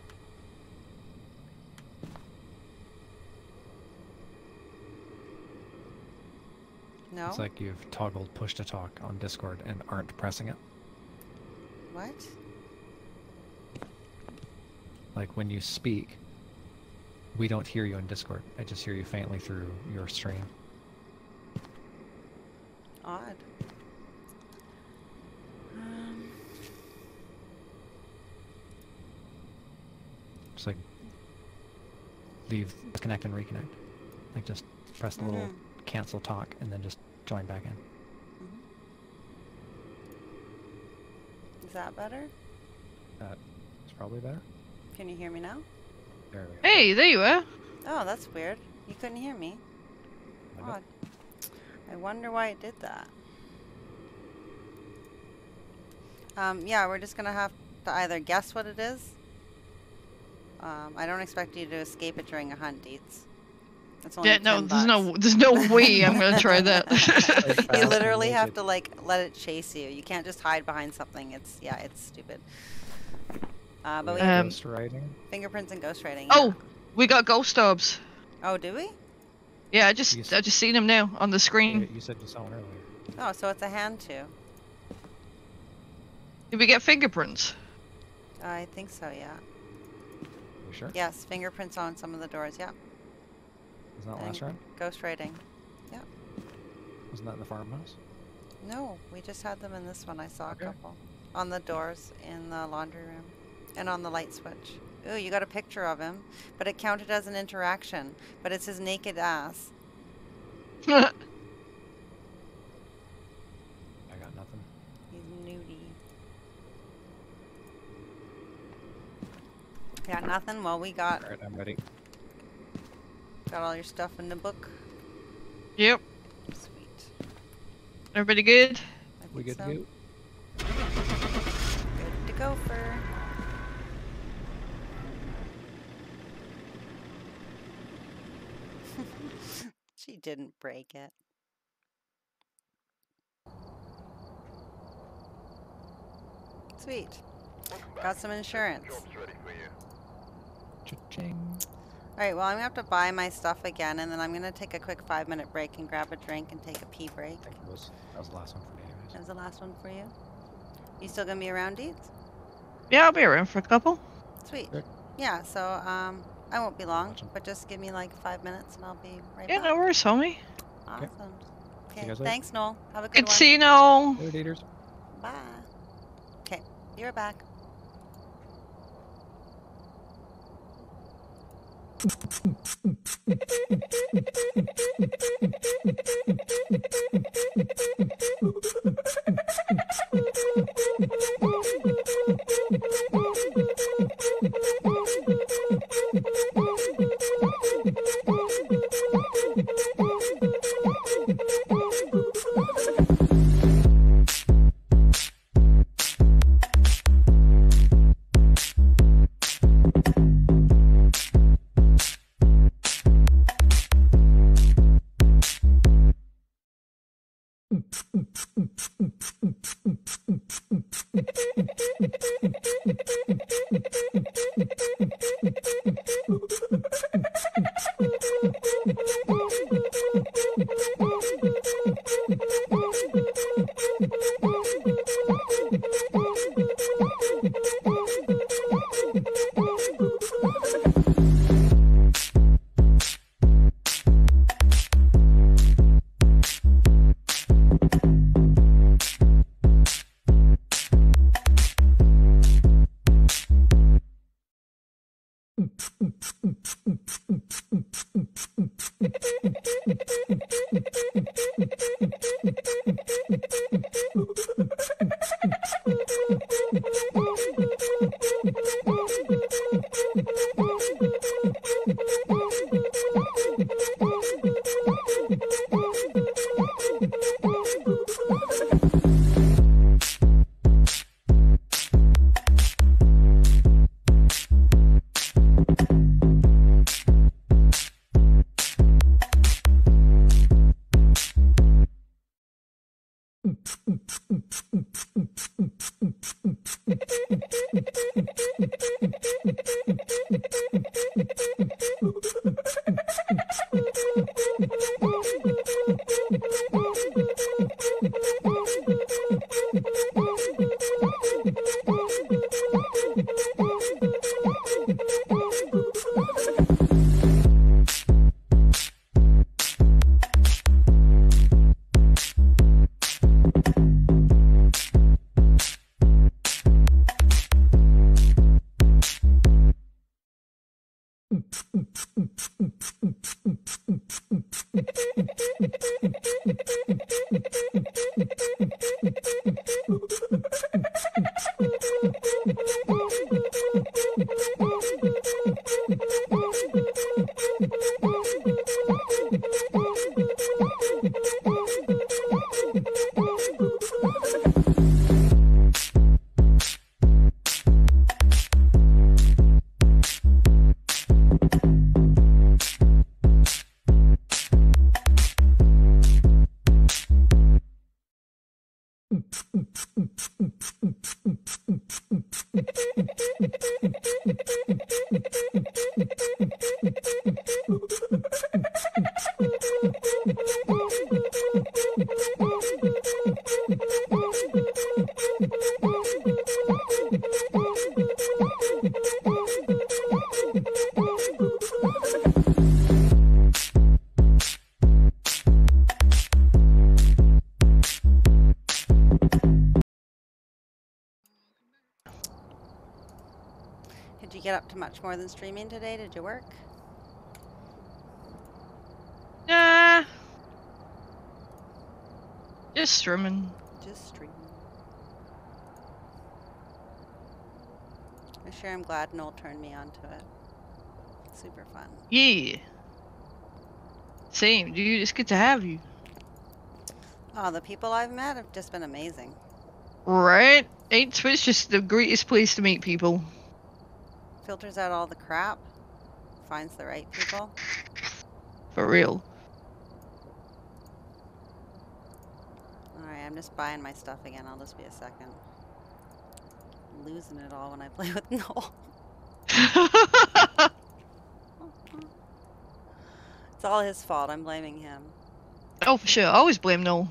Speaker 1: No?
Speaker 2: It's like you've toggled push to talk on Discord and aren't pressing it.
Speaker 1: What?
Speaker 2: Like when you speak, we don't hear you in Discord. I just hear you faintly through your stream.
Speaker 1: Odd. Um,
Speaker 2: Just like leave, disconnect and reconnect. Like just press the little
Speaker 1: Mhm.
Speaker 2: cancel talk and then just join back in.
Speaker 1: mhm. Is that better?
Speaker 2: That is probably better.
Speaker 1: Can you hear me now?
Speaker 2: There we go.
Speaker 7: Hey, there you are.
Speaker 1: Oh, that's weird. You couldn't hear me.
Speaker 2: Like that.
Speaker 1: Odd. I wonder why it did that. Um, yeah, we're just gonna have to either guess what it is. Um, I don't expect you to escape it during a hunt, Deets. It's only
Speaker 7: Yeah, no,
Speaker 1: ten
Speaker 7: there's
Speaker 1: bucks.
Speaker 7: no, there's no way I'm gonna try that.
Speaker 1: You literally have
Speaker 2: Naked.
Speaker 1: to like let it chase you. You can't just hide behind something. It's yeah, it's stupid. Uh, but we have
Speaker 7: Um,
Speaker 2: Ghost writing.
Speaker 1: fingerprints and ghostwriting.
Speaker 7: Oh, we got ghost orbs.
Speaker 1: Oh, do we?
Speaker 7: Yeah, I just,
Speaker 2: Yes.
Speaker 7: I just seen them now on the
Speaker 2: You,
Speaker 7: screen.
Speaker 2: you said you saw one earlier.
Speaker 1: Oh, so it's a hand too.
Speaker 7: Did we get fingerprints?
Speaker 1: I think so. Yeah.
Speaker 2: You sure?
Speaker 1: Yes, fingerprints on some of the doors. Yeah.
Speaker 2: Wasn't that
Speaker 1: And
Speaker 2: last round?
Speaker 1: ghostwriting.
Speaker 2: Wasn't that in the farmhouse?
Speaker 1: No, we just had them in this one. I saw a
Speaker 2: Okay.
Speaker 1: couple on the doors in the laundry room and on the light switch. Ooh, you got a picture of him, but it counted as an interaction. But it's his naked ass.
Speaker 2: I got nothing.
Speaker 1: He's nudie. Got nothing? Well, we got
Speaker 2: Alright, I'm ready.
Speaker 1: got all your stuff in the book.
Speaker 7: Yep.
Speaker 1: Sweet.
Speaker 7: Everybody good?
Speaker 1: I
Speaker 2: We
Speaker 1: think
Speaker 2: good
Speaker 1: so.
Speaker 2: to go?
Speaker 1: Good to go for. She didn't break it. Sweet. Got some insurance.
Speaker 3: Job's ready for you.
Speaker 2: Cha-ching.
Speaker 1: Alright, well, I'm gonna have to buy my stuff again, and then I'm gonna take a quick five minute break and grab a drink and take a pee break.
Speaker 2: I think it was, that was the last one for me anyways.
Speaker 1: That was the last one for you. You still gonna be around, Deeds?
Speaker 7: Yeah, I'll be around for a couple.
Speaker 1: Sweet.
Speaker 2: Good.
Speaker 1: Yeah, so um, I won't be long,
Speaker 2: Awesome.
Speaker 1: but just give me like five minutes and I'll be right
Speaker 7: Yeah,
Speaker 1: back.
Speaker 7: no worries, homie.
Speaker 1: Awesome.
Speaker 2: you
Speaker 1: Okay,
Speaker 2: guys later.
Speaker 1: thanks, Noel. Have a good
Speaker 7: Good
Speaker 1: one.
Speaker 7: to see you, Noel.
Speaker 2: Later, daters.
Speaker 1: Bye. Okay, you're back. Did you get up to much more than streaming today? Did you work?
Speaker 7: Nah. Just streaming.
Speaker 1: Just streaming. I'm sure I'm glad Noel turned me onto it. Super fun.
Speaker 7: Yeah. Same, dude. It's good to have you.
Speaker 1: Oh, the people I've met have just been amazing.
Speaker 7: Right? Ain't Twitch just the greatest place to meet people?
Speaker 1: Filters out all the crap. Finds the right people.
Speaker 7: For real.
Speaker 1: Alright, I'm just buying my stuff again. I'll just be a second. I'm losing it all when I play with Noel. It's all his fault. I'm blaming him.
Speaker 7: Oh, for sure. I always blame Noel.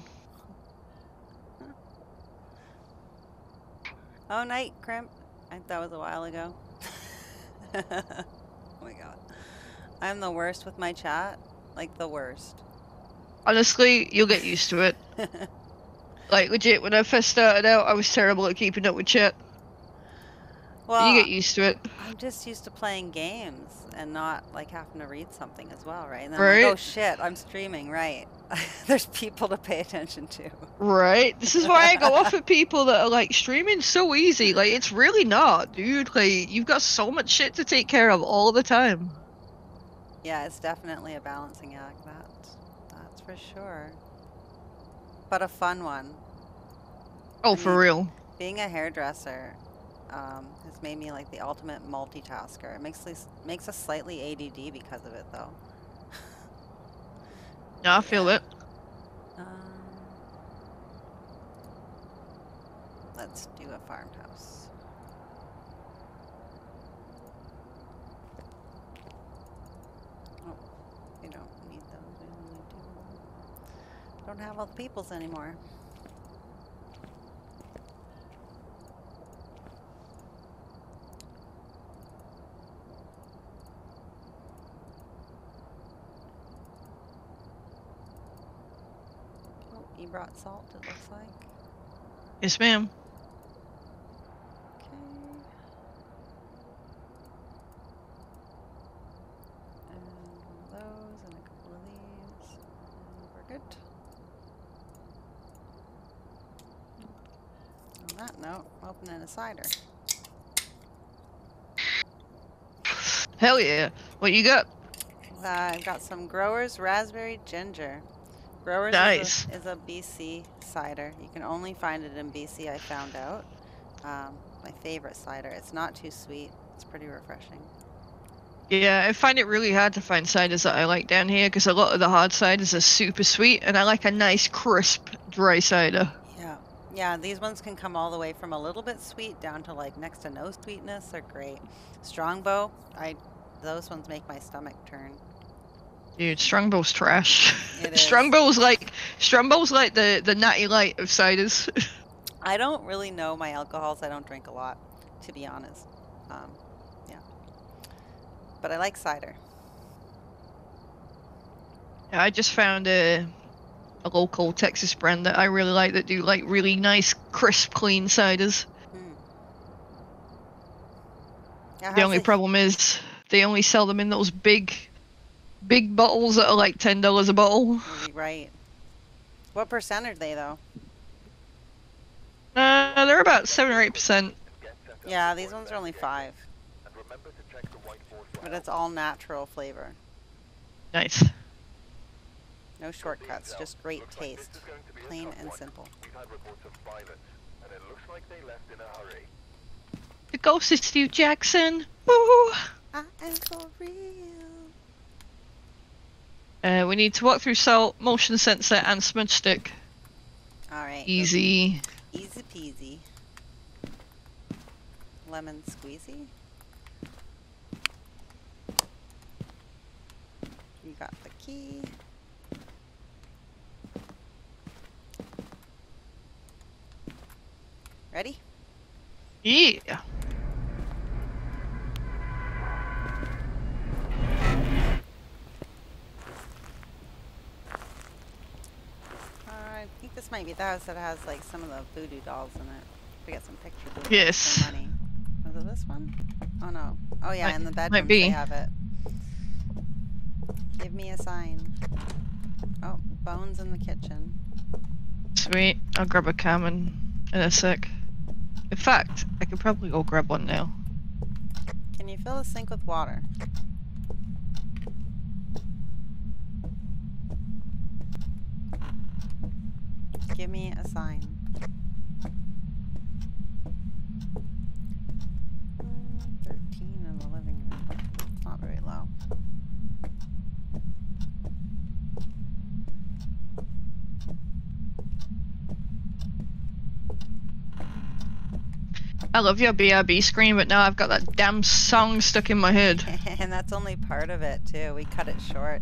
Speaker 1: Oh, night, Crimp. I, that was a while ago. Oh my god. I'm the worst with my chat. Like, the worst.
Speaker 7: Honestly, you'll get used to it. Like, legit, when I first started out, I was terrible at keeping up with chat.
Speaker 1: Well,
Speaker 7: You get used to it.
Speaker 1: I'm just used to playing games and not, like, having to read something as well, right? And then
Speaker 7: Right.
Speaker 1: I'm like, oh shit, I'm streaming, right. There's people to pay attention to.
Speaker 7: Right? This is why I go off at people that are like, streaming so easy. Like, it's really not, dude. Like, you've got so much shit to take care of all the time.
Speaker 1: Yeah, it's definitely a balancing act, that, that's for sure. But a fun one.
Speaker 7: Oh,
Speaker 1: I
Speaker 7: for
Speaker 1: mean,
Speaker 7: real.
Speaker 1: Being a hairdresser um, has made me like the ultimate multitasker. It makes, us- makes us slightly A D D because of it, though.
Speaker 7: Yeah, I feel it.
Speaker 1: Um, let's do a farmhouse. Oh, we don't need those. We only need two. Don't have all the peoples anymore. Oh, you brought salt, it looks like.
Speaker 7: Yes, ma'am.
Speaker 1: Okay. And one of those and a couple of these. And we're good. On that note, opening a cider.
Speaker 7: Hell yeah. What you got?
Speaker 1: Uh, I've got some Growers Raspberry Ginger. Growers
Speaker 7: Nice.
Speaker 1: is, a, is a B C cider. You can only find it in B C, I found out. Um, my favorite cider. It's not too sweet. It's pretty refreshing.
Speaker 7: Yeah, I find it really hard to find ciders that I like down here because a lot of the hard ciders are super sweet, and I like a nice, crisp, dry cider.
Speaker 1: Yeah. Yeah, these ones can come all the way from a little bit sweet down to like next to no sweetness. They're great. Strongbow, I those ones make my stomach turn.
Speaker 7: Dude, Strongbow's trash.
Speaker 1: It is.
Speaker 7: Strongbow's like Strongbow's like the the natty light of ciders.
Speaker 1: I don't really know my alcohols. I don't drink a lot, to be honest. Um, yeah. But I like cider.
Speaker 7: Yeah, I just found a a local Texas brand that I really like that do like really nice, crisp, clean ciders.
Speaker 1: Hmm. Yeah,
Speaker 7: The
Speaker 1: how's
Speaker 7: only
Speaker 1: the-
Speaker 7: problem is they only sell them in those big, big bottles that are like ten dollars a bottle.
Speaker 1: Right. What percent are they though?
Speaker 7: Uh, they're about seven or eight percent.
Speaker 1: Yeah, these ones are only five,
Speaker 3: And remember to check the white force
Speaker 1: but it's all natural flavor.
Speaker 7: Nice.
Speaker 1: No shortcuts, just great taste. Plain and simple.
Speaker 3: We've had reports of violence, and it looks like they left in a hurry.
Speaker 7: The ghost is Steve Jackson. Woo!
Speaker 1: I am for real.
Speaker 7: Uh, we need to walk through salt, motion sensor, and smudge stick.
Speaker 1: Alright.
Speaker 7: Easy.
Speaker 1: Easy peasy. Lemon squeezy. You got the key. Ready?
Speaker 7: Yeah.
Speaker 1: Uh, I think this might be the house that has like some of the voodoo dolls in it. We got some pictures of
Speaker 7: Yes.
Speaker 1: some money. Was it this one? Oh Oh no. Oh yeah,
Speaker 7: Might-
Speaker 1: in the
Speaker 7: might
Speaker 1: bedroom
Speaker 7: be.
Speaker 1: they have it. Give me a sign. Oh, bones in the kitchen.
Speaker 7: Sweet. I'll grab a cam in, in a sec. In fact, I could probably go grab one now.
Speaker 1: Can you fill the sink with water? Give me a sign. Mm, thirteen in the living room. It's not very low.
Speaker 7: I love your B R B screen, but now I've got that damn song stuck in my head.
Speaker 1: And that's only part of it too. We cut it short.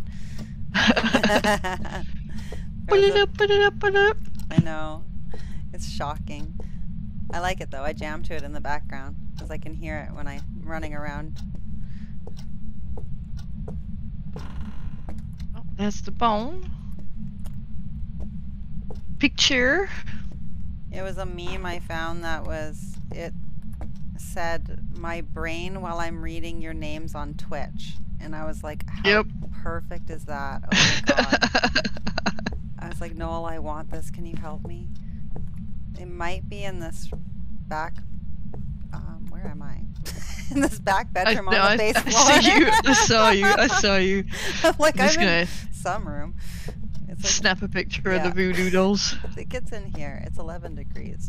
Speaker 7: Put
Speaker 1: There
Speaker 7: it
Speaker 1: was a-
Speaker 7: up, put it up, put it up.
Speaker 1: I know. It's shocking. I like it though. I jam to it in the background because I can hear it when I'm running around.
Speaker 7: Oh, there's the bone. Picture.
Speaker 1: It was a meme I found that was, it said, my brain while I'm reading your names on Twitch. And I was like, how
Speaker 7: Yep.
Speaker 1: perfect is that? Oh my god. I was like, Noel, I want this. Can you help me? It might be in this back, um, where am I? In this back
Speaker 7: I,
Speaker 1: bedroom
Speaker 7: no,
Speaker 1: on
Speaker 7: I,
Speaker 1: the base
Speaker 7: I
Speaker 1: floor.
Speaker 7: see you. I saw you. I saw you.
Speaker 1: Like,
Speaker 7: I'm just
Speaker 1: I'm in
Speaker 7: gonna
Speaker 1: some room. It's like,
Speaker 7: snap a picture of
Speaker 1: Yeah.
Speaker 7: the voodoo dolls.
Speaker 1: it gets in here. It's eleven degrees.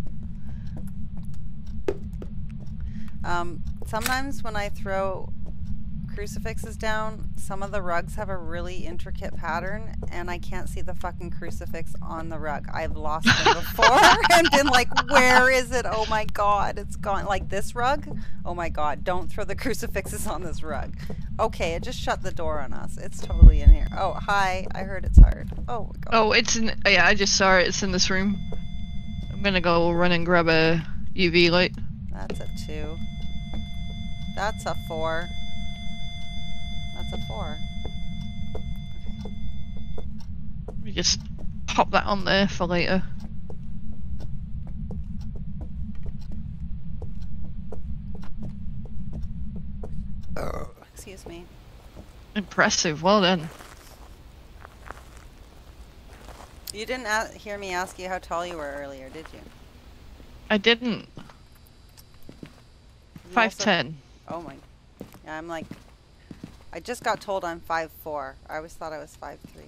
Speaker 1: Um, sometimes when I throw crucifixes down, some of the rugs have a really intricate pattern, and I can't see the fucking crucifix on the rug. I've lost them before and been like, where is it? Oh my god, it's gone. Like this rug? Oh my god, don't throw the crucifixes on this rug. Okay, it just shut the door on us. It's totally in here. Oh, hi. I heard it's hard. Oh my god.
Speaker 7: Oh, it's in. Yeah, I just saw it. It's in this room. I'm gonna go run and grab a U V light.
Speaker 1: That's a two. That's a four. That's a four. Okay.
Speaker 7: Let me just pop that on there for later.
Speaker 1: Excuse me.
Speaker 7: Impressive. Well done.
Speaker 1: You didn't a hear me ask you how tall you were earlier, did you?
Speaker 7: I didn't.
Speaker 1: You
Speaker 7: Five
Speaker 1: also-
Speaker 7: ten.
Speaker 1: Oh my. Yeah, I'm like. I just got told I'm five four. I always thought I was five three.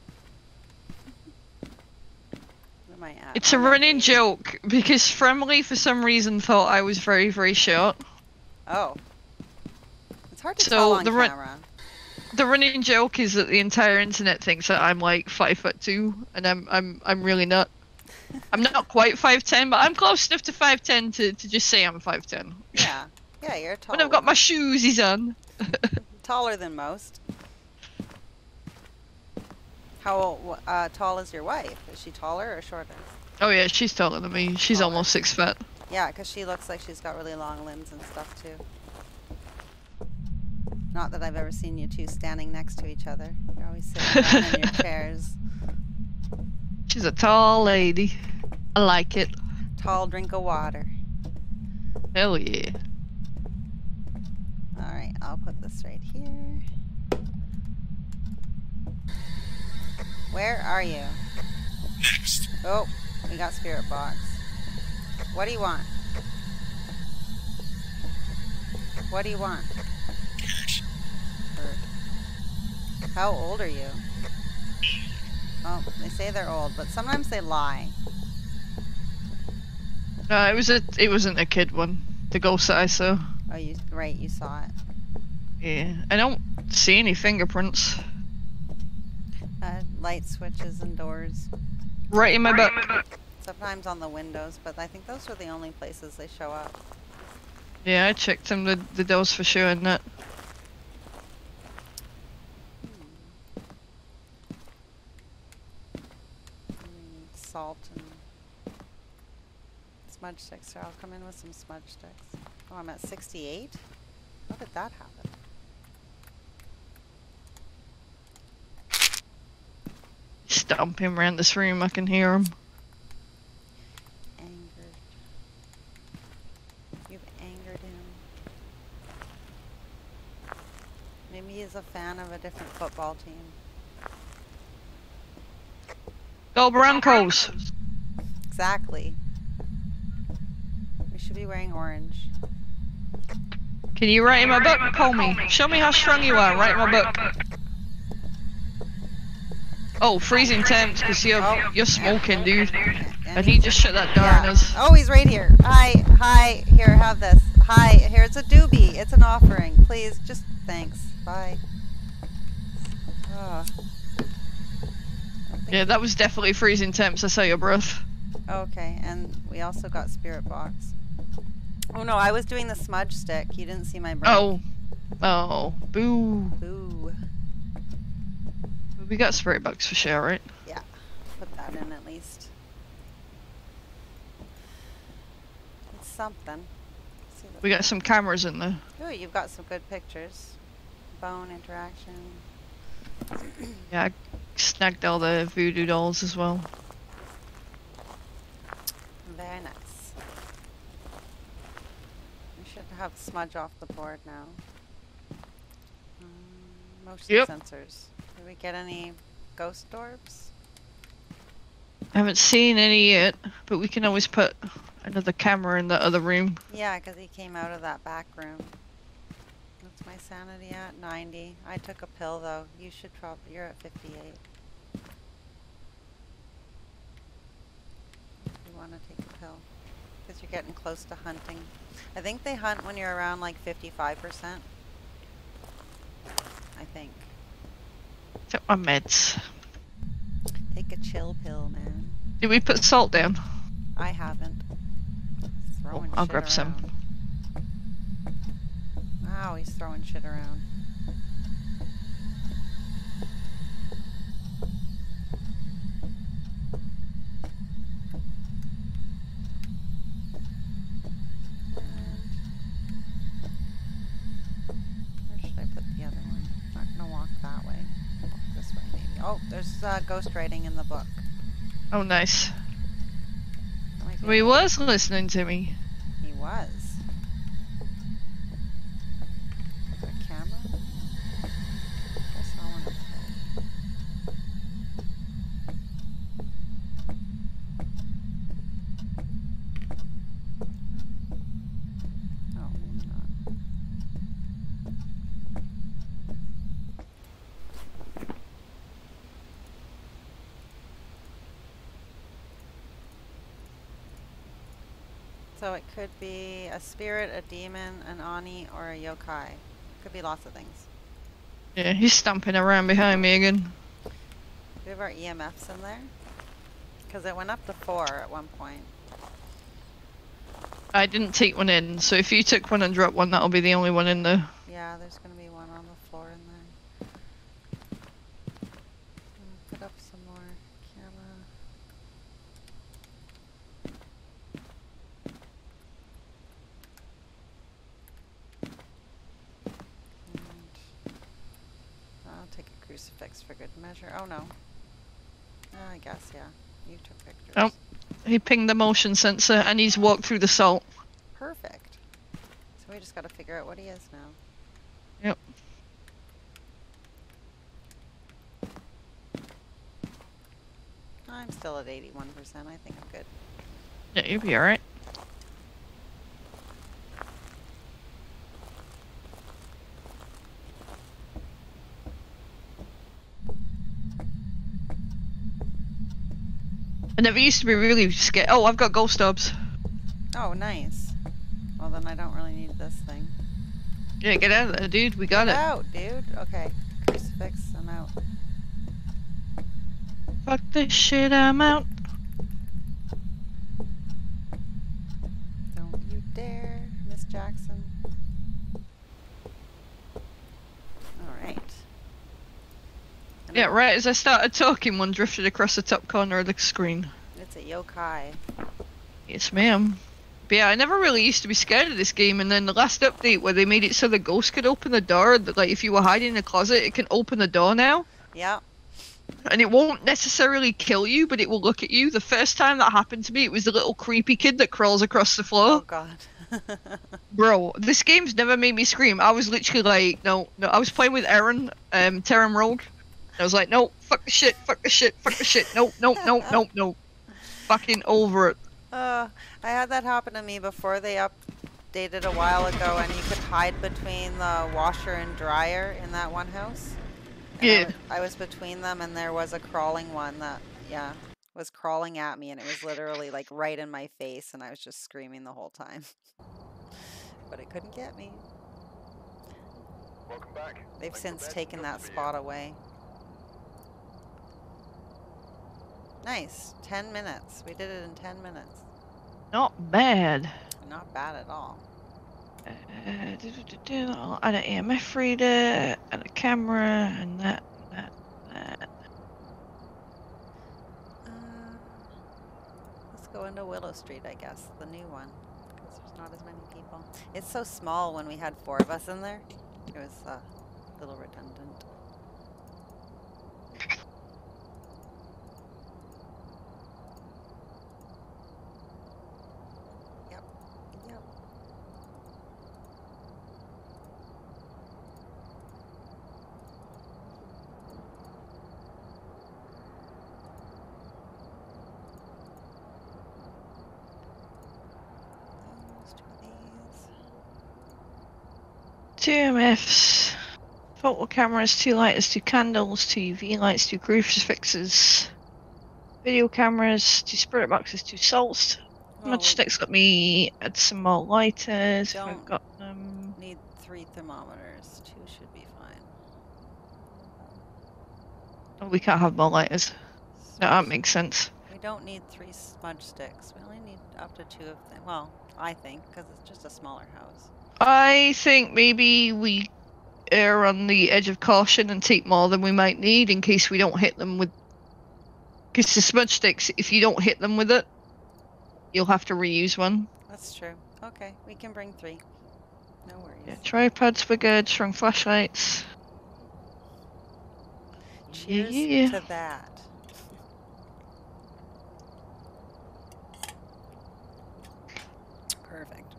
Speaker 1: What am I at?
Speaker 7: It's a
Speaker 1: I'm at
Speaker 7: running
Speaker 1: eight.
Speaker 7: joke because Fremley for some reason thought I was very very short.
Speaker 1: Oh. It's hard to
Speaker 7: So
Speaker 1: tell on
Speaker 7: the run-
Speaker 1: camera.
Speaker 7: The running joke is that the entire internet thinks that I'm like five foot two, and I'm I'm I'm really not. I'm not quite five ten, but I'm close enough to five ten to to just say I'm five ten.
Speaker 1: Yeah. Yeah, you're tall.
Speaker 7: When I've got my shoesies on.
Speaker 1: Taller than most. How uh, tall is your wife? Is she taller or shorter?
Speaker 7: Oh yeah, she's taller than me. She's
Speaker 1: Taller.
Speaker 7: almost six foot.
Speaker 1: Yeah, because she looks like she's got really long limbs and stuff too. Not that I've ever seen you two standing next to each other. You're always sitting down in your chairs.
Speaker 7: She's a tall lady. I like it.
Speaker 1: Tall drink of water.
Speaker 7: Hell yeah.
Speaker 1: Alright, I'll put this right here. Where are you? Oh, we got spirit box. What do you want? What do you want? Or- How old are you? Oh, they say they're old, but sometimes they lie.
Speaker 7: No, it was a it wasn't a kid one. The ghost that I saw.
Speaker 1: Oh, you right, you saw it.
Speaker 7: Yeah. I don't see any fingerprints.
Speaker 1: Uh, light switches and doors.
Speaker 7: Right in my book.
Speaker 1: Sometimes on the windows, but I think those are the only places they show up.
Speaker 7: Yeah, I checked them the the doors for sure and that.
Speaker 1: Mm, salt and smudge sticks. So I'll come in with some smudge sticks. Oh, I'm at sixty-eight? How did that happen?
Speaker 7: Stomp him around this room, I can hear him.
Speaker 1: Angered. You've angered him. Maybe he's a fan of a different football team.
Speaker 7: Go Broncos.
Speaker 1: Exactly. We should be wearing orange.
Speaker 7: Can you write in my book? Call me. Show me how strong you are. Write in my book. Oh, freezing temps because you're,
Speaker 1: Oh.
Speaker 7: you're smoking, dude.
Speaker 1: And
Speaker 7: And he just shut that door on
Speaker 1: yeah.
Speaker 7: us.
Speaker 1: Oh, he's right here. Hi, hi. Here, have this. Hi, here's a doobie. It's an offering. Please, just thanks. Bye. Oh.
Speaker 7: Yeah, that was definitely freezing temps. I saw your breath.
Speaker 1: Okay, and we also got spirit box. Oh no, I was doing the smudge stick. You didn't see my breath.
Speaker 7: Oh. Oh. Boo.
Speaker 1: Boo.
Speaker 7: We got spirit box for sure, right?
Speaker 1: Yeah, put that in at least. It's something. See the
Speaker 7: We got some cameras in there.
Speaker 1: Ooh, you've got some good pictures. Bone interaction.
Speaker 7: Yeah, I snagged all the voodoo dolls as well.
Speaker 1: Very nice. We should have smudge off the board now. Um, motion
Speaker 7: Yep.
Speaker 1: sensors. Did we get any ghost orbs?
Speaker 7: I haven't seen any yet, but we can always put another camera in the other room.
Speaker 1: Yeah, because he came out of that back room. What's my sanity at? ninety. I took a pill though. You should probably. You're at fifty-eight. If you want to take a pill. Because you're getting close to hunting. I think they hunt when you're around like fifty-five percent. I think.
Speaker 7: Took my meds.
Speaker 1: Take a chill pill, man.
Speaker 7: Did we put salt down?
Speaker 1: I haven't. Throwing
Speaker 7: I'll
Speaker 1: shit
Speaker 7: grab some.
Speaker 1: around. Wow, he's throwing shit around. And where should I put the other one? Not gonna walk that way. Walk this way maybe. Oh, there's uh, ghost writing in the book.
Speaker 7: Oh, nice.
Speaker 1: That might be
Speaker 7: He
Speaker 1: a-
Speaker 7: was listening to me.
Speaker 1: He was. Is there a camera? Guess I want to play. Oh, maybe not. So it could be a spirit, a demon, an Ani, or a yokai. Could be lots of things.
Speaker 7: Yeah, he's stomping around behind me again.
Speaker 1: Do we have our E M Fs in there? Because it went up to four at one point.
Speaker 7: I didn't take one in, so if you took one and dropped one, that'll be the only one in there.
Speaker 1: Yeah, there's going to be one on the floor in there. Mm, Put up some more camera. And I'll take a crucifix for good measure. Oh no. Uh, I guess, yeah. You took pictures.
Speaker 7: Oh. He pinged the motion sensor and he's walked through the salt.
Speaker 1: Perfect. So we just got to figure out what he is now.
Speaker 7: Yep.
Speaker 1: I'm still at eighty-one percent. I think I'm good.
Speaker 7: Yeah, you'll be alright. I never used to be really scared. Oh, I've got ghost orbs.
Speaker 1: Oh, nice. Well, then I don't really need this thing.
Speaker 7: Yeah, get out of there, dude. We got
Speaker 1: Get
Speaker 7: it.
Speaker 1: out, dude. Okay. Crucifix, I'm out.
Speaker 7: Fuck this shit, I'm out.
Speaker 1: Don't you dare, Miss Jackson. Alright.
Speaker 7: Yeah, right as I started talking, one drifted across the top corner of the screen.
Speaker 1: It's a yokai.
Speaker 7: Yes, ma'am. But yeah, I never really used to be scared of this game, and then the last update where they made it so the ghost could open the door, that, like if you were hiding in a closet, it can open the door now.
Speaker 1: Yeah.
Speaker 7: And it won't necessarily kill you, but it will look at you. The first time that happened to me, it was the little creepy kid that crawls across the
Speaker 1: Oh
Speaker 7: floor.
Speaker 1: god.
Speaker 7: Bro, this game's never made me scream. I was literally like, no, no. I was playing with Aaron, um, Terran Rogue. I was like, no, fuck the shit, fuck the shit, fuck the shit. No, no, no, no, no. Fucking over it.
Speaker 1: Uh, I had that happen to me before they updated a while ago, and you could hide between the washer and dryer in that one house. And I
Speaker 7: Yeah.
Speaker 1: wa- I was between them, and there was a crawling one that, yeah, was crawling at me, and it was literally like right in my face, and I was just screaming the whole time. But it couldn't get me.
Speaker 3: Welcome back.
Speaker 1: They've
Speaker 3: Like
Speaker 1: since
Speaker 3: the best
Speaker 1: taken
Speaker 3: comes
Speaker 1: that
Speaker 3: for you.
Speaker 1: spot away. Nice. ten minutes. We did it in ten minutes.
Speaker 7: Not bad.
Speaker 1: Not bad at all.
Speaker 7: Uh, do, do, do, do. I'll add an E M F reader, and a camera, and that, that, that.
Speaker 1: Uh, let's go into Willow Street, I guess. The new one. Because there's not as many people. It's so small when we had four of us in there. It was uh, a little redundant. Yep. Yep. Those two of these.
Speaker 7: Two E M Fs, photo cameras, two lighters, two candles, two U V lights, two crucifixes, video cameras, two spirit boxes, two salts.
Speaker 1: Well,
Speaker 7: Much sticks. Let me add some more lighters. If I've
Speaker 1: Don't-
Speaker 7: got them.
Speaker 1: we need three thermometers. Two should be fine.
Speaker 7: Oh, we can't have more lighters. No, that
Speaker 1: Smudge-
Speaker 7: makes sense.
Speaker 1: We don't need three smudge sticks. We only need up to two of them. Well, I think, because it's just a smaller house.
Speaker 7: I think maybe we err on the edge of caution and take more than we might need in case we don't hit them with. Because the smudge sticks, if you don't hit them with it, you'll have to reuse one.
Speaker 1: That's true. Okay, we can bring three. No worries.
Speaker 7: Yeah, tripods were good, strong flashlights.
Speaker 1: Cheers
Speaker 7: yeah.
Speaker 1: to that. Perfect.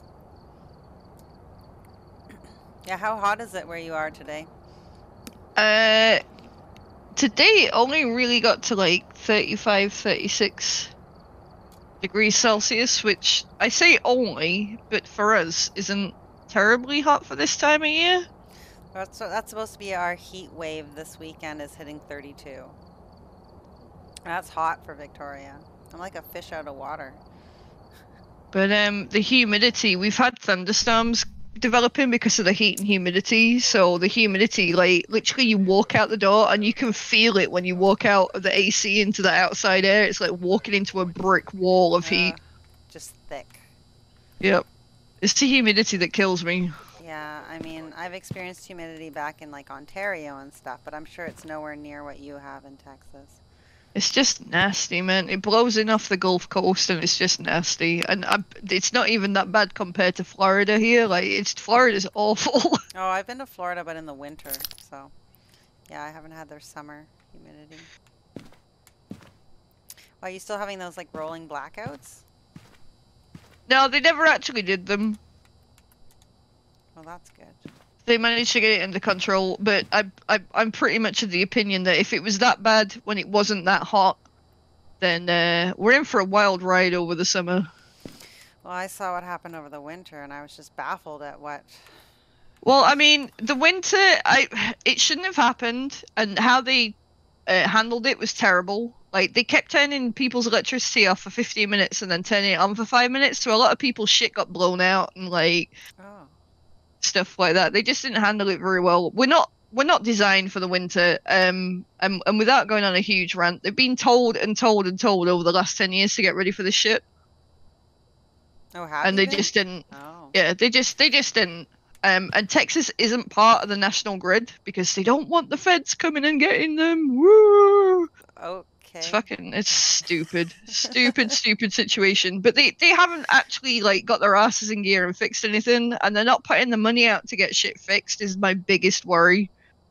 Speaker 1: Yeah, how hot is it where you are today?
Speaker 7: Uh, today it only really got to like thirty-five, thirty-six degrees Celsius, which I say only, but for us isn't terribly hot for this time of year.
Speaker 1: That's, that's supposed to be our heat wave this weekend is hitting thirty-two. That's hot for Victoria. I'm like a fish out of water.
Speaker 7: But um, the humidity, we've had thunderstorms developing because of the heat and humidity. So the humidity, like literally, you walk out the door and you can feel it when you walk out of the A C into the outside air. It's like walking into a brick wall of heat.
Speaker 1: Ugh, just thick.
Speaker 7: Yep, it's the humidity that kills me.
Speaker 1: Yeah, I mean, I've experienced humidity back in like Ontario and stuff, but I'm sure it's nowhere near what you have in Texas.
Speaker 7: It's just nasty, man. It blows in off the Gulf Coast, and it's just nasty. And I, it's not even that bad compared to Florida here. Like, it's Florida's awful.
Speaker 1: Oh, I've been to Florida, but in the winter, so yeah, I haven't had their summer humidity. Are you still having those like rolling blackouts?
Speaker 7: No, they never actually did them.
Speaker 1: Well, that's good.
Speaker 7: They managed to get it under control, but I, I, I'm pretty much of the opinion that if it was that bad when it wasn't that hot, then uh, we're in for a wild ride over the summer.
Speaker 1: Well, I saw what happened over the winter, and I was just baffled at what.
Speaker 7: Well, I mean, the winter, I it shouldn't have happened, and how they uh, handled it was terrible. Like, they kept turning people's electricity off for fifteen minutes and then turning it on for five minutes, so a lot of people's shit got blown out and, like,
Speaker 1: Oh.
Speaker 7: stuff like that. They just didn't handle it very well. We're not we're not designed for the winter. Um, and, and without going on a huge rant, they've been told and told and told over the last ten years to get ready for this shit,
Speaker 1: Oh, have
Speaker 7: and
Speaker 1: you
Speaker 7: they
Speaker 1: been?
Speaker 7: just didn't.
Speaker 1: Oh.
Speaker 7: Yeah, they just they just didn't. Um, and Texas isn't part of the national grid because they don't want the feds coming and getting them. Woo!
Speaker 1: Okay.
Speaker 7: It's fucking, it's stupid, stupid, stupid situation. But they, they haven't actually like got their asses in gear and fixed anything, and they're not putting the money out to get shit fixed. Is my biggest worry.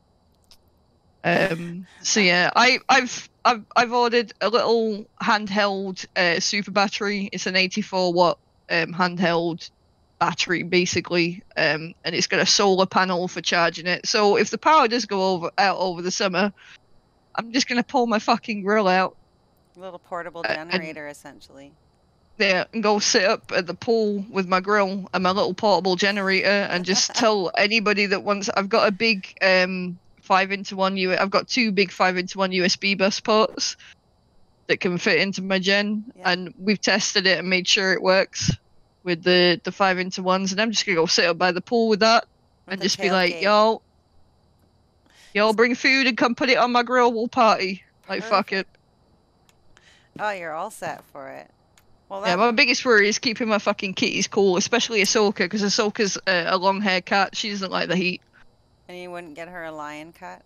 Speaker 7: Um. So yeah, I I've I've I've ordered a little handheld uh, super battery. It's an eighty-four watt um handheld battery basically, um, and it's got a solar panel for charging it. So if the power does go over out over the summer, I'm just gonna pull my fucking grill out.
Speaker 1: A little portable
Speaker 7: Uh, and-
Speaker 1: generator, essentially.
Speaker 7: There and go sit up at the pool with my grill and my little portable generator and just tell anybody that wants. I've got a big um five into one U. I've got two big five into one U S B bus ports that can fit into my gen,
Speaker 1: Yeah.
Speaker 7: and we've tested it and made sure it works with the the five into ones. And I'm just gonna go sit up by the pool with that
Speaker 1: With
Speaker 7: and
Speaker 1: the
Speaker 7: just be like,
Speaker 1: tailgate.
Speaker 7: y'all, y'all bring food and come put it on my grill. We'll party. Like fuck it.
Speaker 1: Oh, you're all set for it. Well,
Speaker 7: Yeah,
Speaker 1: that,
Speaker 7: my biggest worry is keeping my fucking kitties cool, especially Ahsoka, because Ahsoka's uh, a long hair cat. She doesn't like the heat.
Speaker 1: and you wouldn't get her a lion cut?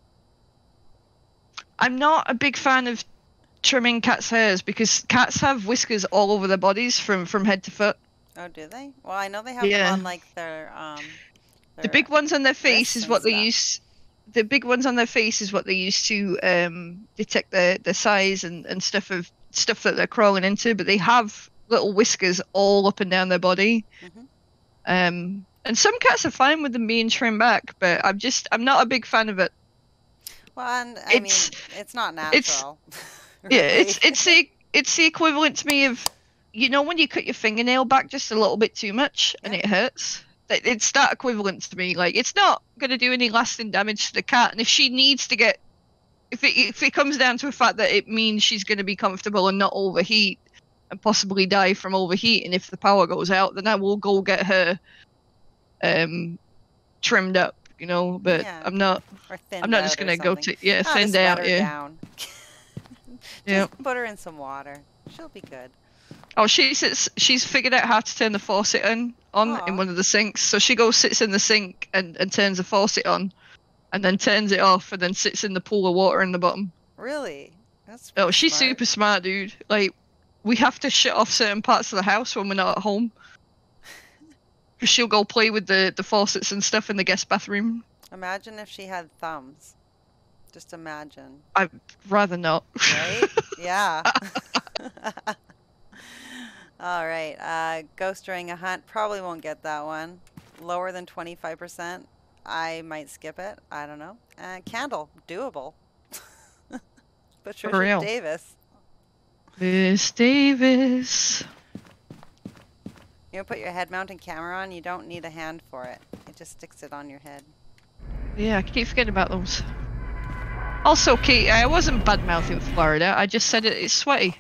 Speaker 7: I'm not a big fan of trimming cats' hairs because cats have whiskers all over their bodies from, from head to foot.
Speaker 1: Oh, do they? Well, I know they have
Speaker 7: Yeah.
Speaker 1: them on like their um.
Speaker 7: The
Speaker 1: their-
Speaker 7: big ones on their face
Speaker 1: wrists
Speaker 7: is
Speaker 1: and
Speaker 7: what they
Speaker 1: stuff.
Speaker 7: use. The big ones on their face is what they use to um, detect the the size and, and stuff of stuff that they're crawling into. But they have little whiskers all up and down their body.
Speaker 1: Mhm.
Speaker 7: Um, and some cats are fine with them being trimmed back, but I'm just I'm not a big fan of it.
Speaker 1: Well, and I
Speaker 7: It's-
Speaker 1: mean, it's not
Speaker 7: it's-
Speaker 1: natural.
Speaker 7: Yeah,
Speaker 1: really.
Speaker 7: it's it's the it's the equivalent to me of, you know, when you cut your fingernail back just a little bit too much and
Speaker 1: Yeah.
Speaker 7: it hurts. That- It's that equivalent to me. Like, it's not gonna do any lasting damage to the cat, and if she needs to get, if it if it comes down to a fact that it means she's gonna be comfortable and not overheat and possibly die from overheating if the power goes out, then I will go get her um trimmed up, you know. But
Speaker 1: Yeah.
Speaker 7: I'm not.
Speaker 1: Or thinned
Speaker 7: I'm not
Speaker 1: out
Speaker 7: just
Speaker 1: or
Speaker 7: gonna go
Speaker 1: something.
Speaker 7: to yeah
Speaker 1: Ah,
Speaker 7: thinned
Speaker 1: just
Speaker 7: out.
Speaker 1: let her
Speaker 7: Yeah.
Speaker 1: down.
Speaker 7: Yeah.
Speaker 1: Just put her in some water. She'll be good.
Speaker 7: Oh, she sits. She's figured out how to turn the faucet on on
Speaker 1: Aw.
Speaker 7: in one of the sinks. So she goes, sits in the sink, and, and turns the faucet on, and then turns it off, and then sits in the pool of water in the bottom.
Speaker 1: Really? That's
Speaker 7: Oh,
Speaker 1: pretty
Speaker 7: she's
Speaker 1: smart.
Speaker 7: super smart, dude. Like, we have to shut off certain parts of the house when we're not at home. 'Cause she'll go play with the the faucets and stuff in the guest bathroom.
Speaker 1: Imagine if she had thumbs. Just imagine.
Speaker 7: I'd rather not.
Speaker 1: Right? Yeah. All right. Uh, ghost during a hunt. Probably won't get that one. Lower than twenty-five percent. I might skip it. I don't know. Uh, candle. Doable. Patricia
Speaker 7: real.
Speaker 1: Davis.
Speaker 7: Miss Davis.
Speaker 1: You know, put your head mounting camera on. You don't need a hand for it. It just sticks it on your head.
Speaker 7: Yeah, I keep forgetting about those. Also, Kate, I wasn't bad mouthing Florida. I just said it, it's sweaty.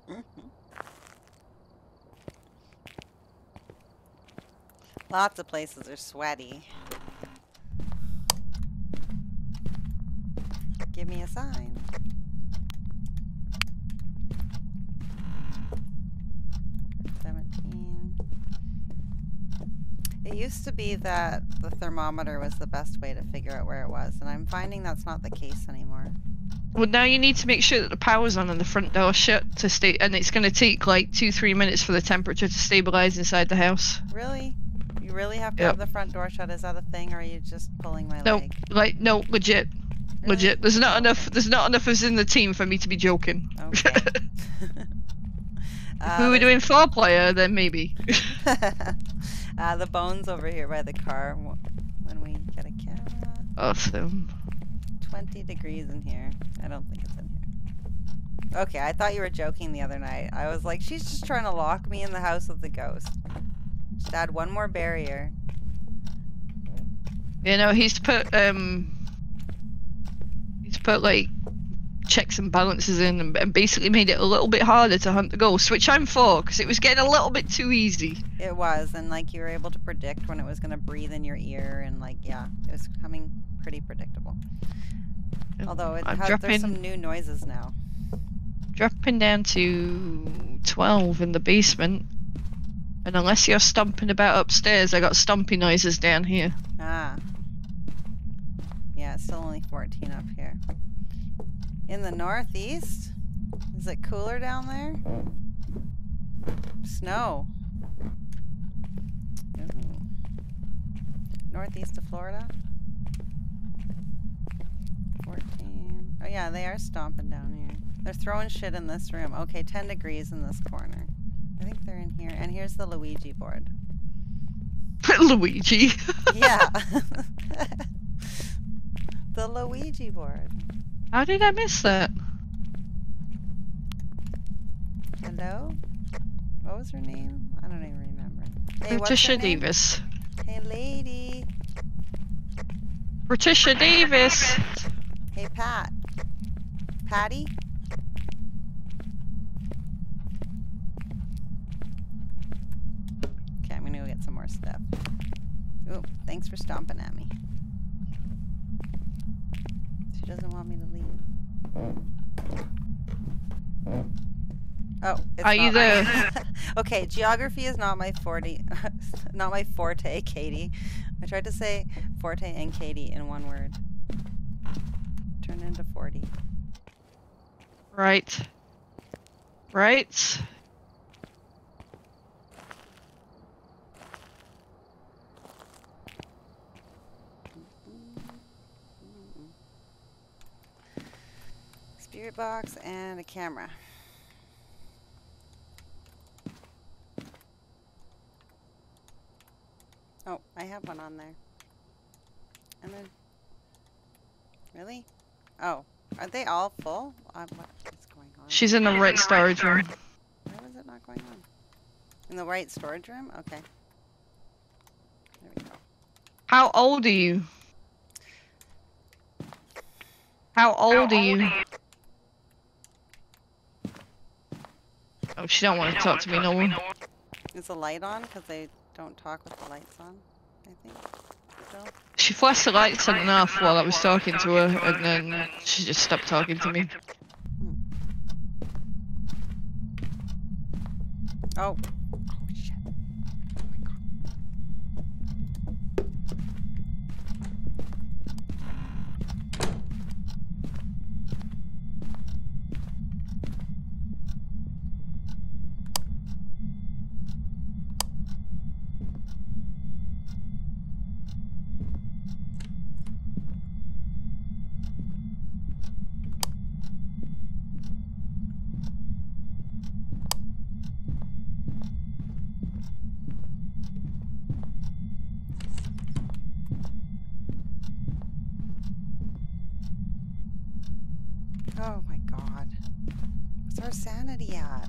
Speaker 1: Lots of places are sweaty. Give me a sign. seventeen. It used to be that the thermometer was the best way to figure out where it was, and I'm finding that's not the case anymore.
Speaker 7: Well, now you need to make sure that the power's on and the front door shut to stay, and it's going to take like two, three minutes for the temperature to stabilize inside the house.
Speaker 1: Really? You really have to
Speaker 7: Yep.
Speaker 1: have the front door shut? Is that a thing, or are you just pulling my
Speaker 7: No,
Speaker 1: leg?
Speaker 7: like no, legit,
Speaker 1: Really?
Speaker 7: legit. There's not
Speaker 1: Okay.
Speaker 7: enough. There's not enough of us in the team for me to be joking.
Speaker 1: Okay.
Speaker 7: If
Speaker 1: Uh,
Speaker 7: we were
Speaker 1: there's-
Speaker 7: doing four player, then maybe.
Speaker 1: uh, the bone's over here by the car wh- when we get a camera.
Speaker 7: Awesome.
Speaker 1: twenty degrees in here. I don't think it's in here. Okay, I thought you were joking the other night. I was like, she's just trying to lock me in the house with the ghost. Just add one more barrier.
Speaker 7: You know, he's put um, he's put like checks and balances in, and, and basically made it a little bit harder to hunt the ghost, which I'm for, because it was getting a little bit too easy.
Speaker 1: It was, and like you were able to predict when it was going to breathe in your ear, and like, yeah, it was coming pretty predictable. Although it
Speaker 7: I'm
Speaker 1: has,
Speaker 7: dropping,
Speaker 1: there's some new noises now.
Speaker 7: dropping down to twelve in the basement, and unless you're stomping about upstairs, I got stompy noises down here.
Speaker 1: Ah. Yeah, it's still only fourteen up here. In the northeast? Is it cooler down there? Snow. Ooh. Northeast of Florida? fourteen. Oh yeah, they are stomping down here. They're throwing shit in this room. Okay, ten degrees in this corner. I think they're in here. And here's the Luigi board.
Speaker 7: Luigi.
Speaker 1: Yeah. The Luigi board.
Speaker 7: How did I miss that?
Speaker 1: Hello? What was her name? I don't even remember. Hey, what's
Speaker 7: Patricia
Speaker 1: her name?
Speaker 7: Davis.
Speaker 1: Hey, lady.
Speaker 7: Patricia Davis.
Speaker 1: Hey, Pat. Patty? Okay, I'm gonna go get some more stuff. Ooh, thanks for stomping at me. She doesn't want me to leave. Oh, it's
Speaker 7: Are you
Speaker 1: not-
Speaker 7: there?
Speaker 1: Okay, geography is not my forte. Not my forte, Katie. I tried to say forte and Katie in one word. Turn into forty.
Speaker 7: Right. Right.
Speaker 1: Spirit box and a camera. Oh, I have one on there. And then, really? Oh, are they all full? Uh, what is going on?
Speaker 7: She's in the right storage room.
Speaker 1: Why was it not going on? In the right storage room? Okay. There we go.
Speaker 7: How old are you? How old are you? Oh, she don't want to talk to me no more.
Speaker 1: Is the light on? Because they don't talk with the lights on, I think. Still.
Speaker 7: She flashed the lights on and off while I was talking to her, and then she just stopped talking to me.
Speaker 1: Oh. Oh, shit. Oh, my God. Oh my God. What's our sanity at?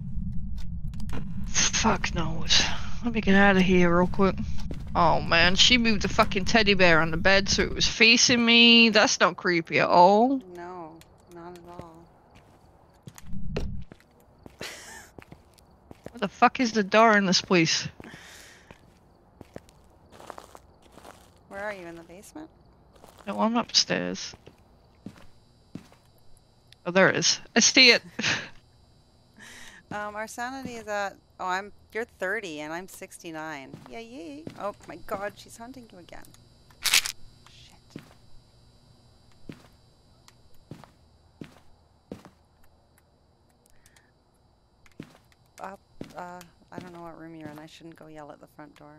Speaker 7: Fuck knows. Let me get out of here real quick. Oh man, she moved the fucking teddy bear on the bed so it was facing me. That's not creepy at all.
Speaker 1: No, not at all.
Speaker 7: What the fuck is the door in this place?
Speaker 1: Where are you, in the basement?
Speaker 7: No, I'm upstairs. Oh, there it is. I see it.
Speaker 1: Um, our sanity is at, oh, I'm, you're thirty and I'm sixty-nine. Yeah, yeah. Oh my God, she's hunting you again. Shit. Uh, uh, I don't know what room you're in. I shouldn't go yell at the front door.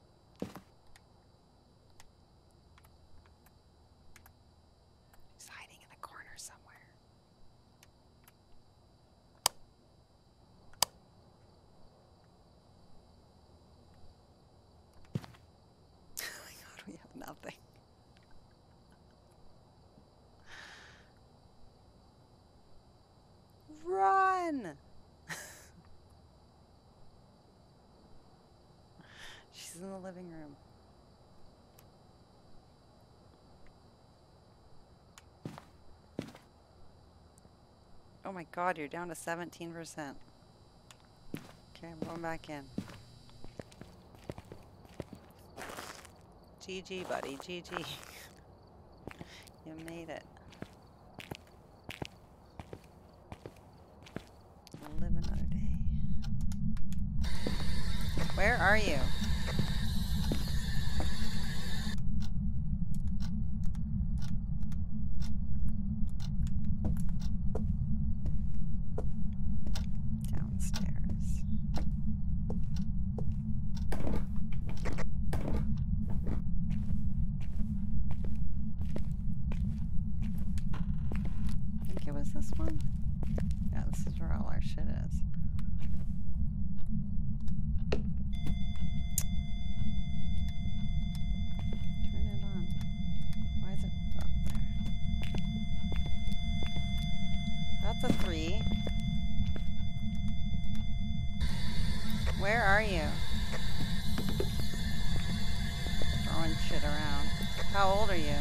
Speaker 1: She's hiding in a corner somewhere. Oh my God, we have nothing. Run! She's in the living room. Oh my God, you're down to seventeen percent. Okay, I'm going back in. G G, buddy. G G. You made it. Live another day. Where are you? Downstairs. I think it was this one. Yeah, this is where all our shit is. that's a three. Where are you? Throwing shit around. How old are you?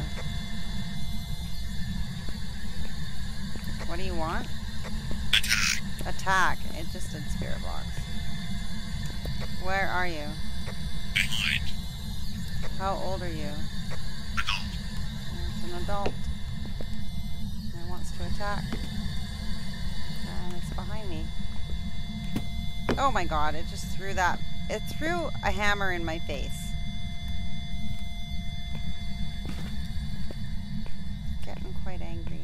Speaker 1: What do you want? Attack. It just did spirit box. Where are you?
Speaker 8: Behind.
Speaker 1: How old are you?
Speaker 8: Adult.
Speaker 1: It's an adult. And it wants to attack. And it's behind me. Oh my god, it just threw that. It threw a hammer in my face. Getting quite angry.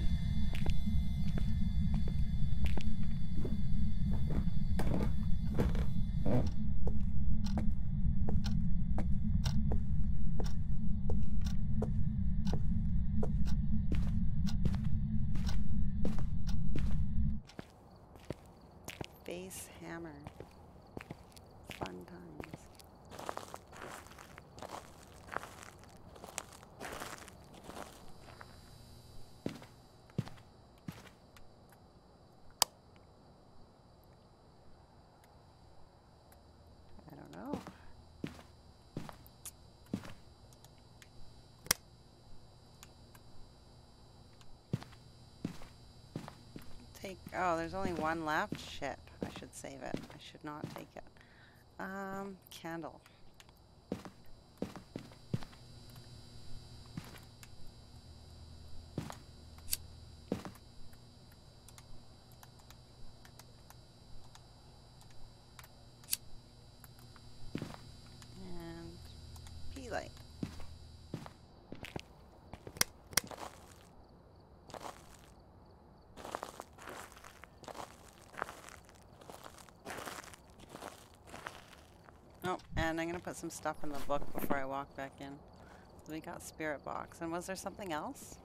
Speaker 1: Base hammer. Fun times. I don't know. Take, oh, there's only one left? Shit, I should save it. I should not take it. Um, candle. And pea light. Oh, and I'm gonna put some stuff in the book before I walk back in. So we got spirit box. And was there something else?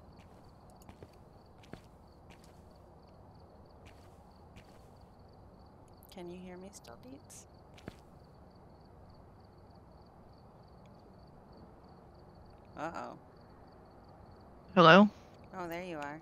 Speaker 1: Can you hear me still, Deets? Uh-oh.
Speaker 7: Hello?
Speaker 1: Oh, there you are.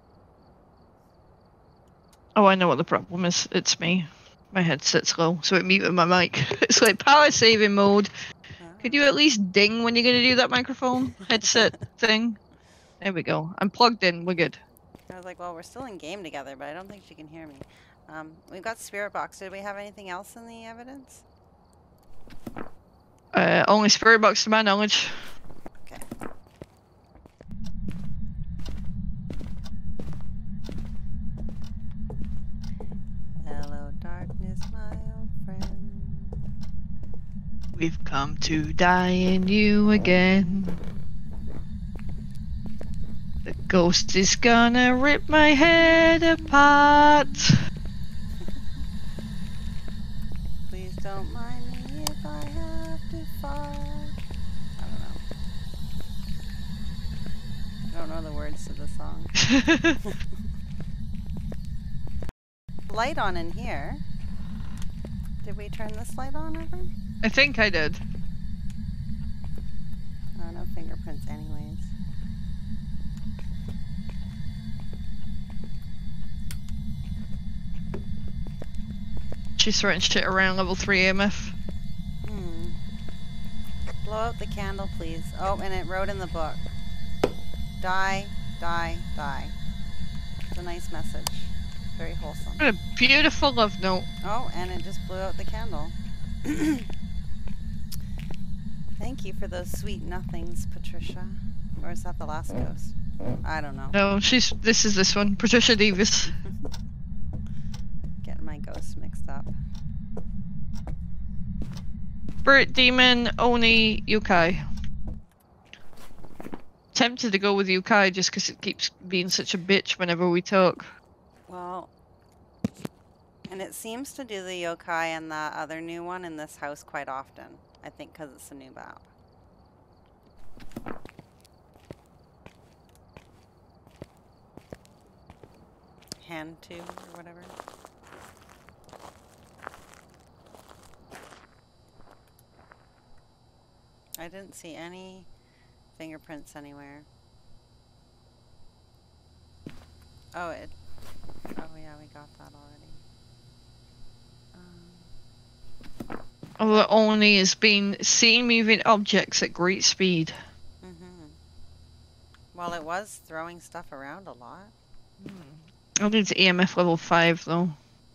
Speaker 7: Oh, I know what the problem is. It's me. My headset's low, so it muted my mic. It's like power saving mode.
Speaker 1: Oh.
Speaker 7: Could you at least ding when you're going to do that microphone headset thing? There we go. I'm plugged in. We're good.
Speaker 1: I was like, well, we're still in game together, but I don't think she can hear me. Um, we've got spirit box. Did we have anything else in the evidence?
Speaker 7: Uh, only spirit box to my knowledge.
Speaker 1: Okay. Hello, darkness, my old friend.
Speaker 7: We've come to die in you again. The ghost is gonna rip my head apart.
Speaker 1: Please don't mind me if I have to fart. I don't know. I don't know the words to the song. Light on in here. Did we turn this light on ever?
Speaker 7: I think I did.
Speaker 1: Oh, no fingerprints anyways.
Speaker 7: She's throwing shit around level three A M F.
Speaker 1: Hmm. Blow out the candle, please. Oh, and it wrote in the book. Die, die, die. It's a nice message. Very wholesome.
Speaker 7: What a beautiful love note.
Speaker 1: Oh, and it just blew out the candle. Thank you for those sweet nothings, Patricia. Or is that the last ghost? I don't know.
Speaker 7: No, she's. This is this one, Patricia Davis.
Speaker 1: Getting my ghosts mixed up.
Speaker 7: Spirit Demon, Oni, Yokai. Tempted to go with Yokai just because it keeps being such a bitch whenever we talk.
Speaker 1: Well, and it seems to do the yokai and the other new one in this house quite often. I think because it's a new map. Hand tube or whatever. I didn't see any fingerprints anywhere. Oh, it. Oh, yeah, we got that already. Um,
Speaker 7: Other only has been seen moving objects at great speed.
Speaker 1: mm-hmm. Well, it was throwing stuff around a lot.
Speaker 7: I think it's E M F level five though.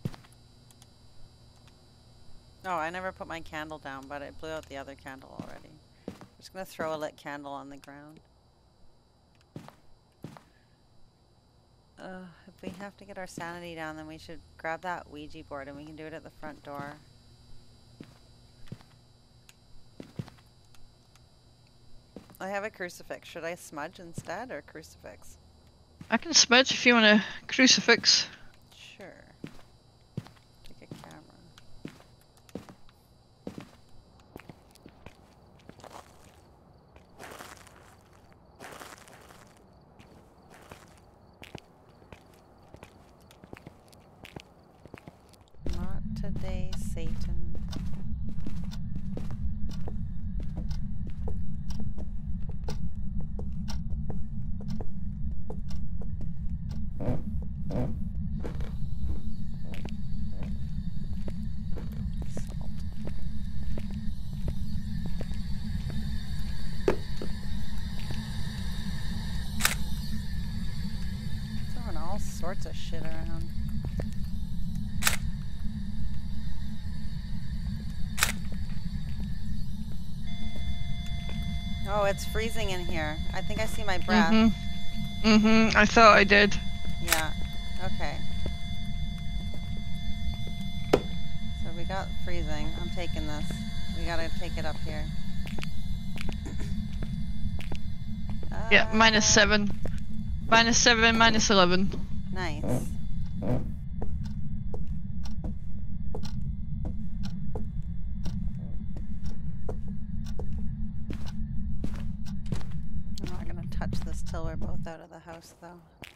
Speaker 1: Oh, I never put my candle down, but it blew out the other candle already. I'm just gonna throw a lit candle on the ground. Uh, if we have to get our sanity down, then we should grab that Ouija board and we can do it at the front door. I have a crucifix. Should I smudge instead or crucifix?
Speaker 7: I can smudge if you want a crucifix.
Speaker 1: Sure. Take a camera. Not today, Satan. Throwing all sorts of shit around. Oh, it's freezing in here. I think I see my breath.
Speaker 7: Mm-hmm. Mm-hmm. I thought I did.
Speaker 1: Yeah. Okay. So we got freezing. I'm taking this. We gotta take it up here.
Speaker 7: Yeah, minus
Speaker 1: Uh,
Speaker 7: seven. Minus seven, minus eleven.
Speaker 1: Nice. I'm not gonna touch this till we're both out of the house, though.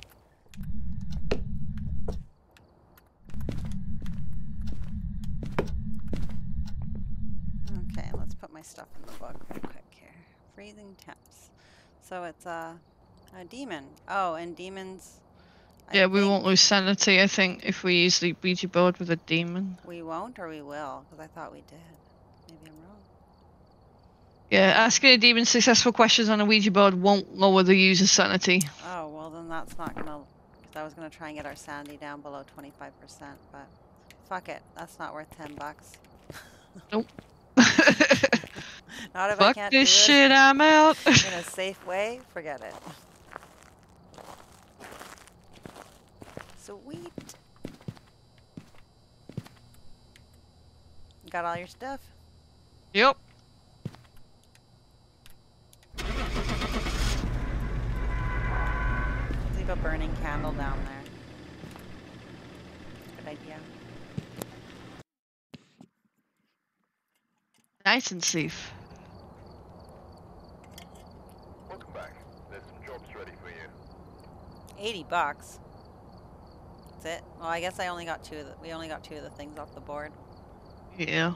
Speaker 1: Okay, let's put my stuff in the book real quick here. Freezing temps. So it's a, a demon. Oh, and demons. I
Speaker 7: Yeah, we
Speaker 1: think
Speaker 7: won't lose sanity, I think, if we use the Ouija board with a demon.
Speaker 1: We won't, or we will, because I thought we did. Maybe I'm wrong.
Speaker 7: Yeah, asking a demon successful questions on a Ouija board won't lower the user's sanity.
Speaker 1: Oh, well then that's not gonna, because I was gonna try and get our sanity down below twenty-five percent, but fuck it, that's not worth ten bucks.
Speaker 7: Nope.
Speaker 1: Not if I
Speaker 7: Fuck
Speaker 1: can't do
Speaker 7: this
Speaker 1: it
Speaker 7: shit, I'm out.
Speaker 1: in a safe way, forget it. Sweet. Got all your stuff?
Speaker 7: Yep.
Speaker 1: Leave a burning candle down there. Good idea.
Speaker 7: Nice and safe.
Speaker 3: Welcome back. There's some jobs ready for you.
Speaker 1: eighty bucks. That's it. Well, I guess I only got two of the, we only got two of the things off the board.
Speaker 7: Yeah.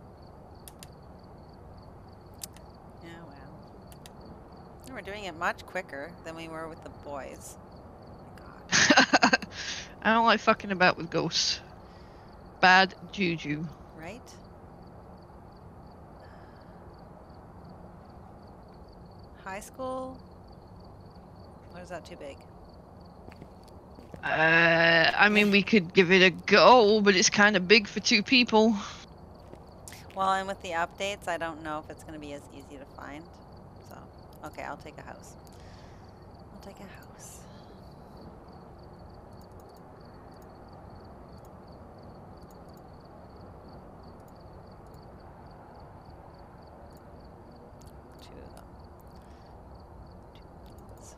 Speaker 1: Yeah, well. We're doing it much quicker than we were with the boys. Oh my god.
Speaker 7: I don't like fucking about with ghosts. Bad juju.
Speaker 1: Right? High school? Or is that too big?
Speaker 7: Uh, I mean, we could give it a go, but it's kind of big for two people.
Speaker 1: Well, and with the updates, I don't know if it's going to be as easy to find. So, okay, I'll take a house. I'll take a house. Two of them. Two kids.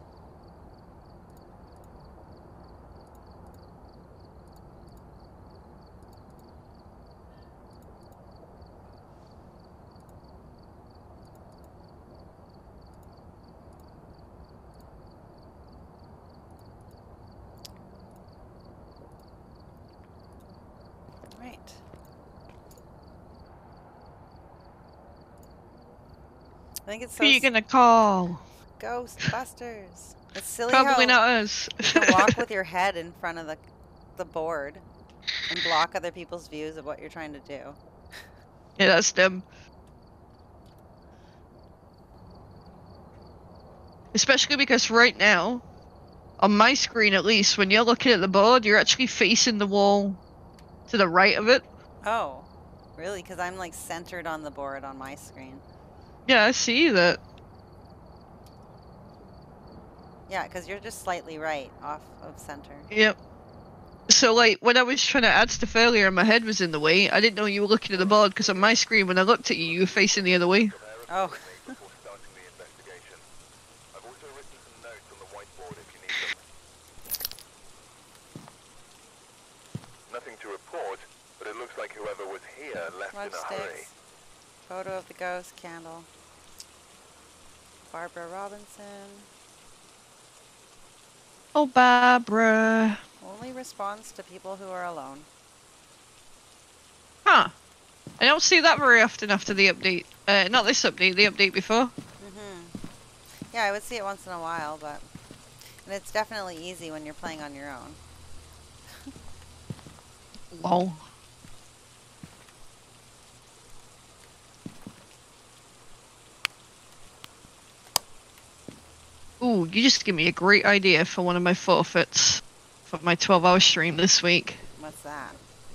Speaker 1: Right. I think it's so
Speaker 7: Who are you
Speaker 1: s-
Speaker 7: gonna call?
Speaker 1: Ghostbusters. It's silly
Speaker 7: Probably
Speaker 1: how
Speaker 7: not us.
Speaker 1: you can walk with your head in front of the the board and block other people's views of what you're trying to do.
Speaker 7: Yeah, that's them. Especially because right now, on my screen at least, when you're looking at the board, you're actually facing the wall to the right of it.
Speaker 1: Oh, really? Because I'm like centered on the board on my screen.
Speaker 7: Yeah, I see that.
Speaker 1: Yeah, because you're just slightly right off of center.
Speaker 7: Yep. So, like, when I was trying to add stuff earlier and my head was in the way, I didn't know you were looking at the board because on my screen, when I looked at you, you were facing the other way.
Speaker 1: Oh.
Speaker 3: Before starting the investigation. I've also written some notes on the whiteboard if you need them. Nothing to report, but it looks like whoever was here left
Speaker 1: Smudge
Speaker 3: in a hurry.
Speaker 1: sticks. Photo of the ghost candle. Barbara Robinson.
Speaker 7: Oh, Barbara.
Speaker 1: Only responds to people who are alone.
Speaker 7: Huh. I don't see that very often after the update. Uh, not this update, the update before.
Speaker 1: Mm-hmm. Yeah, I would see it once in a while, but... And it's definitely easy when you're playing on your own.
Speaker 7: Lol. Ooh, you just give me a great idea for one of my forfeits for my twelve hour stream this week.
Speaker 1: What's that?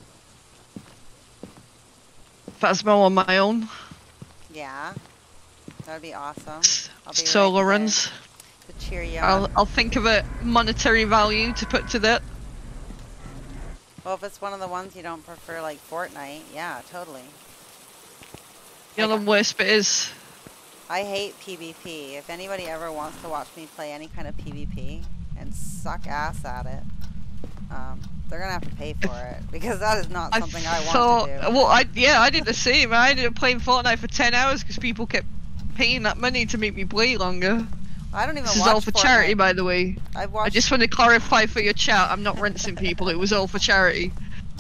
Speaker 7: Phasmo on my own.
Speaker 1: Yeah. That would be awesome. I'll be
Speaker 7: Solo
Speaker 1: right
Speaker 7: runs.
Speaker 1: there to cheer you
Speaker 7: I'll,
Speaker 1: on.
Speaker 7: I'll think of a monetary value to put to that.
Speaker 1: Well, if it's one of the ones you don't prefer, like Fortnite, yeah, totally.
Speaker 7: You know,
Speaker 1: Like,
Speaker 7: the worst bit is,
Speaker 1: I hate PvP. If anybody ever wants to watch me play any kind of PvP and suck ass at it, um, they're gonna have to pay for it because that is not something I,
Speaker 7: thought,
Speaker 1: want to do.
Speaker 7: well, I yeah, I did the same. I ended up playing Fortnite for ten hours because people kept paying that money to make me play longer.
Speaker 1: I don't even
Speaker 7: This is
Speaker 1: watch
Speaker 7: all for
Speaker 1: Fortnite.
Speaker 7: charity, by the way.
Speaker 1: I
Speaker 7: I
Speaker 1: watched.
Speaker 7: just want to clarify for your chat, I'm not rinsing people. It was all for charity.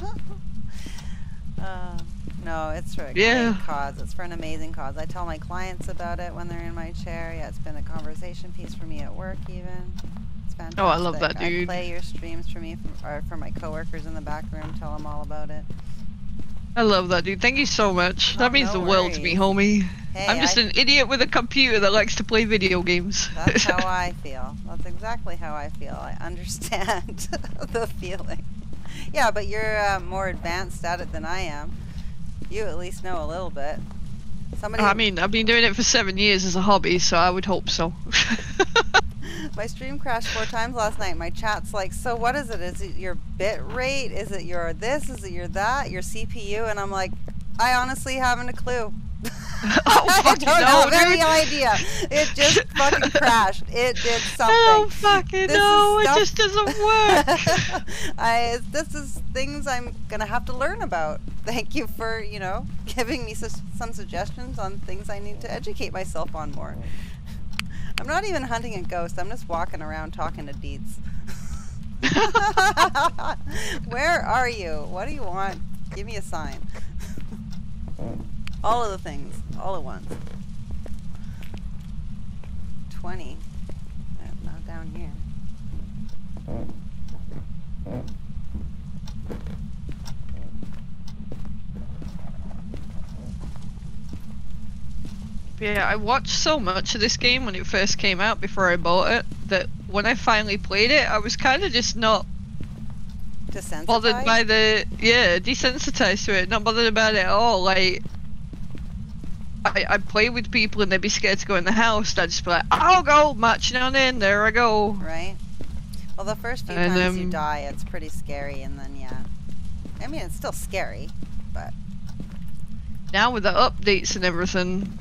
Speaker 1: uh, no, it's for a
Speaker 7: Yeah.
Speaker 1: great cause. It's for an amazing cause. I tell my clients about it when they're in my chair. Yeah, it's been a conversation piece for me at work even. It's fantastic.
Speaker 7: Oh, I love that, dude.
Speaker 1: I play your streams for me, from, or for my coworkers in the back room. Tell them all about it.
Speaker 7: I love that, dude. Thank you so much.
Speaker 1: Oh,
Speaker 7: That means
Speaker 1: no
Speaker 7: the world to me,
Speaker 1: worries.
Speaker 7: homie.
Speaker 1: Hey,
Speaker 7: I'm just
Speaker 1: I,
Speaker 7: an idiot with a computer that likes to play video games.
Speaker 1: that's how I feel. That's exactly how I feel. I understand the feeling. Yeah, but you're uh, more advanced at it than I am. You at least know a little bit. Somebody.
Speaker 7: I mean, I've been doing it for seven years as a hobby, so I would hope so.
Speaker 1: My stream crashed four times last night. My chat's like, so what is it? Is it your bit rate? Is it your this? Is it your that? Your C P U? And I'm like, I honestly haven't a clue.
Speaker 7: Oh,
Speaker 1: I
Speaker 7: fucking
Speaker 1: don't
Speaker 7: no,
Speaker 1: have any
Speaker 7: dude.
Speaker 1: idea. It just fucking crashed. It did something.
Speaker 7: I don't fucking
Speaker 1: This is
Speaker 7: know. It
Speaker 1: stuff-
Speaker 7: just doesn't work.
Speaker 1: I this is things I'm gonna have to learn about. Thank you for you know giving me su- some suggestions on things I need to educate myself on more. I'm not even hunting a ghost. I'm just walking around talking to deets. Where are you? What do you want? Give me a sign. All of the things, all at once. Twenty. Uh, Not down here.
Speaker 7: Yeah, I watched so much of this game when it first came out before I bought it that when I finally played it, I was kind of just not
Speaker 1: Desensitized?
Speaker 7: bothered by the yeah desensitized to it, not bothered about it at all. Like I I play with people and they'd be scared to go in the house. I'd just be like, I'll go marching on in. There I go.
Speaker 1: Right? Well, the first few
Speaker 7: And,
Speaker 1: times you
Speaker 7: um,
Speaker 1: die, it's pretty scary, and then, yeah. I mean, it's still scary, but...
Speaker 7: Now with the updates and everything,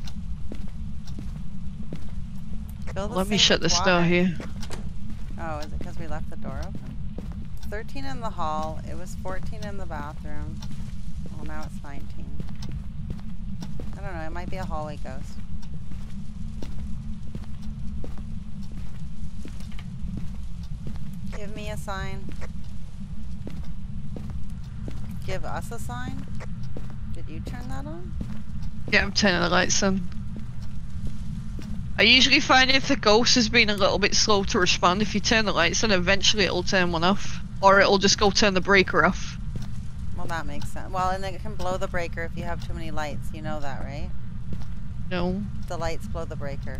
Speaker 1: Fill the
Speaker 7: let me
Speaker 1: sink
Speaker 7: shut
Speaker 1: with
Speaker 7: this door
Speaker 1: water.
Speaker 7: here.
Speaker 1: Oh, is it because we left the door open? thirteen in the hall. It was fourteen in the bathroom. Well, now it's nineteen. I don't know. It might be a hallway ghost. Give me a sign. Give us a sign? Did you turn that on?
Speaker 7: Yeah, I'm turning the lights on. I usually find if the ghost has been a little bit slow to respond, if you turn the lights on, eventually it'll turn one off. or it'll just go turn the breaker off.
Speaker 1: Well, that makes sense. Well, and then it can blow the breaker if you have too many lights. You know that, right?
Speaker 7: No.
Speaker 1: The lights blow the breaker.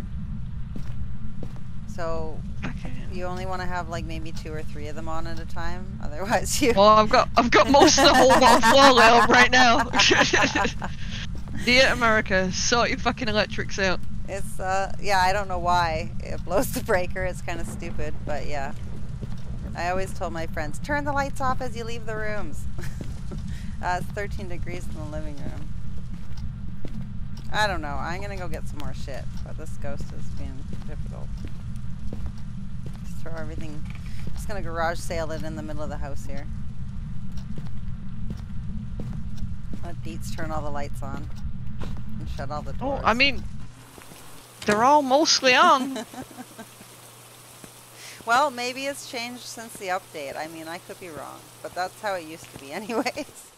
Speaker 1: So
Speaker 7: Okay.
Speaker 1: you only want to have like maybe two or three of them on at a time. Otherwise, you.
Speaker 7: Well, I've got I've got most of the whole bottom floor lit up right now. Dear America, sort your fucking electrics out.
Speaker 1: It's uh yeah, I don't know why it blows the breaker. It's kind of stupid, but yeah. I always told my friends, turn the lights off as you leave the rooms. uh, it's thirteen degrees in the living room. I don't know. I'm gonna go get some more shit, but this ghost is being difficult. Just throw everything. Just gonna garage sale it in the middle of the house here. Let Deets turn all the lights on and shut all the
Speaker 7: Oh,
Speaker 1: doors.
Speaker 7: I mean, they're all mostly on.
Speaker 1: Well, maybe it's changed since the update. I mean, I could be wrong, but that's how it used to be anyways.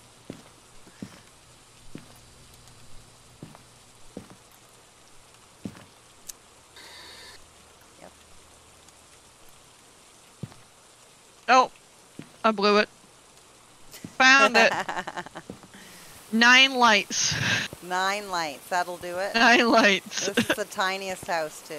Speaker 1: Yep.
Speaker 7: Oh, I blew it. Found it. Nine lights.
Speaker 1: Nine lights. That'll do it.
Speaker 7: Nine lights.
Speaker 1: This is the tiniest house, too.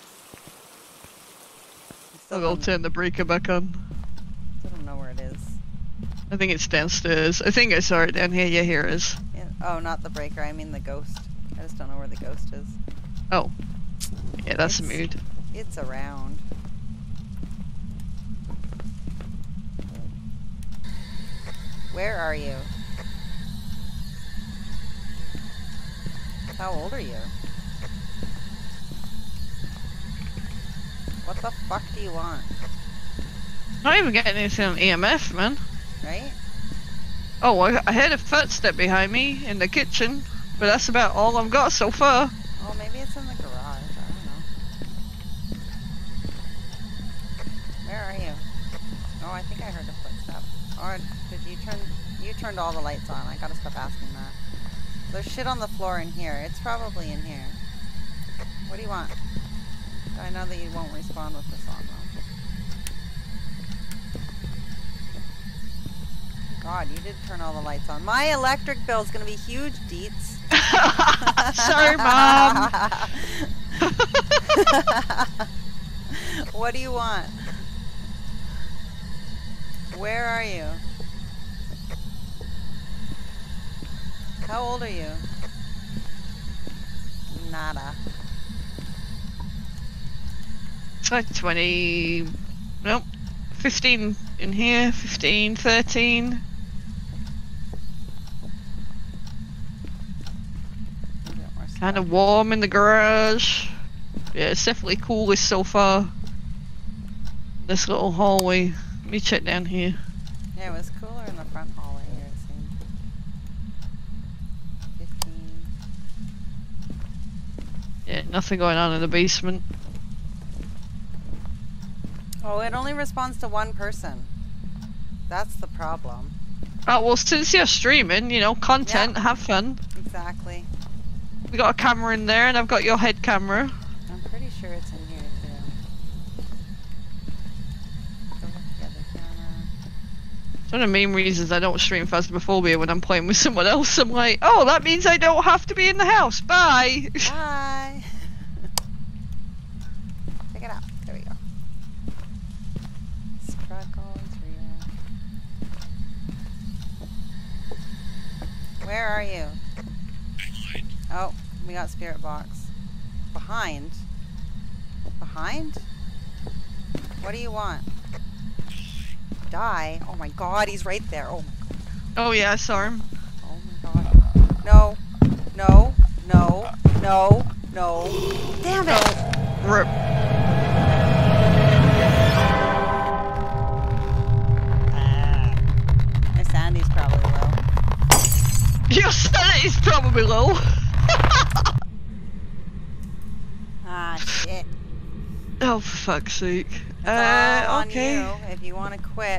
Speaker 7: I'll
Speaker 1: Still
Speaker 7: go
Speaker 1: don't,
Speaker 7: turn the breaker back on.
Speaker 1: still don't know where it is.
Speaker 7: I think it's downstairs. I think I saw it down here. Yeah, here it is.
Speaker 1: Yeah. Oh, not the breaker. I mean the ghost. I just don't know where the ghost is.
Speaker 7: Oh. Yeah, that's a
Speaker 1: It's-
Speaker 7: mood.
Speaker 1: It's around. Where are you? How old are you? What the fuck do you want?
Speaker 7: Not even getting anything on E M F, man.
Speaker 1: Right?
Speaker 7: Oh, I, I heard a footstep behind me in the kitchen, but that's about all I've got so far.
Speaker 1: Oh, maybe it's in the garage. I don't know. Where are you? Oh, I think I heard a footstep. Or did you turn... You turned all the lights on. I gotta stop asking that. There's shit on the floor in here. It's probably in here. What do you want? I know that you won't respond with this on, though. God, you did turn all the lights on. My electric bill is gonna be huge, Deets.
Speaker 7: Sorry, Mom.
Speaker 1: What do you want? Where are you? How old are you? Nada.
Speaker 7: It's like twenty... Nope. fifteen in here. fifteen, thirteen. Kind of warm in the garage. Yeah, it's definitely coolest so far. This little hallway. Let me check down here.
Speaker 1: Yeah, it was cooler in the front hallway here, it seemed. fifteen.
Speaker 7: Yeah, nothing going on in the basement.
Speaker 1: Oh, it only responds to one person. That's the problem.
Speaker 7: Oh, well, since you're streaming, you know, content, have fun.
Speaker 1: Exactly.
Speaker 7: We got a camera in there, and I've got your head camera.
Speaker 1: I'm pretty sure it's in here, too. Go with the other camera.
Speaker 7: It's one of the main reasons I don't stream Phasmophobia when I'm playing with someone else. I'm like, oh, that means I don't have to be in the house. Bye.
Speaker 1: Bye. Pick it up. There we go. Struggles, Rhea. Where are you? Oh, we got spirit box. Behind? Behind? What do you want? Die? Oh my god, he's right there. Oh my god.
Speaker 7: Oh yeah, I saw him.
Speaker 1: Oh my god. No. No. No. No. No. Damn it!
Speaker 7: Rip.
Speaker 1: My sanity's probably low.
Speaker 7: Your sanity's probably low.
Speaker 1: Ah, shit.
Speaker 7: Oh, for fuck's sake.
Speaker 1: It's
Speaker 7: Uh,
Speaker 1: all on
Speaker 7: okay.
Speaker 1: you if you want to quit.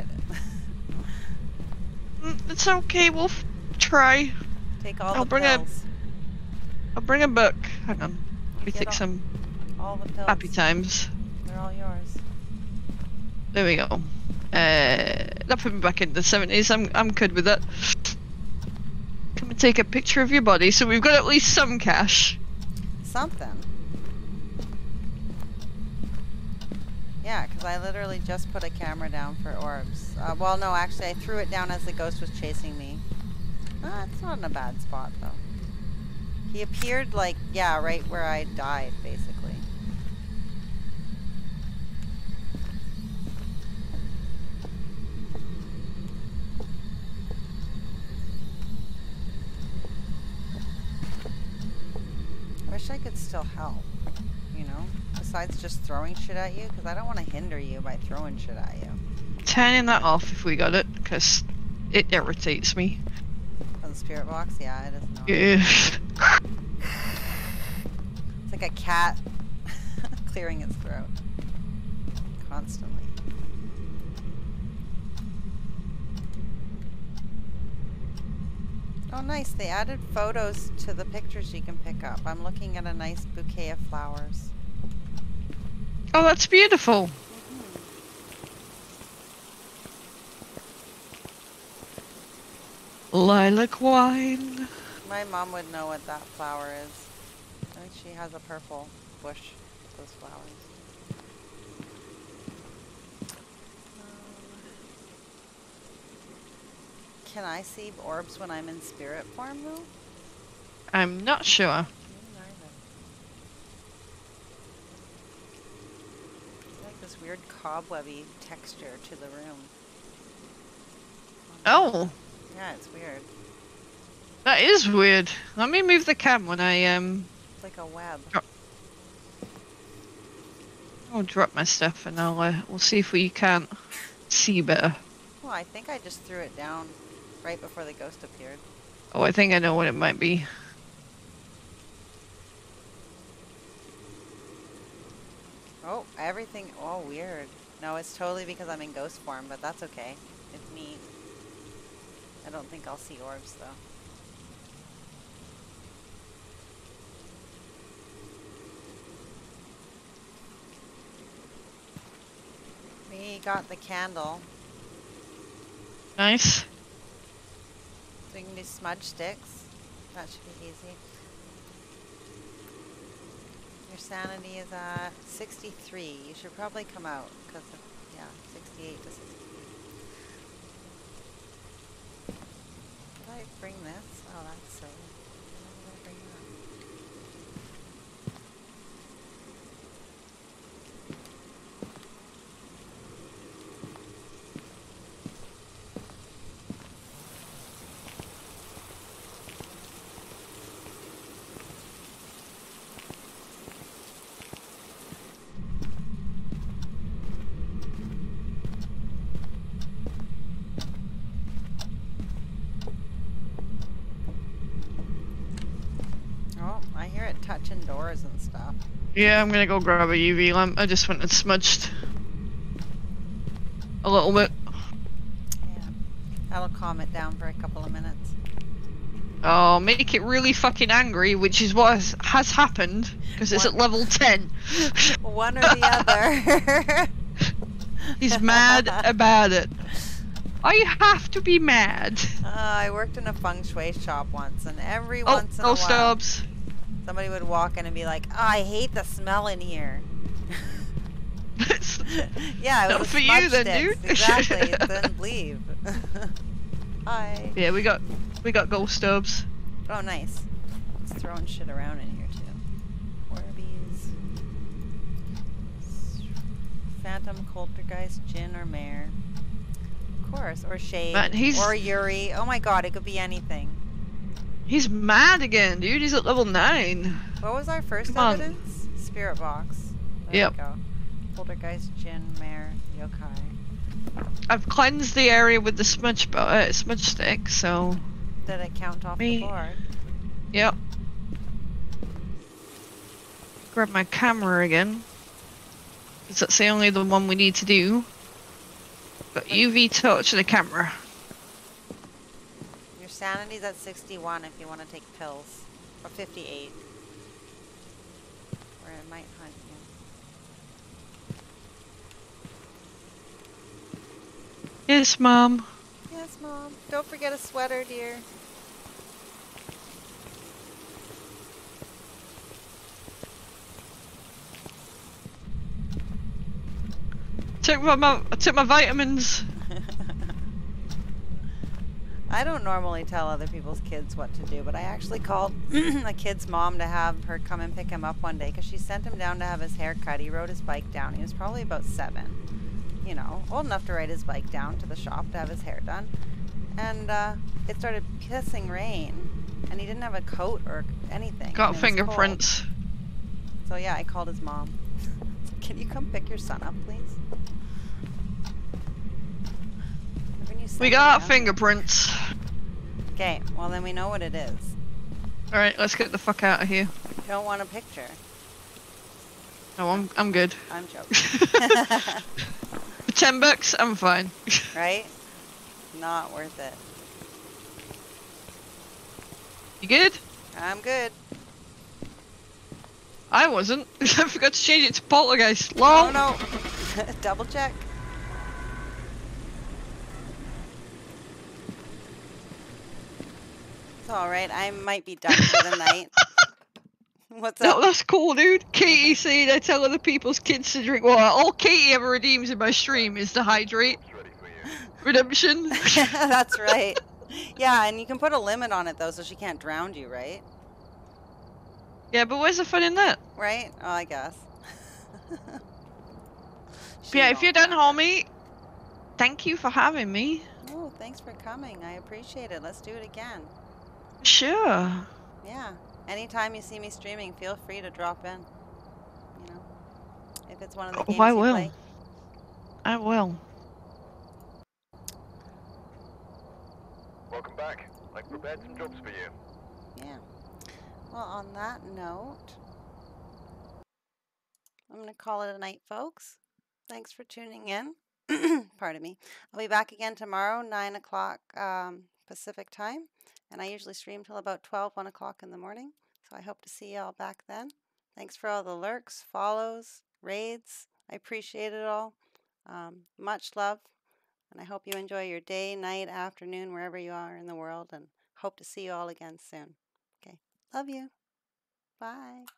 Speaker 7: Mm, It's okay, we'll f try.
Speaker 1: Take all
Speaker 7: I'll
Speaker 1: the
Speaker 7: bring a-
Speaker 1: pills.
Speaker 7: I'll bring a book. Hang on. Let me
Speaker 1: Get
Speaker 7: take
Speaker 1: all-
Speaker 7: some
Speaker 1: All the pills.
Speaker 7: happy times.
Speaker 1: They're all yours.
Speaker 7: There we go. Uh, that put me back in the seventies. I'm I'm good with that. Come and take a picture of your body, so we've got at least some cash.
Speaker 1: Something. Yeah, because I literally just put a camera down for orbs. Uh, well, no, actually, I threw it down as the ghost was chasing me. Uh, it's not in a bad spot, though. He appeared, like, yeah, right where I died, basically. I wish I could still help, you know? Besides just throwing shit at you, because I don't want to hinder you by throwing shit at you.
Speaker 7: Turning that off if we got it, because it irritates me.
Speaker 1: Oh, the spirit box? Yeah, it is not.
Speaker 7: Yeah.
Speaker 1: It's like a cat clearing its throat. Constantly. Oh nice, they added photos to the pictures you can pick up. I'm looking at a nice bouquet of flowers.
Speaker 7: Oh, that's beautiful.
Speaker 1: Mm-hmm.
Speaker 7: Lilac wine.
Speaker 1: My mom would know what that flower is. I think she has a purple bush with those flowers. Can I see orbs when I'm in spirit form, though?
Speaker 7: I'm not sure.
Speaker 1: Me neither. Like this weird cobwebby texture to the room.
Speaker 7: Oh,
Speaker 1: Yeah, it's weird.
Speaker 7: that is weird. Let me move the cam when I um.
Speaker 1: It's like a web.
Speaker 7: I'll drop my stuff and I'll uh, we'll see if we can't see better.
Speaker 1: Well, I think I just threw it down right before the ghost appeared.
Speaker 7: Oh, I think I know what it might be.
Speaker 1: Oh, everything. Oh, weird. No, it's totally because I'm in ghost form, but that's okay. It's neat. I don't think I'll see orbs, though. We got the candle.
Speaker 7: Nice.
Speaker 1: So we can do smudge sticks. That should be easy. Your sanity is at sixty-three. You should probably come out because, yeah, sixty-eight to sixty-three. Did I bring this? Oh, that's silly. Why did I bring that? Oh, I hear it touching doors and stuff.
Speaker 7: Yeah, I'm gonna go grab a U V lamp. I just went and smudged a little bit.
Speaker 1: Yeah. That'll calm it down for a couple of minutes.
Speaker 7: Oh, make it really fucking angry, which is what has, has happened because it's
Speaker 1: One-
Speaker 7: at level ten.
Speaker 1: One or the other.
Speaker 7: He's mad about it. I have to be mad.
Speaker 1: Uh, I worked in a feng shui shop once, and every
Speaker 7: Oh,
Speaker 1: once in
Speaker 7: no
Speaker 1: a while,
Speaker 7: stubs.
Speaker 1: somebody would walk in and be like, oh, I hate the smell in here. Yeah, it
Speaker 7: Not
Speaker 1: was
Speaker 7: for you
Speaker 1: smudge
Speaker 7: then,
Speaker 1: sticks.
Speaker 7: dude.
Speaker 1: Exactly, then leave. Hi.
Speaker 7: Yeah, we got we got gold stubs.
Speaker 1: Oh, nice. It's throwing shit around in here, too. Orbeez. Phantom, Poltergeist, Jinn, or Mare. Of course, or Shade,
Speaker 7: Man, he's-
Speaker 1: or Yuri. Oh my god, it could be anything.
Speaker 7: He's mad again, dude. He's at level nine.
Speaker 1: What was our first
Speaker 7: Come on.
Speaker 1: evidence? Spirit box. There
Speaker 7: Yep.
Speaker 1: we go. Poltergeist, Jinn, Mare, Yokai.
Speaker 7: I've cleansed the area with the smudge bo- uh, smudge stick, so
Speaker 1: Did it count off
Speaker 7: Me-
Speaker 1: the board?
Speaker 7: yep. Grab my camera again, because that's the only the one we need to do. Got U V torch and a camera.
Speaker 1: Your sanity's at sixty-one if you want to take pills. Or fifty-eight. Or it might hunt you.
Speaker 7: Yes, Mom.
Speaker 1: Yes, Mom. Don't forget a sweater, dear.
Speaker 7: Took my, my I took my vitamins.
Speaker 1: I don't normally tell other people's kids what to do, but I actually called a kid's mom to have her come and pick him up one day because she sent him down to have his hair cut. He rode his bike down. He was probably about seven, you know, old enough to ride his bike down to the shop to have his hair done. And uh, it started pissing rain, and he didn't have a coat or anything.
Speaker 7: Got
Speaker 1: and it was
Speaker 7: fingerprints.
Speaker 1: cold. So yeah, I called his mom. Can you come pick your son up, please? When you send
Speaker 7: We
Speaker 1: him
Speaker 7: got
Speaker 1: down here-
Speaker 7: fingerprints.
Speaker 1: Okay, well then we know what it is.
Speaker 7: Alright, let's get the fuck out of here.
Speaker 1: Don't want a picture.
Speaker 7: No, I'm I'm good.
Speaker 1: I'm joking.
Speaker 7: For ten bucks, I'm fine.
Speaker 1: Right? Not worth it.
Speaker 7: You good?
Speaker 1: I'm good.
Speaker 7: I wasn't. I forgot to change it to poltergeist.
Speaker 1: Oh
Speaker 7: Lol.
Speaker 1: no! Double check. It's alright, I might be done for the night. What's
Speaker 7: No,
Speaker 1: up?
Speaker 7: that's cool, dude. Katie saying I tell other people's kids to drink water. All Katie ever redeems in my stream is to hydrate.
Speaker 3: It's ready for you.
Speaker 7: Redemption.
Speaker 1: That's right. Yeah, and you can put a limit on it though, so she can't drown you, right?
Speaker 7: Yeah, but where's the fun in that?
Speaker 1: Right? Oh, I guess. She
Speaker 7: Yeah, if you're
Speaker 1: won't
Speaker 7: done,
Speaker 1: drown you.
Speaker 7: homie, thank you for having me.
Speaker 1: Oh, thanks for coming. I appreciate it. Let's do it again.
Speaker 7: Sure.
Speaker 1: Yeah. Anytime you see me streaming, feel free to drop in. You know, if it's one of the
Speaker 7: Oh,
Speaker 1: games
Speaker 7: I
Speaker 1: you
Speaker 7: will.
Speaker 1: play.
Speaker 7: I will.
Speaker 3: Welcome back. I've prepared some jobs for you.
Speaker 1: Yeah. Well, on that note, I'm going to call it a night, folks. Thanks for tuning in. Pardon me. I'll be back again tomorrow, nine o'clock um, Pacific time. And I usually stream till about twelve, one o'clock in the morning. So I hope to see you all back then. Thanks for all the lurks, follows, raids. I appreciate it all. Um, much love. And I hope you enjoy your day, night, afternoon, wherever you are in the world. And hope to see you all again soon. Okay. Love you. Bye.